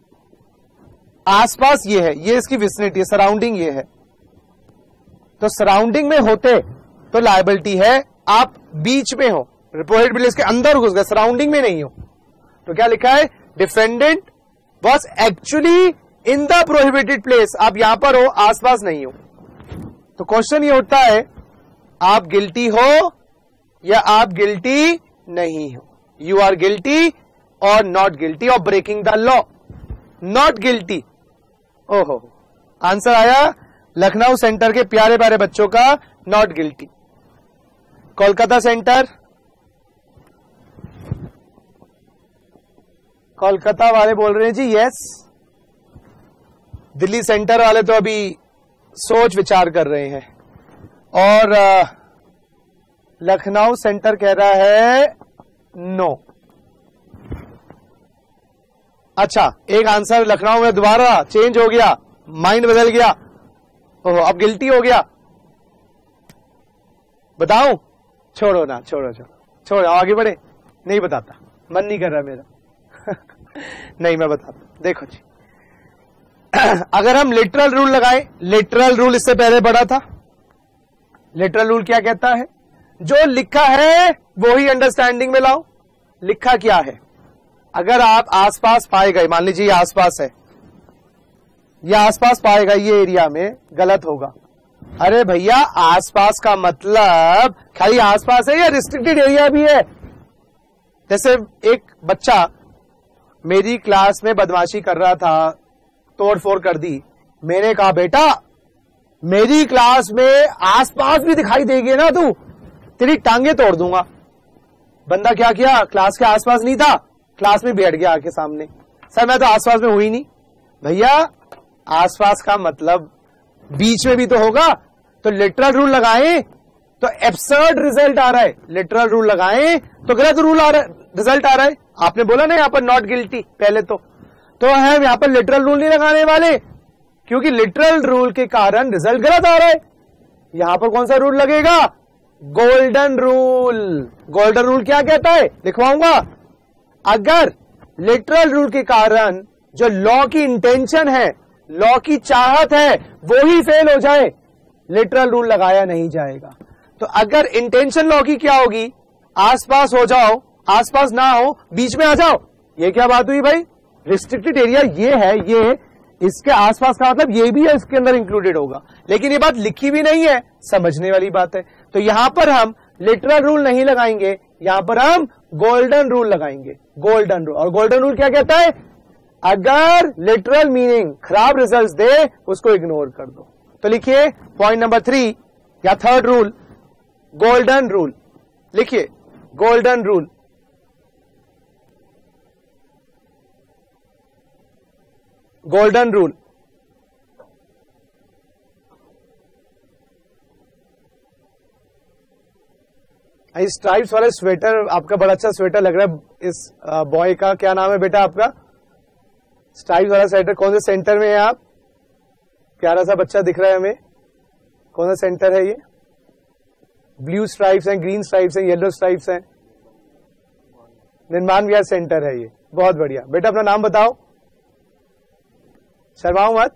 आसपास ये है, ये इसकी विसिनिटी, सराउंडिंग ये है, तो सराउंडिंग में होते तो लायबिलिटी है। आप बीच में हो, प्रोहिबिटेड प्लेस के अंदर घुस गए, सराउंडिंग में नहीं हो, तो क्या लिखा है, defendant was actually in the prohibited place. आप यहां पर हो, आसपास नहीं हो। तो क्वेश्चन ये उठता है, आप गिल्टी हो या आप गिल्टी नहीं हो। यू आर गिल्टी और not guilty of breaking the law. Not guilty, ओहो, आंसर आया लखनऊ सेंटर के प्यारे प्यारे बच्चों का, not guilty. Kolkata centre, Kolkata वाले बोल रहे हैं जी यस। दिल्ली सेंटर वाले तो अभी सोच विचार कर रहे हैं, और लखनऊ सेंटर कह रहा है नो। अच्छा, एक आंसर लखनऊ में दोबारा चेंज हो गया, माइंड बदल गया, ओहो अब गिल्टी हो गया। बताऊं? छोड़ो ना, छोड़ो छोड़ो छोड़ो, आगे बढ़े। नहीं बताता, मन नहीं कर रहा मेरा नहीं मैं बताता। देखो जी, अगर हम लिटरल रूल लगाएं, लिटरल रूल इससे पहले बड़ा था। लिटरल रूल क्या कहता है, जो लिखा है वो ही अंडरस्टैंडिंग में लाओ। लिखा क्या है, अगर आप आसपास पाए गए, मान लीजिए ये आसपास है, ये आसपास पाएगा, ये एरिया में गलत होगा। अरे भैया आसपास का मतलब खाली आसपास है या रिस्ट्रिक्टेड एरिया भी है। जैसे एक बच्चा मेरी क्लास में बदमाशी कर रहा था, तोड़ फोड़ कर दी, मैंने कहा बेटा मेरी क्लास में आसपास भी दिखाई देगी ना तू, तेरी टांगे तोड़ दूंगा। बंदा क्या किया, क्लास के आसपास नहीं था, क्लास में बैठ गया आके सामने, सर मैं तो आसपास में हुई नहीं। भैया आसपास का मतलब बीच में भी तो होगा, तो लिटरल रूल लगाएं तो एब्सर्ड रिजल्ट आ रहा है, लिटरल रूल लगाएं तो गलत रूल आ रहा है, रिजल्ट आ रहा है। आपने बोला ना यहां पर नॉट गिल्टी पहले, तो तो हम यहां पर लिटरल रूल नहीं लगाने वाले, क्योंकि लिटरल रूल के कारण रिजल्ट गलत आ रहा है। यहां पर कौन सा रूल लगेगा, गोल्डन रूल। गोल्डन रूल क्या कहता है, लिखवाऊंगा, अगर लिटरल रूल के कारण जो लॉ की इंटेंशन है, लॉ की चाहत है, वो ही फेल हो जाए, लिटरल रूल लगाया नहीं जाएगा। तो अगर इंटेंशन लॉ की क्या होगी, आसपास हो जाओ, आसपास ना हो, बीच में आ जाओ, ये क्या बात हुई भाई, रिस्ट्रिक्टेड एरिया ये है, ये इसके आसपास का मतलब ये भी है, इसके अंदर इंक्लूडेड होगा। लेकिन ये बात लिखी भी नहीं है, समझने वाली बात है। तो यहां पर हम लिटरल रूल नहीं लगाएंगे, यहां पर हम गोल्डन रूल लगाएंगे, गोल्डन रूल। और गोल्डन रूल क्या कहता है, अगर लिटरल मीनिंग खराब रिजल्ट्स दे उसको इग्नोर कर दो। तो लिखिए पॉइंट नंबर थ्री या थर्ड रूल, गोल्डन रूल। लिखिए गोल्डन रूल, गोल्डन रूल। इस स्ट्राइप्स वाले स्वेटर, आपका बड़ा अच्छा स्वेटर लग रहा है इस बॉय का। क्या नाम है बेटा आपका, स्ट्राइप्स वाला स्वेटर, कौन से सेंटर में है आप, प्यारा सा बच्चा दिख रहा है हमें, कौन सा सेंटर है ये, ब्लू स्ट्राइप्स हैं, ग्रीन स्ट्राइप्स हैं, येलो स्ट्राइप्स हैं, निर्माण विहार सेंटर है ये, बहुत बढ़िया। बेटा अपना नाम बताओ, शर्माओ मत।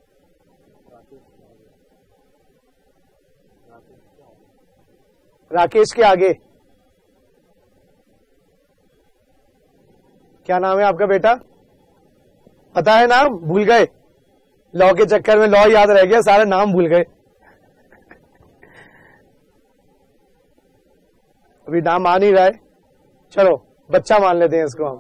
राकेश के आगे क्या नाम है आपका बेटा, पता है नाम, भूल गए, लॉ के चक्कर में लॉ याद रह गया, सारे नाम भूल गए। अभी नाम आ नहीं रहा है, चलो बच्चा मान लेते हैं इसको हम।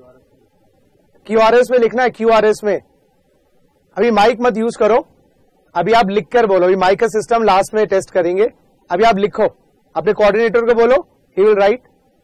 क्यूआरएस में लिखना है, क्यूआरएस में। अभी माइक मत यूज करो, अभी आप लिख कर बोलो, अभी माइक का सिस्टम लास्ट में टेस्ट करेंगे। अभी आप लिखो, अपने कोऑर्डिनेटर को बोलो, ही विल राइट।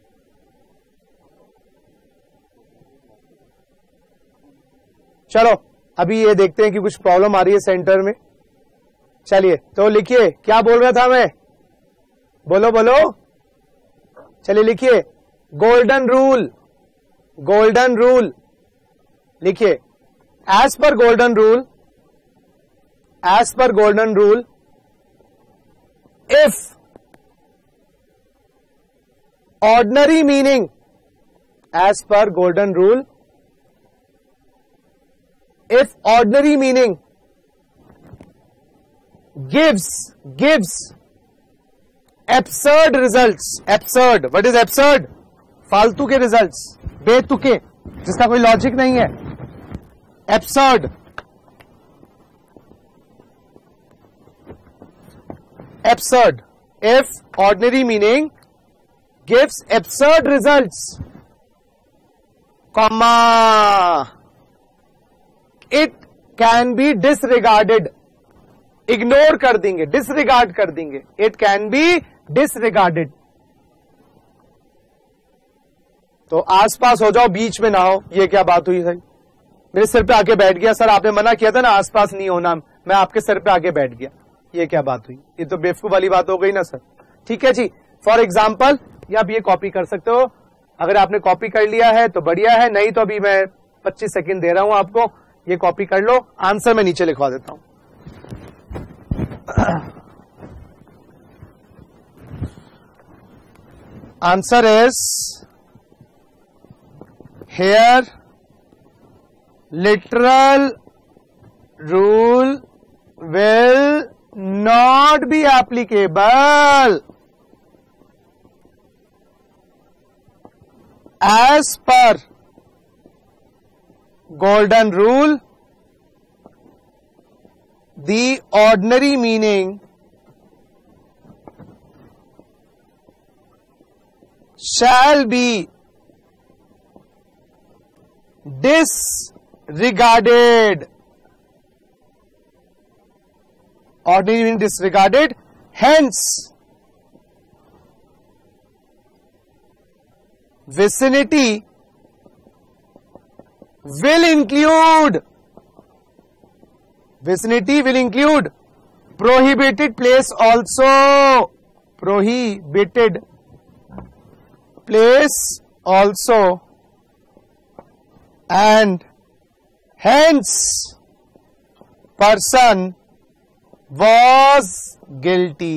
चलो अभी ये देखते हैं कि कुछ प्रॉब्लम आ रही है सेंटर में। चलिए तो लिखिए, क्या बोल रहा था मैं, बोलो बोलो, चलिए लिखिए, गोल्डन रूल, गोल्डन रूल लिखिए। As per golden rule, as per golden rule, if ordinary meaning, as per golden rule, if ordinary meaning gives gives absurd results, absurd, what is absurd? फालतू के results, बेतुके, जिसका कोई logic नहीं है, absurd, absurd, if ordinary meaning gives absurd results, comma, it can be disregarded, ignore कर देंगे, disregard कर देंगे, इट कैन बी डिसरिगार्डेड। तो आसपास हो जाओ, बीच में ना हो। ये क्या बात हुई सर, मेरे सिर पे आके बैठ गया। सर आपने मना किया था ना आसपास नहीं होना, मैं आपके सिर पे आके बैठ गया, ये क्या बात हुई? ये तो बेवकूफ वाली बात हो गई ना सर। ठीक है जी, फॉर एग्जाम्पल या आप ये कॉपी कर सकते हो, अगर आपने कॉपी कर लिया है तो बढ़िया है, नहीं तो अभी मैं पच्चीस सेकंड दे रहा हूं आपको, ये कॉपी कर लो। आंसर मैं नीचे लिखवा देता हूं। Answer is here literal rule will not be applicable as per golden rule, the ordinary meaning shall be disregarded, ordinary meaning disregarded, hence vicinity will include, vicinity will include prohibited place also, prohibited place also, and hence person was guilty।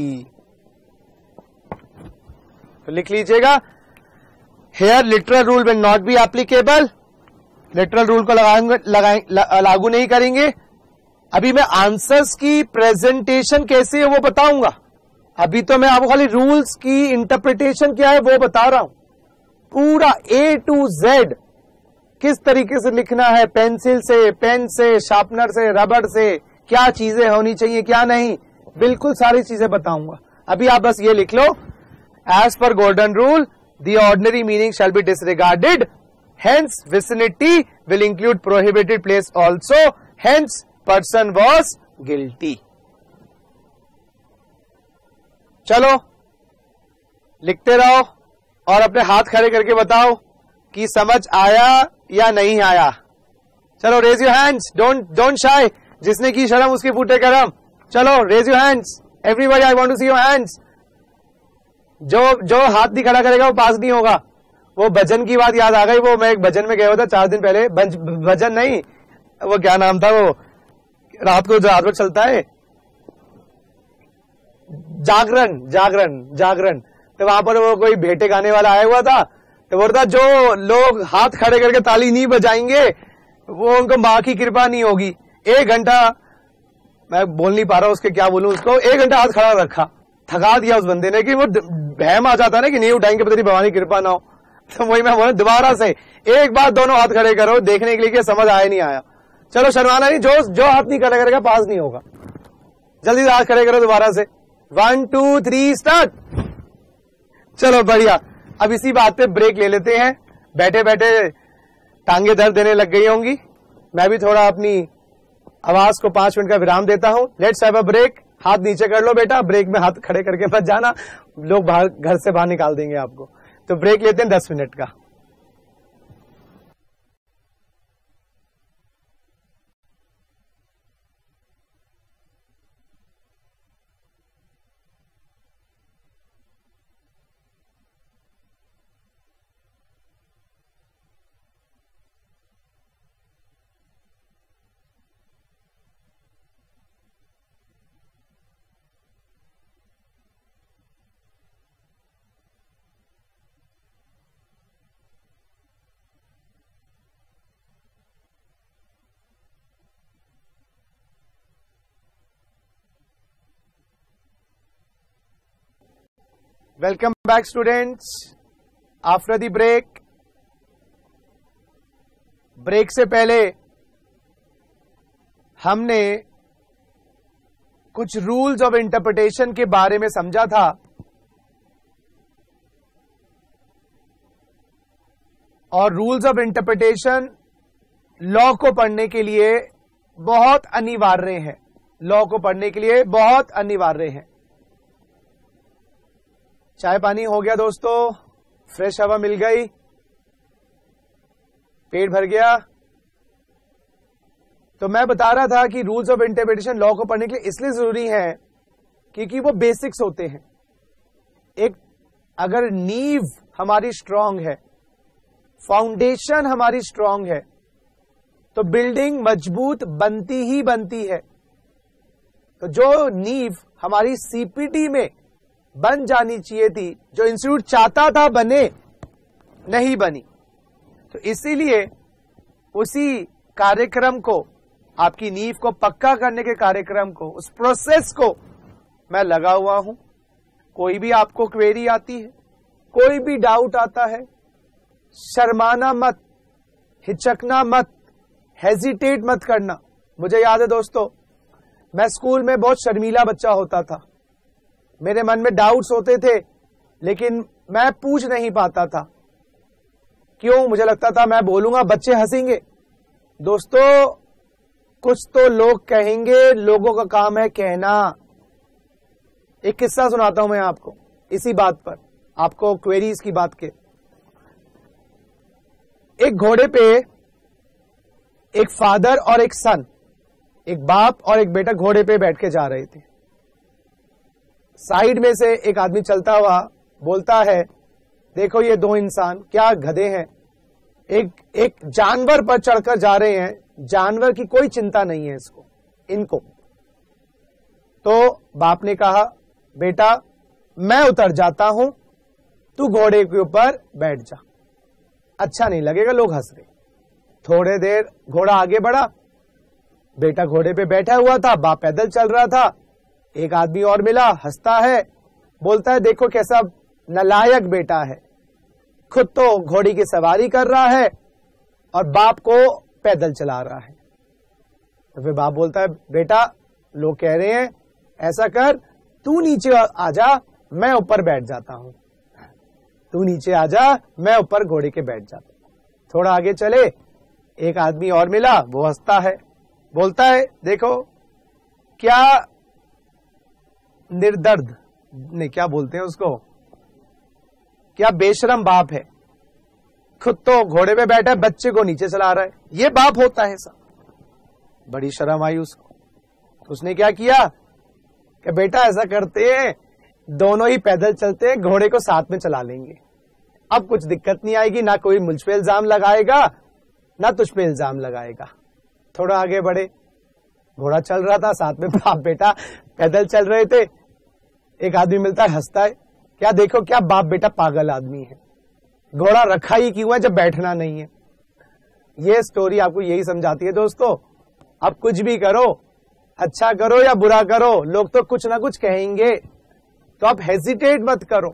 तो लिख लीजिएगा, here literal rule will not be applicable, literal rule को लगाएंगे, लगाएं, लागू नहीं करेंगे। अभी मैं आंसर्स की प्रेजेंटेशन कैसे है वो बताऊंगा, अभी तो मैं आपको खाली रूल्स की इंटरप्रिटेशन क्या है वो बता रहा हूं। पूरा ए टू जेड किस तरीके से लिखना है, पेंसिल से, पेन से, शार्पनर से, रबड़ से, क्या चीजें होनी चाहिए क्या नहीं, बिल्कुल सारी चीजें बताऊंगा। अभी आप बस ये लिख लो, as per golden rule the ordinary meaning shall be disregarded, hence vicinity will include prohibited place also, hence person was guilty। चलो लिखते रहो और अपने हाथ खड़े करके बताओ कि समझ आया या नहीं आया। चलो raise your hands, don't don't shy, जिसने की शर्म उसके फूटे करम। चलो raise your hands, everybody, I want to see your hands. जो जो हाथ नहीं खड़ा करेगा वो पास नहीं होगा। वो भजन की बात याद आ गई, वो मैं एक भजन में गया हुआ था चार दिन पहले, भजन नहीं, वो क्या नाम था, वो रात को जो रात भर चलता है, जागरण जागरण जागरण। तो वहां पर वो कोई भेंटे गाने वाला आया हुआ था, तो बोलता जो लोग हाथ खड़े करके ताली नहीं बजाएंगे वो उनको मां की कृपा नहीं होगी। एक घंटा, मैं बोल नहीं पा रहा उसके क्या बोलूं उसको, एक घंटा हाथ खड़ा रखा, थका दिया उस बंदे ने कि वो बहम आ जाता ना कि नहीं उठाएंगे, पता नहीं भगवान की कृपा ना हो। तो वही मैं बोला दोबारा से एक बार दोनों हाथ खड़े करो, देखने के लिए कि समझ आया नहीं आया। चलो शर्माना नहीं, जो जो हाथ नहीं खड़ा करेगा पास नहीं होगा। जल्दी से हाथ खड़े करो दोबारा से, वन टू थ्री स्टार्ट। चलो बढ़िया, अब इसी बात पे ब्रेक ले लेते हैं। बैठे बैठे टांगे दर्द देने लग गई होंगी, मैं भी थोड़ा अपनी आवाज को पांच मिनट का विराम देता हूं। Let's have a break. हाथ नीचे कर लो बेटा, ब्रेक में हाथ खड़े करके मत जाना, लोग बाहर घर से बाहर निकाल देंगे आपको। तो ब्रेक लेते हैं दस मिनट का। Welcome back students after the break। Break से पहले हमने कुछ रूल्स ऑफ इंटरप्रिटेशन के बारे में समझा था और रूल्स ऑफ इंटरप्रिटेशन लॉ को पढ़ने के लिए बहुत अनिवार्य हैं। लॉ को पढ़ने के लिए बहुत अनिवार्य हैं। चाय पानी हो गया दोस्तों, फ्रेश हवा मिल गई, पेट भर गया। तो मैं बता रहा था कि रूल्स ऑफ इंटरप्रिटेशन लॉ को पढ़ने के लिए इसलिए जरूरी है क्योंकि वो बेसिक्स होते हैं। एक अगर नींव हमारी स्ट्रांग है, फाउंडेशन हमारी स्ट्रांग है, तो बिल्डिंग मजबूत बनती ही बनती है। तो जो नींव हमारी सीपीटी में बन जानी चाहिए थी, जो इंस्टीट्यूट चाहता था बने, नहीं बनी। तो इसीलिए उसी कार्यक्रम को, आपकी नींव को पक्का करने के कार्यक्रम को, उस प्रोसेस को मैं लगा हुआ हूं। कोई भी आपको क्वेरी आती है, कोई भी डाउट आता है, शर्माना मत, हिचकना मत, हेजिटेट मत करना। मुझे याद है दोस्तों, मैं स्कूल में बहुत शर्मीला बच्चा होता था। मेरे मन में डाउट्स होते थे लेकिन मैं पूछ नहीं पाता था। क्यों? मुझे लगता था मैं बोलूंगा बच्चे हंसेंगे। दोस्तों, कुछ तो लोग कहेंगे, लोगों का काम है कहना। एक किस्सा सुनाता हूं मैं आपको इसी बात पर, आपको क्वेरीज की बात के। एक घोड़े पे एक फादर और एक सन, एक बाप और एक बेटा घोड़े पे बैठ के जा रहे थे। साइड में से एक आदमी चलता हुआ बोलता है, देखो ये दो इंसान क्या गधे हैं, एक एक जानवर पर चढ़कर जा रहे हैं, जानवर की कोई चिंता नहीं है इसको इनको। तो बाप ने कहा, बेटा मैं उतर जाता हूं, तू घोड़े के ऊपर बैठ जा, अच्छा नहीं लगेगा, लोग हंस रहे। थोड़े देर घोड़ा आगे बढ़ा, बेटा घोड़े पे बैठा हुआ था, बाप पैदल चल रहा था। एक आदमी और मिला, हंसता है, बोलता है देखो कैसा नालायक बेटा है, खुद तो घोड़ी की सवारी कर रहा है और बाप को पैदल चला रहा है। तो फिर बाप बोलता है, बेटा लोग कह रहे हैं ऐसा कर, तू नीचे आ जा, मैं ऊपर बैठ जाता हूं। तू नीचे आ जा, मैं ऊपर घोड़े के बैठ जाता हूं। थोड़ा आगे चले, एक आदमी और मिला, वो हंसता है, बोलता है देखो क्या निर्दर्द नहीं, क्या बोलते हैं उसको, क्या बेशरम बाप है, खुद तो घोड़े पे बैठा है, बच्चे को नीचे चला रहा है, ये बाप होता है सब। बड़ी शर्म आई उसको। तो उसने क्या किया कि बेटा ऐसा करते हैं, दोनों ही पैदल चलते हैं, घोड़े को साथ में चला लेंगे, अब कुछ दिक्कत नहीं आएगी, ना कोई मुझ पे इल्जाम लगाएगा ना तुझ पे इल्जाम लगाएगा। थोड़ा आगे बढ़े, घोड़ा चल रहा था, साथ में बाप बेटा पैदल चल रहे थे। एक आदमी मिलता है, हंसता है, क्या देखो क्या बाप बेटा पागल आदमी है, घोड़ा रखा ही क्यों है जब बैठना नहीं है। ये स्टोरी आपको यही समझाती है दोस्तों, आप कुछ भी करो, अच्छा करो या बुरा करो, लोग तो कुछ ना कुछ कहेंगे, तो आप हेजिटेट मत करो।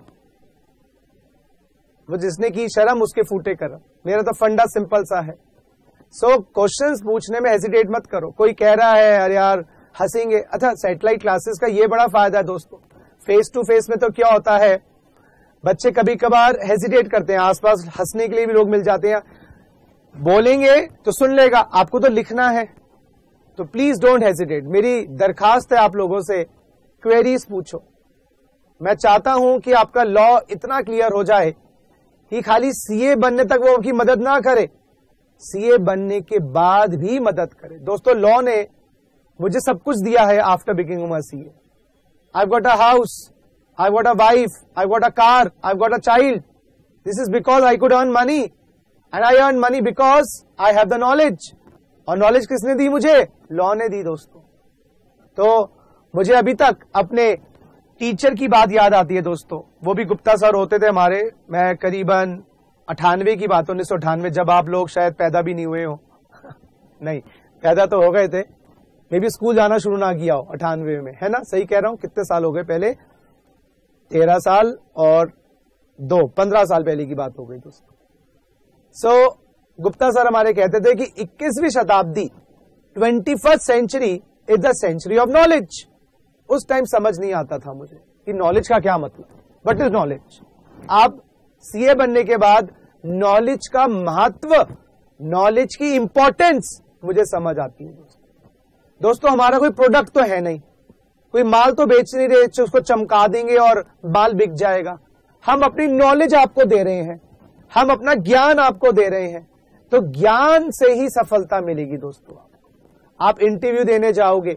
वो जिसने की शर्म उसके फूटे करो, मेरा तो फंडा सिंपल सा है। सो क्वेश्चंस पूछने में हेजिटेट मत करो। कोई कह रहा है अरे यार हंसेंगे, अच्छा सैटेलाइट क्लासेस का ये बड़ा फायदा है दोस्तों। फेस टू फेस में तो क्या होता है, बच्चे कभी कभार हेजिटेट करते हैं, आसपास हंसने के लिए भी लोग मिल जाते हैं, बोलेंगे तो सुन लेगा, आपको तो लिखना है, तो प्लीज डोंट हेजिटेट। मेरी दरखास्त है आप लोगों से, क्वेरीज पूछो। मैं चाहता हूं कि आपका लॉ इतना क्लियर हो जाए कि खाली सीए बनने तक वो आपकी मदद ना करे, सीए बनने के बाद भी मदद करे। दोस्तों, लॉ ने मुझे सब कुछ दिया है after becoming a CA. I got a house, I got a wife, I got a car, I got a child. This is because I could earn money, and I earn money because I have the knowledge. और knowledge किसने दी मुझे? Law ने दी दोस्तों। तो मुझे अभी तक अपने टीचर की बात याद आती है दोस्तों, वो भी गुप्ता सर होते थे हमारे। मैं करीबन अठानवे की बात, उन्नीस सौ अठानवे, जब आप लोग शायद पैदा भी नहीं हुए हो नहीं, पैदा तो हो गए थे, मे भी स्कूल जाना शुरू ना किया हो अठानवे में, है ना? सही कह रहा हूं? कितने साल हो गए पहले? तेरह साल और दो पंद्रह साल पहले की बात हो गई दोस्तों। सो so, गुप्ता सर हमारे कहते थे कि इक्कीसवीं शताब्दी, twenty first century is the century of knowledge. उस टाइम समझ नहीं आता था मुझे कि नॉलेज का क्या मतलब, व्हाट इज नॉलेज। आप सीए बनने के बाद नॉलेज का महत्व, नॉलेज की इंपॉर्टेंस मुझे समझ आती है दोस्तों। दोस्तों, हमारा कोई प्रोडक्ट तो है नहीं, कोई माल तो बेच नहीं रहे, उसको चमका देंगे और माल बिक जाएगा। हम अपनी नॉलेज आपको दे रहे हैं, हम अपना ज्ञान आपको दे रहे हैं, तो ज्ञान से ही सफलता मिलेगी दोस्तों। आप इंटरव्यू देने जाओगे,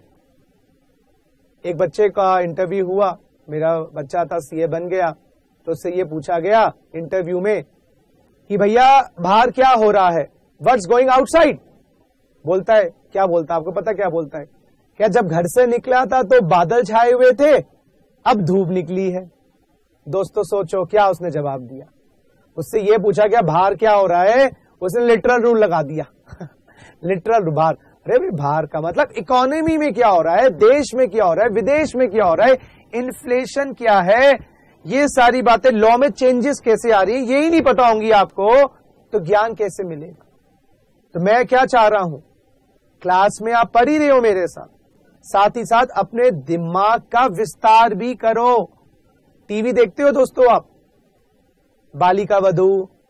एक बच्चे का इंटरव्यू हुआ, मेरा बच्चा था सीए बन गया, तो उससे ये पूछा गया इंटरव्यू में कि भैया बाहर क्या हो रहा है, व्हाट्स गोइंग आउटसाइड। बोलता है, क्या बोलता है आपको पता क्या बोलता है? क्या जब घर से निकला था तो बादल छाए हुए थे, अब धूप निकली है। दोस्तों सोचो क्या उसने जवाब दिया। उससे ये पूछा क्या बाहर क्या हो रहा है, उसने लिटरल रूल लगा दिया लिटरल बाहर, अरे भाई बाहर का मतलब इकोनॉमी में क्या हो रहा है, देश में क्या हो रहा है, विदेश में क्या हो रहा है, इन्फ्लेशन क्या है, ये सारी बातें, लॉ में चेंजेस कैसे आ रही है, यही नहीं पता होंगी आपको, तो ज्ञान कैसे मिलेगा। तो मैं क्या चाह रहा हूं, क्लास में आप पढ़ ही रहे हो मेरे साथ, साथ ही साथ अपने दिमाग का विस्तार भी करो। टीवी देखते हो दोस्तों आप, बालिका वधू,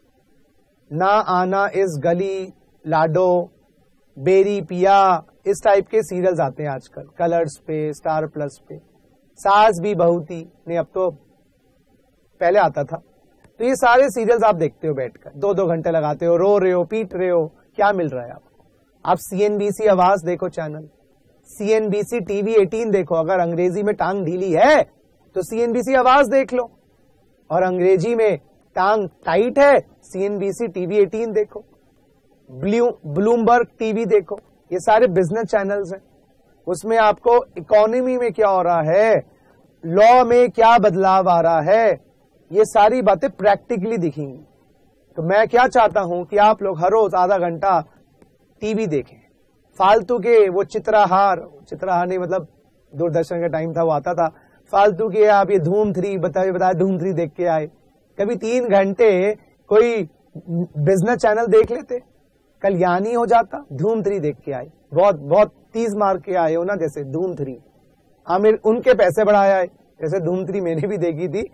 ना आना इस गली, लाडो, बेरी पिया, इस टाइप के सीरियल्स आते हैं आजकल कलर्स पे, स्टार प्लस पे। सास भी बहू थी, नहीं अब तो पहले आता था। तो ये सारे सीरियल्स आप देखते हो बैठकर, दो दो घंटे लगाते हो, रो रहे हो, पीट रहे हो, क्या मिल रहा है आपको? आप सीएनबीसी आवाज देखो चैनल, सीएनबीसी टीवी अठारह देखो। अगर अंग्रेजी में टांग ढीली है तो सीएनबीसी आवाज देख लो, और अंग्रेजी में टांग टाइट है, सीएनबीसी टीवी अठारह देखो, ब्लू ब्लूमबर्ग टीवी देखो। ये सारे बिजनेस चैनल्स हैं, उसमें आपको इकोनॉमी में क्या हो रहा है, लॉ में क्या बदलाव आ रहा है, ये सारी बातें प्रैक्टिकली दिखेंगी। तो मैं क्या चाहता हूं कि आप लोग हर रोज आधा घंटा टीवी देखें, फालतू के वो चित्रहार, चित्रहार नहीं मतलब दूरदर्शन का टाइम था वो आता था, फालतू के आप ये धूम थ्री बताए बताए धूम थ्री देख के आए। कभी तीन घंटे कोई बिजनेस चैनल देख लेते, कल्याणी हो जाता, धूम थ्री देख के आए, बहुत बहुत तीस मार के आए हो ना, जैसे धूम थ्री, आमिर उनके पैसे बढ़ाया है, जैसे धूम थ्री मैंने भी देखी थी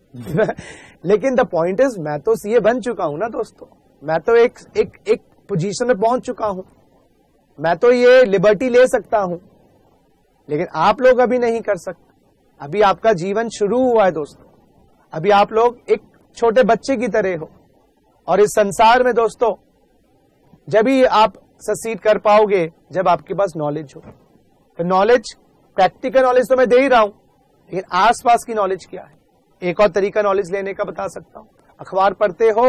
लेकिन द पॉइंट इज, मैं तो सीए बन चुका हूं ना दोस्तों, मैं तो एक एक एक पोजीशन में पहुंच चुका हूं, मैं तो ये लिबर्टी ले सकता हूं, लेकिन आप लोग अभी नहीं कर सकते। अभी आपका जीवन शुरू हुआ है दोस्तों, अभी आप लोग एक छोटे बच्चे की तरह हो, और इस संसार में दोस्तों जब ही आप सक्सीड कर पाओगे जब आपके पास नॉलेज हो। तो नॉलेज, प्रैक्टिकल नॉलेज तो मैं दे ही रहा हूं, लेकिन आसपास की नॉलेज क्या है, एक और तरीका नॉलेज लेने का बता सकता हूं। अखबार पढ़ते हो,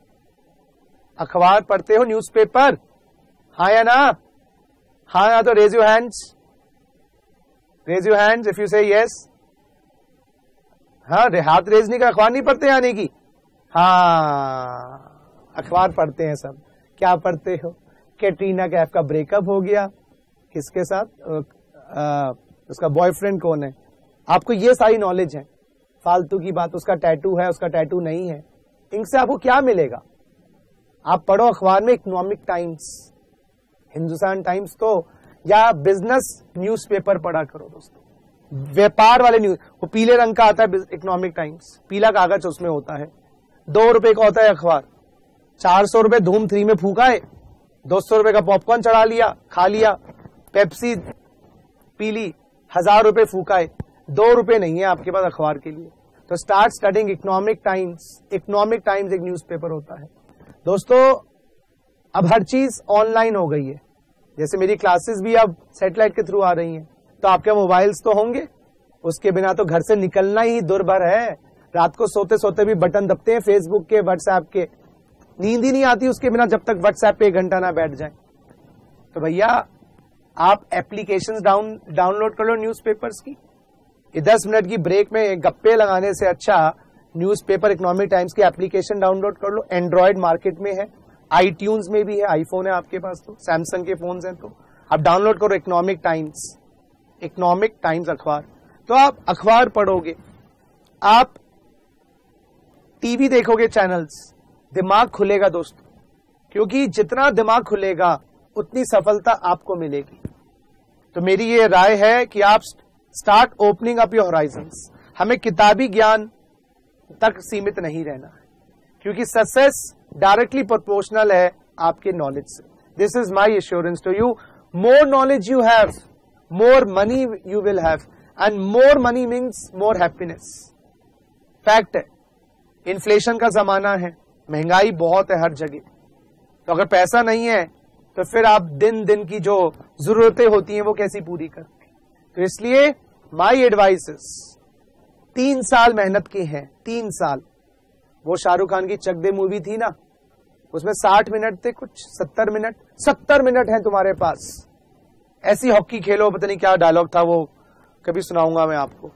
अखबार पढ़ते हो, न्यूज़पेपर, हाँ या ना? हाँ या तो raise your hands, raise your hands if you say yes. हाँ, हाथ रेजनी का, अखबार नहीं पढ़ते यानी कि हाँ अखबार पढ़ते हैं सब। क्या पढ़ते हो? कैटरीना कैफ का ब्रेकअप हो गया, किसके साथ, आ, उसका बॉयफ्रेंड कौन है, आपको ये सारी नॉलेज है। फालतू की बात, उसका टैटू है, उसका टैटू नहीं है, इनसे आपको क्या मिलेगा? आप पढ़ो अखबार में इकोनॉमिक टाइम्स, हिंदुस्तान टाइम्स तो, या बिजनेस न्यूज़पेपर पढ़ा करो दोस्तों, व्यापार वाले न्यूज, वो पीले रंग का आता है इकोनॉमिक टाइम्स, पीला कागज उसमें होता है, दो रुपए का होता है अखबार, चार सौ रुपए धूम थ्री में फूका है, दो सौ रुपए का पॉपकॉर्न चढ़ा लिया, खा लिया, पेप्सी पी ली, हजार रुपए फूकाए, दो रुपए नहीं है आपके पास अखबार के लिए, तो start studying Economic Times. Economic Times एक न्यूज़पेपर होता है दोस्तों। अब हर चीज ऑनलाइन हो गई है, जैसे मेरी क्लासेस भी अब सैटेलाइट के थ्रू आ रही हैं, तो आपके मोबाइल्स तो होंगे, उसके बिना तो घर से निकलना ही दुर्भर है। रात को सोते सोते भी बटन दबते हैं फेसबुक के, व्हाट्सएप के, नींद ही नहीं आती उसके बिना जब तक व्हाट्सएप पे एक घंटा ना बैठ जाए। तो भैया आप एप्लीकेशंस डाउन डाउनलोड कर लो न्यूज़पेपर्स की। ये दस मिनट की ब्रेक में गप्पे लगाने से अच्छा न्यूज़पेपर इकोनॉमिक टाइम्स की एप्लीकेशन डाउनलोड कर लो। एंड्रॉयड मार्केट में है, आईट्यून्स में भी है, आईफोन है आपके पास तो, सैमसंग के फोन हैं तो आप डाउनलोड करो इकोनॉमिक टाइम्स। इकोनॉमिक टाइम्स अखबार, तो आप अखबार पढ़ोगे, आप टीवी देखोगे चैनल्स, दिमाग खुलेगा दोस्तों, क्योंकि जितना दिमाग खुलेगा उतनी सफलता आपको मिलेगी। तो मेरी ये राय है कि आप start opening up your horizons. हमें किताबी ज्ञान तक सीमित नहीं रहना है, क्योंकि सक्सेस डायरेक्टली प्रोपोर्शनल है आपके नॉलेज से। This is my assurance to you. More knowledge you have, more money you will have, and more money means more happiness. Fact है, इन्फ्लेशन का जमाना है, महंगाई बहुत है हर जगह, तो अगर पैसा नहीं है तो फिर आप दिन दिन की जो जरूरतें होती हैं वो कैसी पूरी करते। तो इसलिए माई एडवाइसेस, तीन साल मेहनत की हैं, तीन साल। वो शाहरुख खान की चक दे मूवी थी ना, उसमें साठ मिनट थे, कुछ सत्तर मिनट सत्तर मिनट हैं तुम्हारे पास, ऐसी हॉकी खेलो, पता नहीं क्या डायलॉग था वो, कभी सुनाऊंगा मैं आपको।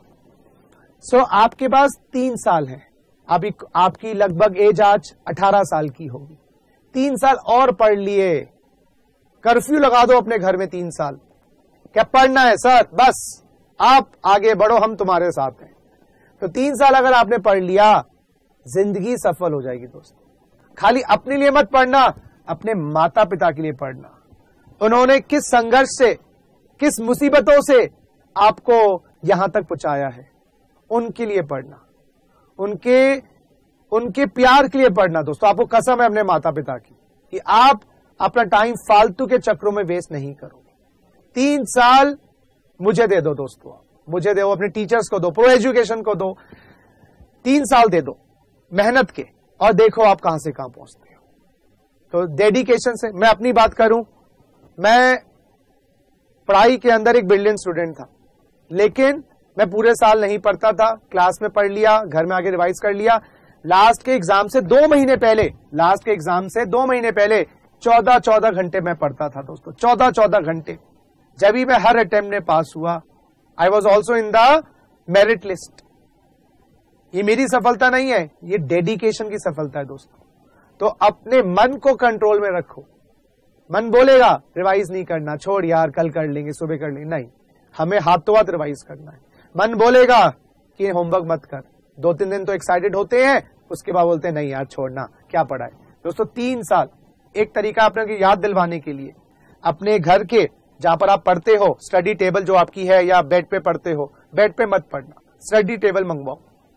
सो so, आपके पास तीन साल है, अभी आपकी लगभग एज आज अठारह साल की होगी, तीन साल और पढ़ लिए, कर्फ्यू लगा दो अपने घर में तीन साल। क्या पढ़ना है सर, बस आप आगे बढ़ो, हम तुम्हारे साथ हैं। तो तीन साल अगर आपने पढ़ लिया, जिंदगी सफल हो जाएगी दोस्तों। खाली अपने लिए मत पढ़ना, अपने माता पिता के लिए पढ़ना। उन्होंने किस संघर्ष से, किस मुसीबतों से आपको यहां तक पहुंचाया है, उनके लिए पढ़ना, उनके उनके प्यार के लिए पढ़ना। दोस्तों आपको कसम है अपने माता पिता की कि आप अपना टाइम फालतू के चक्रों में वेस्ट नहीं करोगे। तीन साल मुझे दे दो दोस्तों, मुझे दो, अपने टीचर्स को दो, प्रो एजुकेशन को दो, तीन साल दे दो मेहनत के, और देखो आप कहां से कहां पहुंचते हो। तो डेडिकेशन से, मैं अपनी बात करूं, मैं पढ़ाई के अंदर एक ब्रिलियंट स्टूडेंट था, लेकिन मैं पूरे साल नहीं पढ़ता था, क्लास में पढ़ लिया, घर में आके रिवाइज कर लिया। लास्ट के एग्जाम से दो महीने पहले लास्ट के एग्जाम से दो महीने पहले चौदह चौदह घंटे मैं पढ़ता था दोस्तों, चौदह चौदह घंटे। जब भी मैं हर अटेम्प्ट में पास हुआ, I was also in the merit list. ये मेरी सफलता नहीं है, ये डेडिकेशन की सफलता है दोस्तों। तो अपने मन को कंट्रोल में रखो। मन बोलेगा रिवाइज नहीं करना, छोड़ यार कल कर लेंगे, सुबह कर लेंगे, नहीं, हमें हाथों हाथ रिवाइज करना है। मन बोलेगा कि होमवर्क मत कर, दो तीन दिन तो एक्साइटेड होते हैं, उसके बाद बोलते हैं नहीं यार छोड़ना, क्या पढ़ा है। दोस्तों तीन साल एक तरीका अपने याद दिलवाने के लिए, अपने घर के जहां पर आप पढ़ते हो, स्टडी टेबल जो आपकी है, या बेड पे पढ़ते हो, बेड पे मत पढ़ना, स्टडी टेबल मंगवाओ।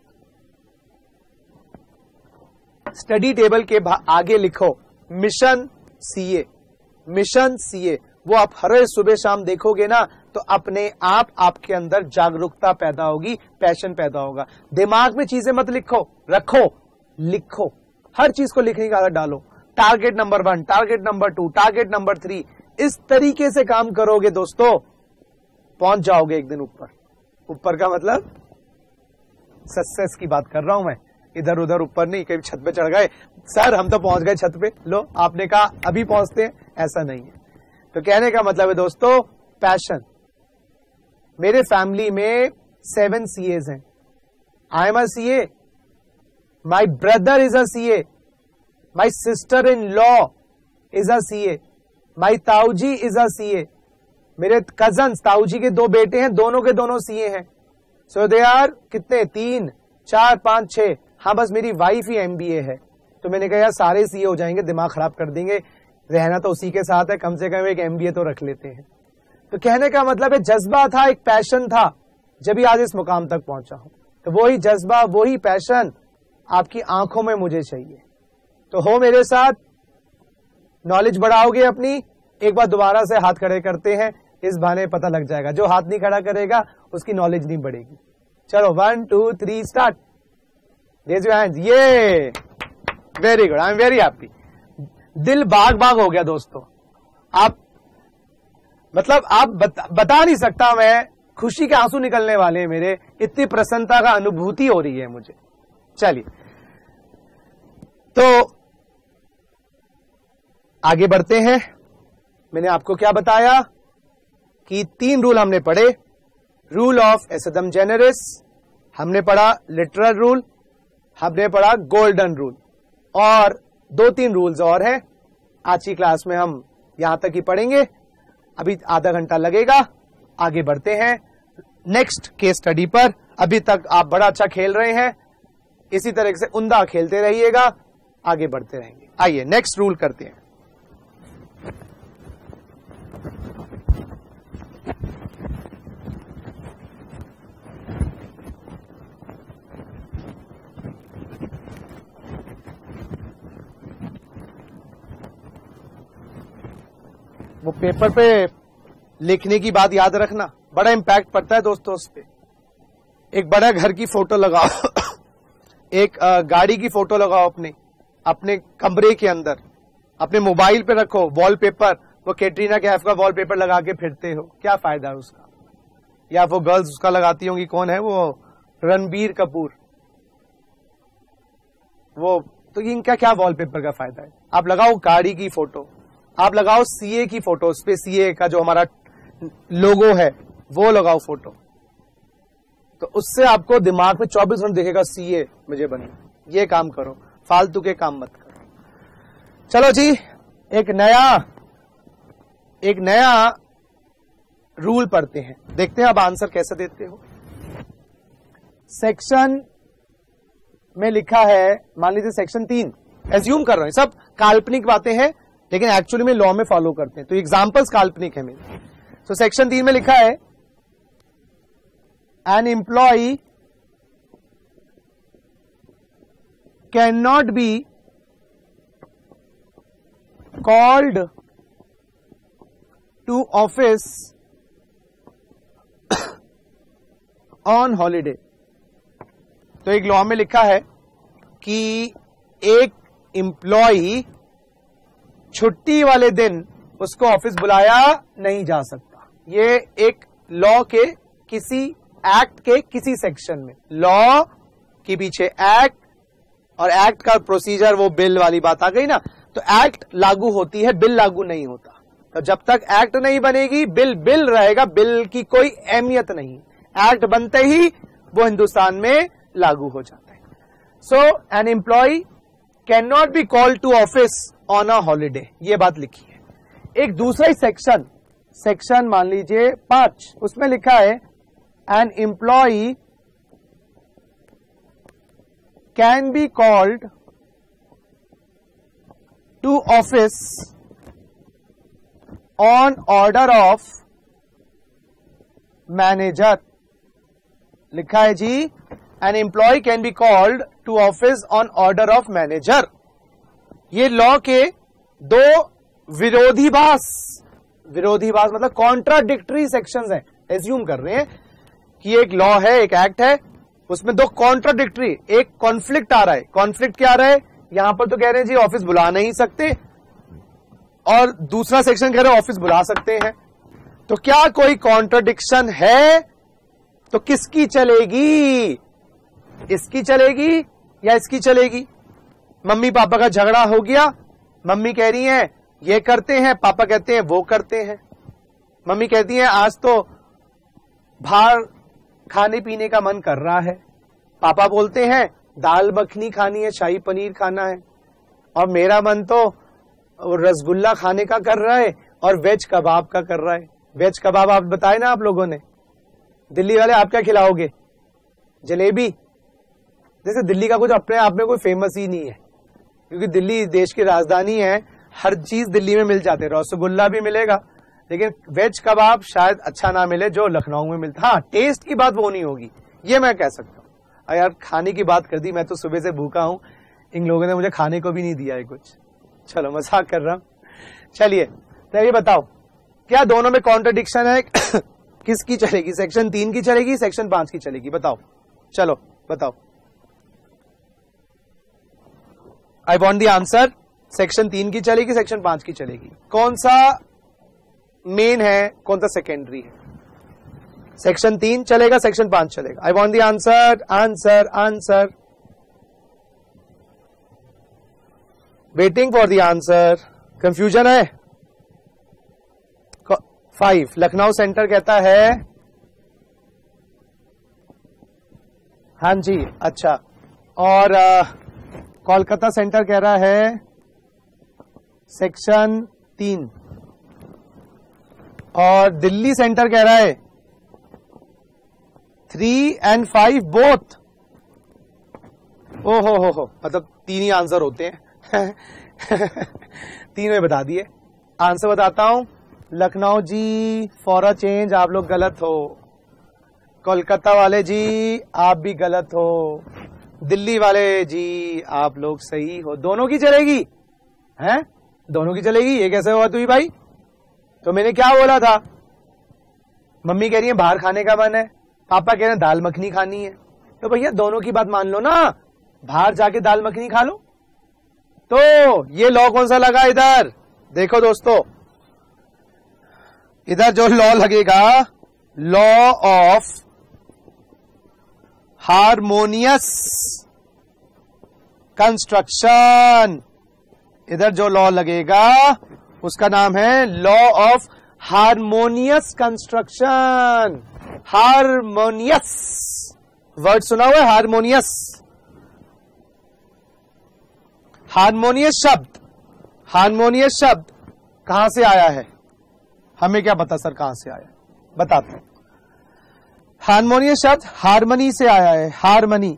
स्टडी टेबल के आगे लिखो मिशन सीए, मिशन सीए। वो आप हर सुबह शाम देखोगे ना, तो अपने आप आपके अंदर जागरूकता पैदा होगी, पैशन पैदा होगा। दिमाग में चीजें मत लिखो, रखो, लिखो, हर चीज को लिखने की आदत डालो। Target number one, target number two, target number three, इस तरीके से काम करोगे दोस्तों, पहुंच जाओगे एक दिन ऊपर। ऊपर का मतलब सक्सेस की बात कर रहा हूं मैं, इधर उधर ऊपर नहीं, कभी छत पे चढ़ गए, सर हम तो पहुंच गए छत पे, लो आपने कहा अभी पहुंचते हैं, ऐसा नहीं है। तो कहने का मतलब है दोस्तों पैशन। मेरे फैमिली में सेवन सीएज हैं, I am a CA, my brother is a CA, my sister in law is a CA, my ताऊजी इज अ सीए, मेरे कजन्स ताऊजी के दो बेटे हैं, दोनों के दोनों सीए हैं। सो दे आर कितने, तीन चार पांच छह, हाँ बस मेरी वाइफ ही एमबीए है। तो मैंने कहा यार सारे सीए हो जाएंगे, दिमाग खराब कर देंगे, रहना तो उसी के साथ है, कम से कम एक एमबीए तो रख लेते हैं। तो कहने का मतलब है जज्बा था, एक पैशन था, जब भी आज इस मुकाम तक पहुंचा हूं। तो वही जज्बा, वही पैशन आपकी आंखों में मुझे चाहिए। तो हो मेरे साथ, नॉलेज बढ़ाओगे अपनी। एक बार दोबारा से हाथ खड़े करते हैं, इस बहाने पता लग जाएगा। जो हाथ नहीं खड़ा करेगा उसकी नॉलेज नहीं बढ़ेगी। चलो one two three start. Raise your hands. ये very good, I am very happy. दिल बाग बाग हो गया दोस्तों। आप मतलब आप बता, बता नहीं सकता मैं, खुशी के आंसू निकलने वाले हैं मेरे, इतनी प्रसन्नता का अनुभूति हो रही है मुझे। चलिए तो आगे बढ़ते हैं। मैंने आपको क्या बताया कि तीन रूल हमने पढ़े। रूल ऑफ एसेदम जेनेरिस, हमने पढ़ा लिटरल रूल, हमने पढ़ा गोल्डन रूल, और दो तीन रूल्स और हैं। आज की क्लास में हम यहां तक ही पढ़ेंगे। अभी आधा घंटा लगेगा। आगे बढ़ते हैं नेक्स्ट केस स्टडी पर। अभी तक आप बड़ा अच्छा खेल रहे हैं, इसी तरह से उम्दा खेलते रहिएगा, आगे बढ़ते रहेंगे। आइए नेक्स्ट रूल करते हैं। वो पेपर पे लिखने की बात याद रखना, बड़ा इंपैक्ट पड़ता है दोस्तों उस पे। एक बड़ा घर की फोटो लगाओ एक गाड़ी की फोटो लगाओ अपने अपने कमरे के अंदर, अपने मोबाइल पे रखो वॉलपेपर। वो कैटरीना कैफ का वॉलपेपर लगा के फिरते हो, क्या फायदा है उसका? या वो गर्ल्स उसका लगाती होंगी, कौन है वो, रणबीर कपूर। वो तो इनका क्या वॉलपेपर का फायदा है? आप लगाओ गाड़ी की फोटो, आप लगाओ सीए की फोटो, उस पे सीए का जो हमारा लोगो है वो लगाओ फोटो, तो उससे आपको दिमाग में चौबीस घंटे दिखेगा सीए मुझे बने। ये काम करो, फालतू के काम मत करो। चलो जी, एक नया एक नया रूल पढ़ते हैं, देखते हैं अब आंसर कैसे देते हो। सेक्शन में लिखा है, मान लीजिए सेक्शन तीन, एज्यूम कर रहे हैं सब काल्पनिक बातें हैं लेकिन एक्चुअली में लॉ में फॉलो करते हैं, तो एग्जांपल्स काल्पनिक है मेरे। तो सेक्शन तीन में लिखा है an employee can not be called to office on holiday. तो एक लॉ में लिखा है कि एक एम्प्लॉई छुट्टी वाले दिन उसको ऑफिस बुलाया नहीं जा सकता। ये एक लॉ के किसी एक्ट के किसी सेक्शन में, लॉ के पीछे एक्ट, और एक्ट का प्रोसीजर वो बिल वाली बात आ गई ना, तो एक्ट लागू होती है, बिल लागू नहीं होता। तो जब तक एक्ट नहीं बनेगी बिल बिल रहेगा, बिल की कोई अहमियत नहीं। एक्ट बनते ही वो हिंदुस्तान में लागू हो जाता है। So an employee can not be called to office on a holiday, ये बात लिखी है। एक दूसरा ही सेक्शन, सेक्शन मान लीजिए पांच, उसमें लिखा है an employee can be called to office on order of manager. लिखा है जी, an employee can be called to office on order of manager. ये लॉ के दो विरोधीभास, विरोधीभास मतलब कॉन्ट्राडिक्टरी सेक्शंस हैं। एज्यूम कर रहे हैं कि एक लॉ है, एक एक्ट है, उसमें दो कॉन्ट्राडिक्टरी, एक कॉन्फ्लिक्ट आ रहा है। कॉन्फ्लिक्ट क्या आ रहा है? यहां पर तो कह रहे हैं जी ऑफिस बुला नहीं सकते, और दूसरा सेक्शन कह रहे हैं ऑफिस बुला सकते हैं। तो क्या कोई कॉन्ट्राडिक्शन है? तो किसकी चलेगी? इसकी चलेगी या इसकी चलेगी? मम्मी पापा का झगड़ा हो गया, मम्मी कह रही हैं ये करते हैं, पापा कहते हैं वो करते हैं। मम्मी कहती है आज तो बाहर खाने पीने का मन कर रहा है, पापा बोलते हैं दाल मखनी खानी है, शाही पनीर खाना है, और मेरा मन तो रसगुल्ला खाने का कर रहा है और वेज कबाब का कर रहा है। वेज कबाब आप बताए ना आप लोगों ने, दिल्ली वाले आप क्या खिलाओगे? जलेबी। जैसे दिल्ली का कुछ अपने आप में कोई फेमस ही नहीं है, क्योंकि दिल्ली देश की राजधानी है, हर चीज दिल्ली में मिल जाते, रसगुल्ला भी मिलेगा, लेकिन वेज कबाब शायद अच्छा ना मिले जो लखनऊ में मिलता। हाँ, टेस्ट की बात वो नहीं होगी, ये मैं कह सकता हूँ। यार खाने की बात कर दी, मैं तो सुबह से भूखा हूं, इन लोगों ने मुझे खाने को भी नहीं दिया है कुछ। चलो मजाक कर रहा हूं। चलिए तो ये बताओ, क्या दोनों में कॉन्ट्रडिक्शन है? किसकी चलेगी? सेक्शन तीन की चलेगी, सेक्शन पांच की चलेगी? बताओ, चलो बताओ। I want the answer. Section तीन की चलेगी, सेक्शन पांच की चलेगी? कौन सा मेन है, कौन सा सेकेंडरी है? सेक्शन तीन चलेगा, सेक्शन पांच चलेगा? I want the answer, answer, answer. Waiting for the answer. Confusion है? फाइव। लखनऊ सेंटर कहता है हाँ जी, अच्छा। और कोलकाता सेंटर कह रहा है सेक्शन तीन, और दिल्ली सेंटर कह रहा है थ्री एंड फाइव बोथ। ओ हो हो हो, मतलब तीन ही आंसर होते हैं। तीन में बता दिए। आंसर बताता हूं। Lucknow ji for a change आप लोग गलत हो, कोलकाता वाले जी आप भी गलत हो, दिल्ली वाले जी आप लोग सही हो। दोनों की चलेगी हैं? दोनों की चलेगी? ये कैसे हुआ तुई भाई? तो मैंने क्या बोला था? मम्मी कह रही है बाहर खाने का मन है, पापा कह रहे हैं दाल मखनी खानी है। तो भैया दोनों की बात मान लो ना, बाहर जाके दाल मखनी खा लो। तो ये लॉ कौन सा लगा? इधर देखो दोस्तों, इधर जो लॉ लगेगा, लॉ ऑफ हार्मोनियस कंस्ट्रक्शन। इधर जो लॉ लगेगा उसका नाम है law of harmonious construction. Harmonious word सुना हुआ है? हार्मोनियस। हार्मोनियस शब्द, हार्मोनियस शब्द कहां से आया है? हमें क्या पता सर कहां से आया? बताते हैं। हार्मोनियस शब्द हारमनी से आया है। हारमनी,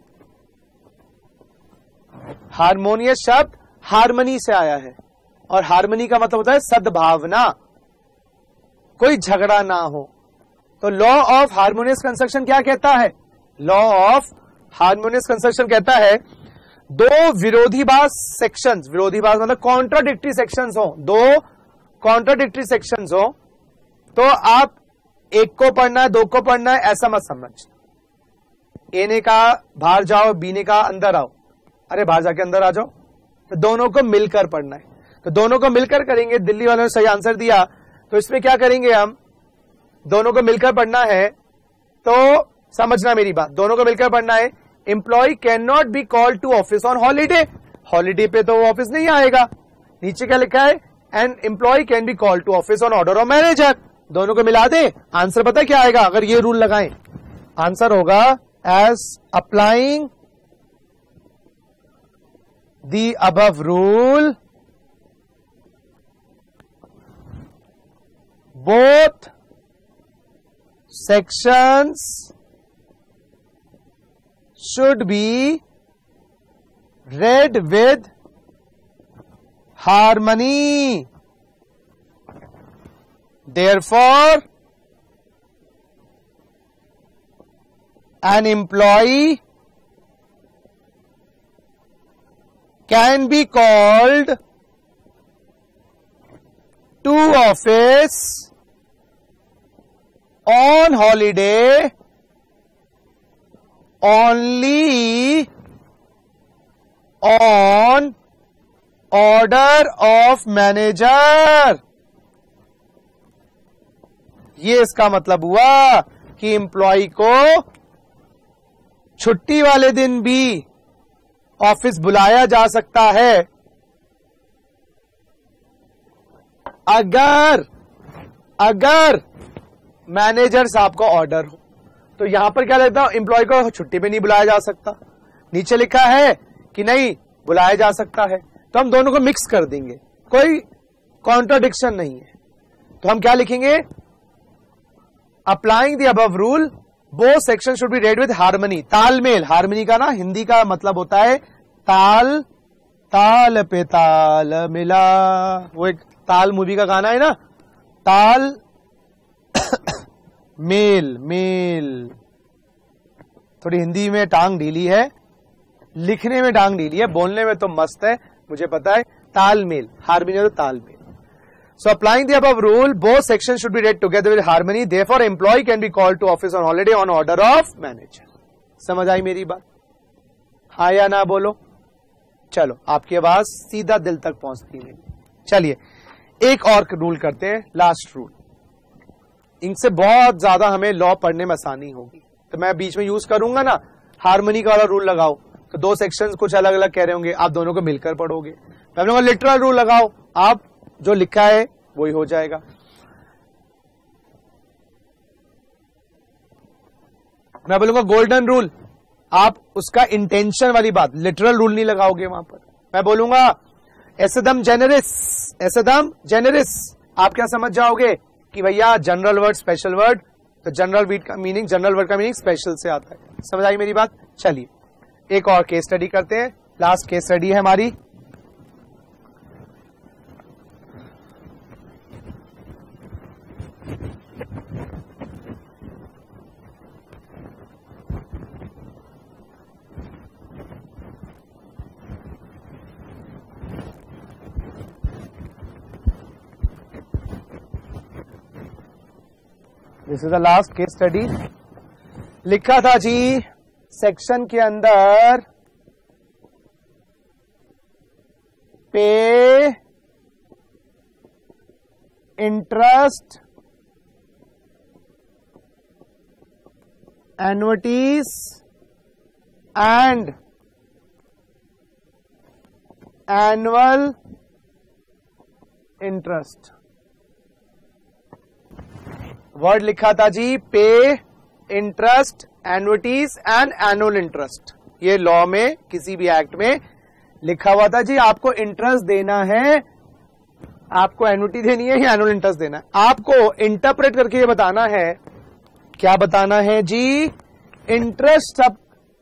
हार्मोनियस शब्द हारमनी से आया है, और हारमनी का मतलब होता है सद्भावना, कोई झगड़ा ना हो। तो लॉ ऑफ हार्मोनियस कंस्ट्रक्शन क्या कहता है? लॉ ऑफ हार्मोनियस कंस्ट्रक्शन कहता है दो विरोधीभास सेक्शंस, विरोधीभास मतलब कॉन्ट्राडिक्टरी सेक्शंस हो, दो कॉन्ट्राडिक्टरी सेक्शंस हो, तो आप एक को पढ़ना है, दो को पढ़ना है, ऐसा मत समझ। ए ने कहा बाहर जाओ, बी ने कहा अंदर आओ। अरे बाहर जाके अंदर आ जाओ। तो दोनों को मिलकर पढ़ना है, तो दोनों को मिलकर करेंगे। दिल्ली वालों ने सही आंसर दिया, तो इसमें क्या करेंगे हम? दोनों को मिलकर पढ़ना है, तो समझना मेरी बात, दोनों को मिलकर पढ़ना है। Employee can not be called to office on holiday. Holiday पे तो वो ऑफिस नहीं आएगा। नीचे क्या लिखा है? And employee can be called to office on order of manager. दोनों को मिला दे, आंसर पता है क्या आएगा? अगर ये रूल लगाएं, आंसर होगा as applying the above rule both sections should be read with harmony. Therefore, an employee can be called to office on holiday only on order of manager। ये इसका मतलब हुआ कि एम्प्लॉय को छुट्टी वाले दिन भी ऑफिस बुलाया जा सकता है अगर अगर मैनेजर साहब का ऑर्डर हो। तो यहां पर क्या लिखता हूं? एम्प्लॉय को छुट्टी पे नहीं बुलाया जा सकता। नीचे लिखा है कि नहीं बुलाया जा सकता है, तो हम दोनों को मिक्स कर देंगे, कोई कॉन्ट्राडिक्शन नहीं है। तो हम क्या लिखेंगे? Applying the above rule both section should be read with harmony. तालमेल, हार्मनी का ना हिंदी का मतलब होता है ताल, ताल पे ताल मिला। वो एक ताल मूवी का गाना है ना, ताल मेल मेल। थोड़ी हिंदी में टांग ढीली है, लिखने में टांग ढीली है, बोलने में तो मस्त है, मुझे पता है। तालमेल, हार्मनी तो तालमेल। So applying the above rule, both sections should be read together with harmony. Therefore, employee can be called to office on holiday on order of manager. समझ आई मेरी बात? हाँ या ना बोलो? चलो, आपकी आवाज सीधा दिल तक पहुंचती है। चलिए, एक और रूल करते हैं, लास्ट रूल। इनसे बहुत ज्यादा हमें लॉ पढ़ने में आसानी होगी, तो मैं बीच में यूज करूंगा ना, हार्मनी का वाला रूल लगाओ, तो दो सेक्शंस कुछ अलग अलग कह रहे होंगे, आप दोनों को मिलकर पढ़ोगे। मैं बोलूंगा लिटरल रूल लगाओ, आप जो लिखा है वही हो जाएगा। मैं बोलूंगा गोल्डन रूल, आप उसका इंटेंशन वाली बात, लिटरल रूल नहीं लगाओगे वहां पर। मैं बोलूंगा एसेदम जेनेरिस, एसेदम जेनेरिस, आप क्या समझ जाओगे कि भैया जनरल वर्ड स्पेशल वर्ड, तो जनरल वर्ड का मीनिंग, जनरल वर्ड का मीनिंग स्पेशल से आता है। समझ आई मेरी बात? चलिए एक और केस स्टडी करते हैं, लास्ट केस स्टडी है हमारी। This is the last case study. लिखा था जी सेक्शन के अंदर, pay interest annuities and annual interest. Word लिखा था जी pay, interest, annuities and annual interest. ये लॉ में किसी भी एक्ट में लिखा हुआ था जी, आपको इंटरेस्ट देना है, आपको एन्युटी देनी है या एनुअल इंटरेस्ट देना है। आपको इंटरप्रेट करके ये बताना है, क्या बताना है जी, इंटरेस्ट सब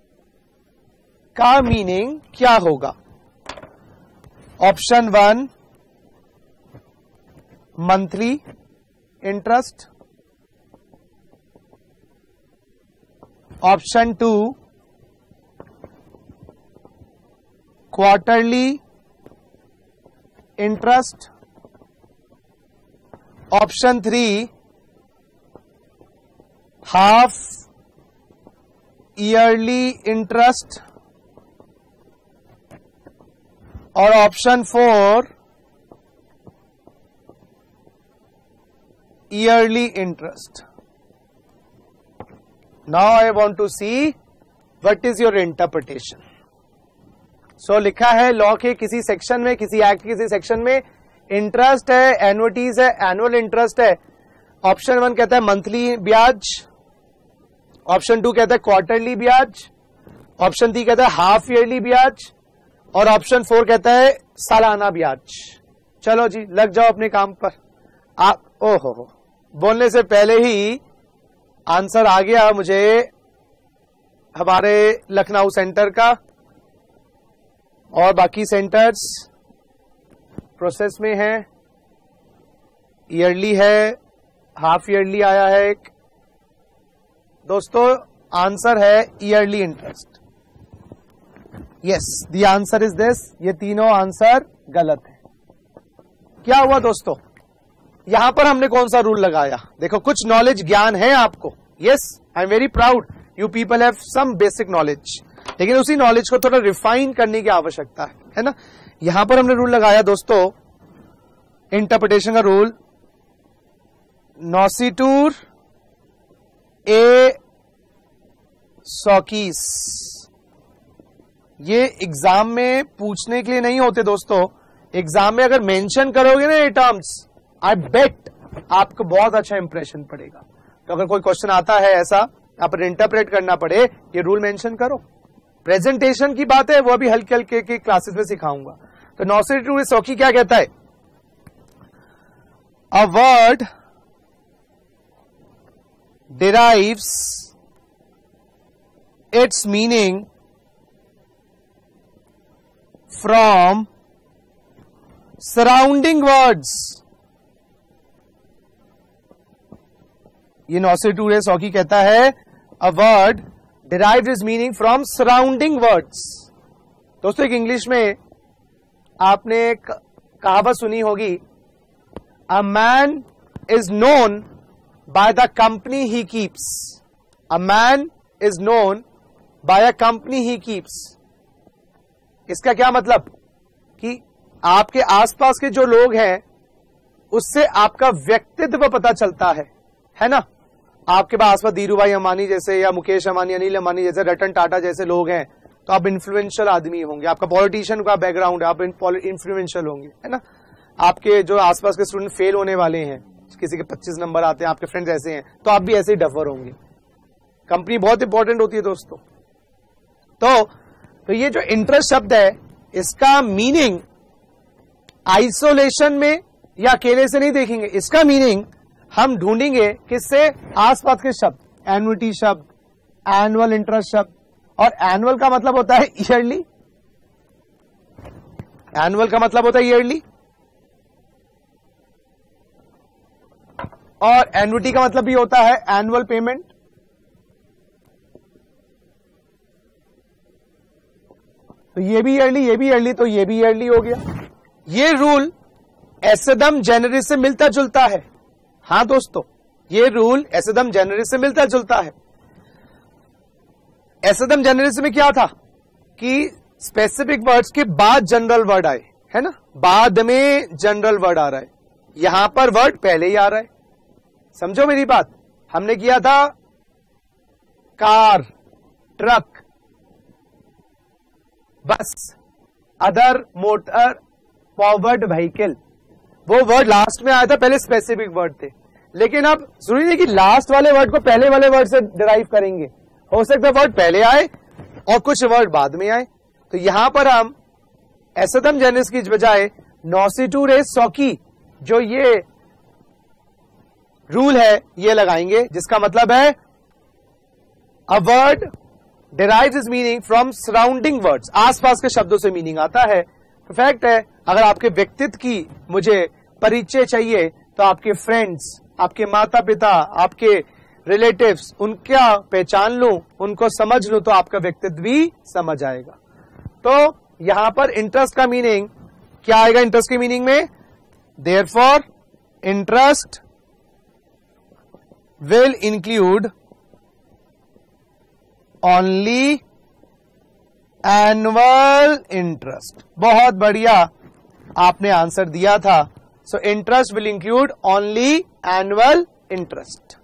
का मीनिंग क्या होगा। Option one monthly interest, option two quarterly interest, option three half yearly interest, और option four yearly interest. Now I want to see what is your interpretation. So लिखा है लॉ के किसी सेक्शन में, किसी एक्ट के किसी सेक्शन में इंटरेस्ट है, एन्युटीज है, एनुअल इंटरेस्ट है। ऑप्शन वन कहता है मंथली ब्याज, ऑप्शन टू कहता है क्वार्टरली ब्याज, ऑप्शन थ्री कहता है हाफ ईयरली ब्याज, और ऑप्शन फोर कहता है सालाना ब्याज। चलो जी लग जाओ अपने काम पर। आप ओहो हो बोलने से पहले ही आंसर आ गया मुझे हमारे लखनऊ सेंटर का, और बाकी सेंटर्स प्रोसेस में है। ईयरली है, हाफ ईयरली आया है एक। दोस्तों आंसर है yearly interest. Yes the answer is this. ये तीनों आंसर गलत है। क्या हुआ दोस्तों, यहां पर हमने कौन सा रूल लगाया? देखो कुछ नॉलेज ज्ञान है आपको। Yes I am very proud you people have some basic knowledge, लेकिन उसी नॉलेज को थोड़ा रिफाइन करने की आवश्यकता है, है ना। यहां पर हमने रूल लगाया दोस्तों, इंटरप्रिटेशन का रूल, नॉसिटूर ए सॉकीस। ये एग्जाम में पूछने के लिए नहीं होते दोस्तों। एग्जाम में अगर मेंशन करोगे ना ये टर्म्स, आई बेट आपको बहुत अच्छा इंप्रेशन पड़ेगा। तो अगर कोई क्वेश्चन आता है ऐसा, यहाँ पर इंटरप्रेट करना पड़े, ये रूल मेंशन करो। प्रेजेंटेशन की बात है, वो भी हल्के हल्के की क्लासेस में सिखाऊंगा। तो नॉसिटूर ए सॉकी क्या कहता है? A word derives its meaning from surrounding words. ये नॉसिटूर ए सॉकी कहता है a word derived its meaning from surrounding words. दोस्तों एक इंग्लिश में आपने एक कहावत सुनी होगी, a man is known by the company he keeps. A man is known by a company he keeps. इसका क्या मतलब कि आपके आसपास के जो लोग हैं उससे आपका व्यक्तित्व पता चलता है, है ना। आपके पास आसपास धीरू भाई अंबानी जैसे या मुकेश अंबानी, अनिल अंबानी जैसे, रतन टाटा जैसे लोग हैं तो आप इन्फ्लुएंशियल आदमी होंगे। आपका पॉलिटिशियन का बैकग्राउंड है, आप इन्फ्लुएंशियल होंगे, है ना। आपके जो आसपास के स्टूडेंट फेल होने वाले हैं, किसी के पच्चीस नंबर आते हैं, आपके फ्रेंड्स ऐसे हैं, तो आप भी ऐसे ही डफर होंगे। कंपनी बहुत इंपॉर्टेंट होती है दोस्तों। तो तो ये जो इंटरेस्ट शब्द है इसका मीनिंग आइसोलेशन में या अकेले से नहीं देखेंगे, इसका मीनिंग हम ढूंढेंगे किससे, आसपास के शब्द, एन्युटी शब्द, एनुअल इंटरेस्ट शब्द। और एनुअल का मतलब होता है ईयरली, एनुअल का मतलब होता है ईयरली, और एन्युटी का मतलब भी होता है एनुअल पेमेंट। तो ये भी ईयरली, ये भी ईयरली, तो ये भी ईयरली हो गया। ये रूल एसेदम जेनेरिस से मिलता जुलता है। हां दोस्तों, ये रूल एसेदम जेनेरिस से मिलता जुलता है। एसेदम जेनेरिस में क्या था कि स्पेसिफिक वर्ड्स के बाद जनरल वर्ड आए, है ना, बाद में जनरल वर्ड आ रहा है, यहां पर वर्ड पहले ही आ रहा है। समझो मेरी बात। हमने किया था car, truck, bus, other motor, forward vehicle, वो वर्ड लास्ट में आया था, पहले स्पेसिफिक वर्ड थे। लेकिन अब जरूरी नहीं कि लास्ट वाले वर्ड को पहले वाले वर्ड से डिराइव करेंगे, हो सकता है वर्ड पहले आए और कुछ वर्ड बाद में आए। तो यहां पर हम एसेदम जेनेरिस की बजाय नॉसिटूर सॉकी, जो ये रूल है, ये लगाएंगे, जिसका मतलब है a word derives is meaning from surrounding words. आसपास के शब्दों से मीनिंग आता है। तो फैक्ट है, अगर आपके व्यक्तित्व की मुझे परिचय चाहिए तो आपके फ्रेंड्स, आपके माता पिता, आपके रिलेटिव्स, उनका पहचान लूं, उनको समझ लूं, तो आपका व्यक्तित्व भी समझ आएगा। तो यहां पर इंटरेस्ट का मीनिंग क्या आएगा, इंटरेस्ट के मीनिंग में, therefore interest will include only annual interest. बहुत बढ़िया आपने आंसर दिया था। So interest will include only annual interest.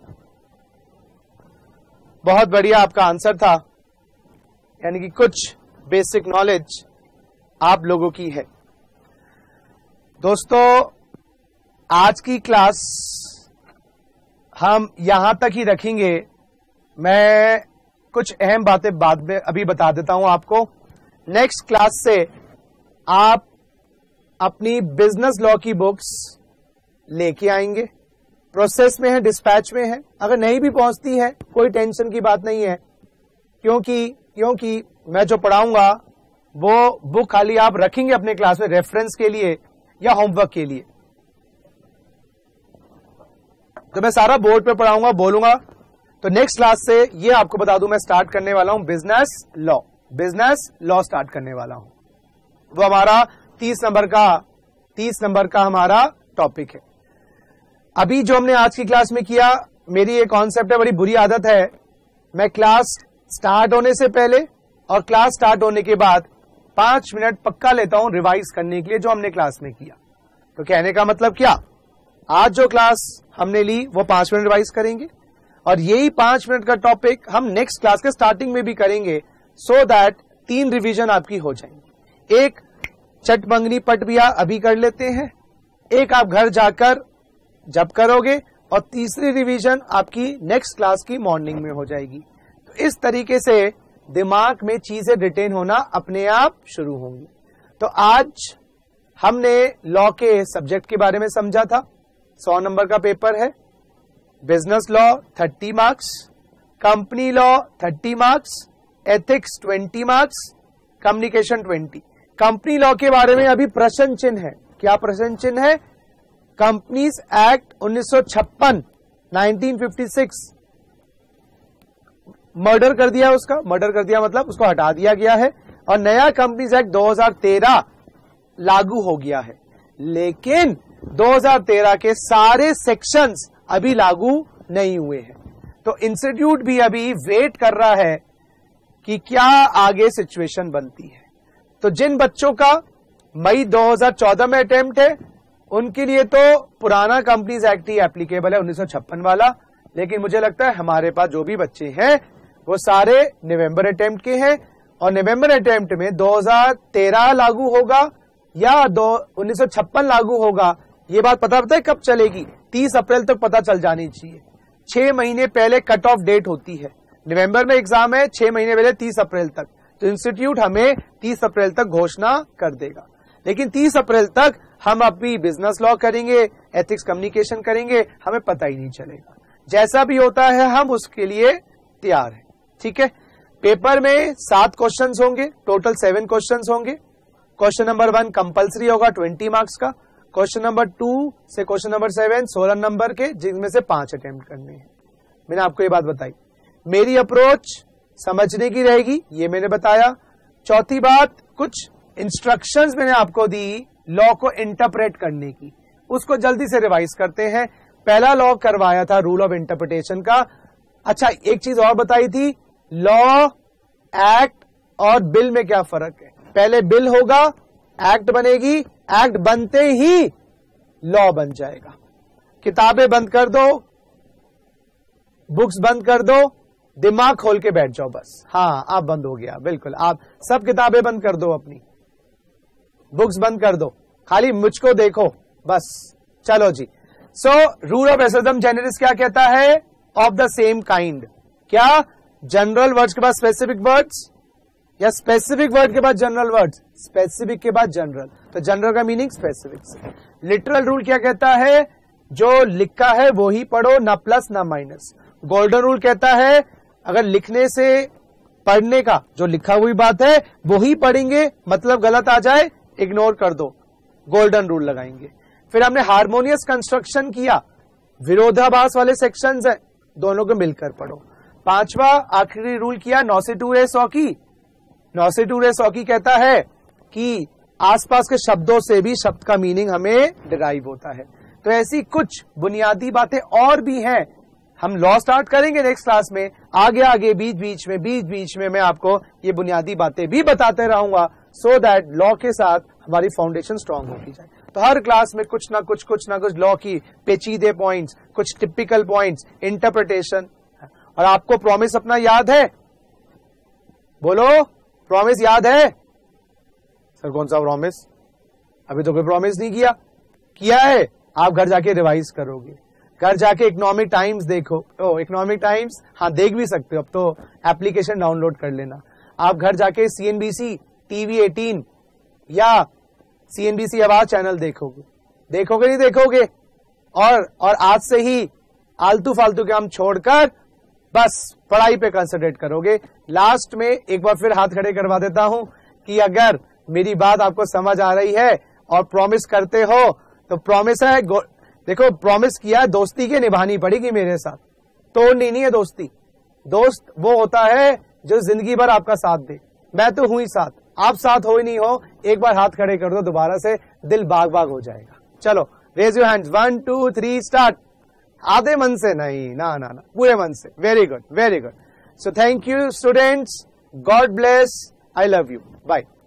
बहुत बढ़िया आपका आंसर था, यानी कि कुछ बेसिक नॉलेज आप लोगों की है। दोस्तों, आज की क्लास हम यहां तक ही रखेंगे। मैं कुछ अहम बातें बाद में अभी बता देता हूं आपको। नेक्स्ट क्लास से आप अपनी बिजनेस लॉ की बुक्स लेके आएंगे। प्रोसेस में है, डिस्पैच में है। अगर नहीं भी पहुंचती है कोई टेंशन की बात नहीं है, क्योंकि क्योंकि मैं जो पढ़ाऊंगा वो बुक खाली आप रखेंगे अपने क्लास में रेफरेंस के लिए या होमवर्क के लिए। तो मैं सारा बोर्ड पे पढ़ाऊंगा, बोलूंगा। तो नेक्स्ट क्लास से ये आपको बता दूं, मैं स्टार्ट करने वाला हूं business law. Business law start करने वाला हूं। वो हमारा तीस नंबर का तीस नंबर का हमारा टॉपिक है। अभी जो हमने आज की क्लास में किया, मेरी एक कॉन्सेप्ट है, बड़ी बुरी आदत है, मैं क्लास स्टार्ट होने से पहले और क्लास स्टार्ट होने के बाद पांच मिनट पक्का लेता हूं रिवाइज करने के लिए जो हमने क्लास में किया। तो कहने का मतलब क्या, आज जो क्लास हमने ली वो पांच मिनट रिवाइज करेंगे और यही पांच मिनट का टॉपिक हम नेक्स्ट क्लास के स्टार्टिंग में भी करेंगे, सो दैट तीन रिवीजन आपकी हो जाएंगी। एक चटमंगनी पटबिया अभी कर लेते हैं, एक आप घर जाकर जब करोगे, और तीसरी रिवीजन आपकी नेक्स्ट क्लास की मॉर्निंग में हो जाएगी। तो इस तरीके से दिमाग में चीजें रिटेन होना अपने आप शुरू होंगी। तो आज हमने लॉ के सब्जेक्ट के बारे में समझा था। सौ नंबर का पेपर है। Business law thirty marks, company law thirty marks, ethics twenty marks, communication twenty. Company law के बारे में अभी प्रश्न चिन्ह है। क्या प्रश्न चिन्ह है? कंपनीज एक्ट उन्नीस सौ छप्पन नाइनटीन फिफ्टी सिक्स मर्डर कर दिया, उसका मर्डर कर दिया मतलब उसको हटा दिया गया है और नया कंपनीज एक्ट दो हज़ार तेरह लागू हो गया है। लेकिन दो हज़ार तेरह के सारे सेक्शंस अभी लागू नहीं हुए हैं। तो इंस्टीट्यूट भी अभी वेट कर रहा है कि क्या आगे सिचुएशन बनती है। तो जिन बच्चों का मई दो हज़ार चौदह में अटेम्प्ट है उनके लिए तो पुराना कंपनीज एक्ट ही एप्लीकेबल है, उन्नीस सौ छप्पन वाला। लेकिन मुझे लगता है हमारे पास जो भी बच्चे हैं वो सारे नवंबर अटेम्प्ट के हैं, और नवंबर अटेम्प्ट में दो हज़ार तेरह लागू होगा या दो उन्नीस सौ छप्पन लागू होगा, ये बात पता पता है कब चलेगी? तीस अप्रैल तक पता चल जानी चाहिए। छह महीने पहले कट ऑफ डेट होती है। नवंबर में एग्जाम है, छह महीने पहले तीस अप्रैल तक। तो इंस्टीट्यूट हमें तीस अप्रैल तक घोषणा कर देगा। लेकिन तीस अप्रैल तक हम अभी बिजनेस लॉ करेंगे, एथिक्स कम्युनिकेशन करेंगे, हमें पता ही नहीं चलेगा। जैसा भी होता है हम उसके लिए तैयार हैं। ठीक है, पेपर में सात क्वेश्चंस होंगे, टोटल सेवन क्वेश्चंस होंगे। क्वेश्चन नंबर वन कंपलसरी होगा ट्वेंटी मार्क्स का। क्वेश्चन नंबर टू से क्वेश्चन नंबर सेवन सोलह नंबर के, जिनमें से पांच अटेम्प्ट करने हैं। मैंने आपको ये बात बताई। मेरी अप्रोच समझने की रहेगी, ये मैंने बताया। चौथी बात, कुछ इंस्ट्रक्शंस मैंने आपको दी लॉ को इंटरप्रेट करने की, उसको जल्दी से रिवाइज करते हैं। पहला लॉ करवाया था रूल ऑफ इंटरप्रिटेशन का। अच्छा, एक चीज और बताई थी, लॉ, एक्ट और बिल में क्या फर्क है। पहले बिल होगा, एक्ट बनेगी, एक्ट बनते ही लॉ बन जाएगा। किताबें बंद कर दो, बुक्स बंद कर दो, दिमाग खोल के बैठ जाओ बस। हाँ, आप बंद हो गया, बिल्कुल। आप सब किताबें बंद कर दो, अपनी बुक्स बंद कर दो, खाली मुझको देखो बस। चलो जी। सो रूल ऑफ एसोसिएशन जेनरस क्या कहता है? Of the same kind. क्या जनरल वर्ड्स के बाद स्पेसिफिक वर्ड्स, या स्पेसिफिक वर्ड के बाद जनरल वर्ड्स? स्पेसिफिक के बाद जनरल। तो जनरल का मीनिंग स्पेसिफिक से। लिटरल रूल क्या कहता है? जो लिखा है वो ही पढ़ो, ना प्लस ना माइनस। गोल्डन रूल कहता है अगर लिखने से पढ़ने का जो लिखा हुई बात है वो ही पढ़ेंगे, मतलब गलत आ जाए इग्नोर कर दो, गोल्डन रूल लगाएंगे। फिर हमने हार्मोनियस कंस्ट्रक्शन किया, विरोधाभास वाले सेक्शंस हैं, दोनों को मिलकर पढ़ो। पांचवा आखिरी रूल किया नौ से टू रे सौ की। नौ से टू रे सौ की कहता है कि आसपास के शब्दों से भी शब्द का मीनिंग हमें डिराइव होता है। तो ऐसी कुछ बुनियादी बातें और भी हैं। हम लॉ स्टार्ट करेंगे नेक्स्ट क्लास में, आगे आगे बीच बीच में बीच बीच में मैं आपको ये बुनियादी बातें भी बताते रहूंगा, सो दैट लॉ के साथ हमारी फाउंडेशन स्ट्रांग होती जाए। तो हर क्लास में कुछ ना कुछ कुछ ना कुछ लॉ की पेचीदे पॉइंट्स, कुछ टिपिकल पॉइंट्स, इंटरप्रिटेशन। और आपको प्रॉमिस अपना याद है? बोलो, प्रॉमिस याद है? सर कौन सा प्रॉमिस? अभी तो कोई प्रॉमिस नहीं किया। किया है, आप घर जाके रिवाइज करोगे। घर जाके इकोनॉमिक टाइम्स देखो। ओ इकोनॉमिक टाइम्स, हाँ देख भी सकते हो, अब तो एप्लीकेशन डाउनलोड कर लेना। आप घर जाके सीएनबीसी टीवी अठारह या सीएनबीसी आवाज चैनल देखोगे। देखोगे नहीं देखोगे? और और आज से ही आलतू फालतू के काम छोड़कर बस पढ़ाई पे कंसंट्रेट करोगे। लास्ट में एक बार फिर हाथ खड़े करवा देता हूं कि अगर मेरी बात आपको समझ आ रही है और प्रॉमिस करते हो तो प्रॉमिस है, देखो प्रॉमिस किया, दोस्ती के निभानी पड़ेगी मेरे साथ, तोड़नी नहीं है दोस्ती। दोस्त वो होता है जो जिंदगी भर आपका साथ दे। मैं तो हूं ही साथ, आप साथ हो ही नहीं हो, एक बार हाथ खड़े कर दो, दोबारा से दिल बाग बाग हो जाएगा। चलो raise your hands, one two three start. आधे मन से नहीं, ना ना ना, पूरे मन से। Very good, very good. So thank you students, God bless, I love you, bye.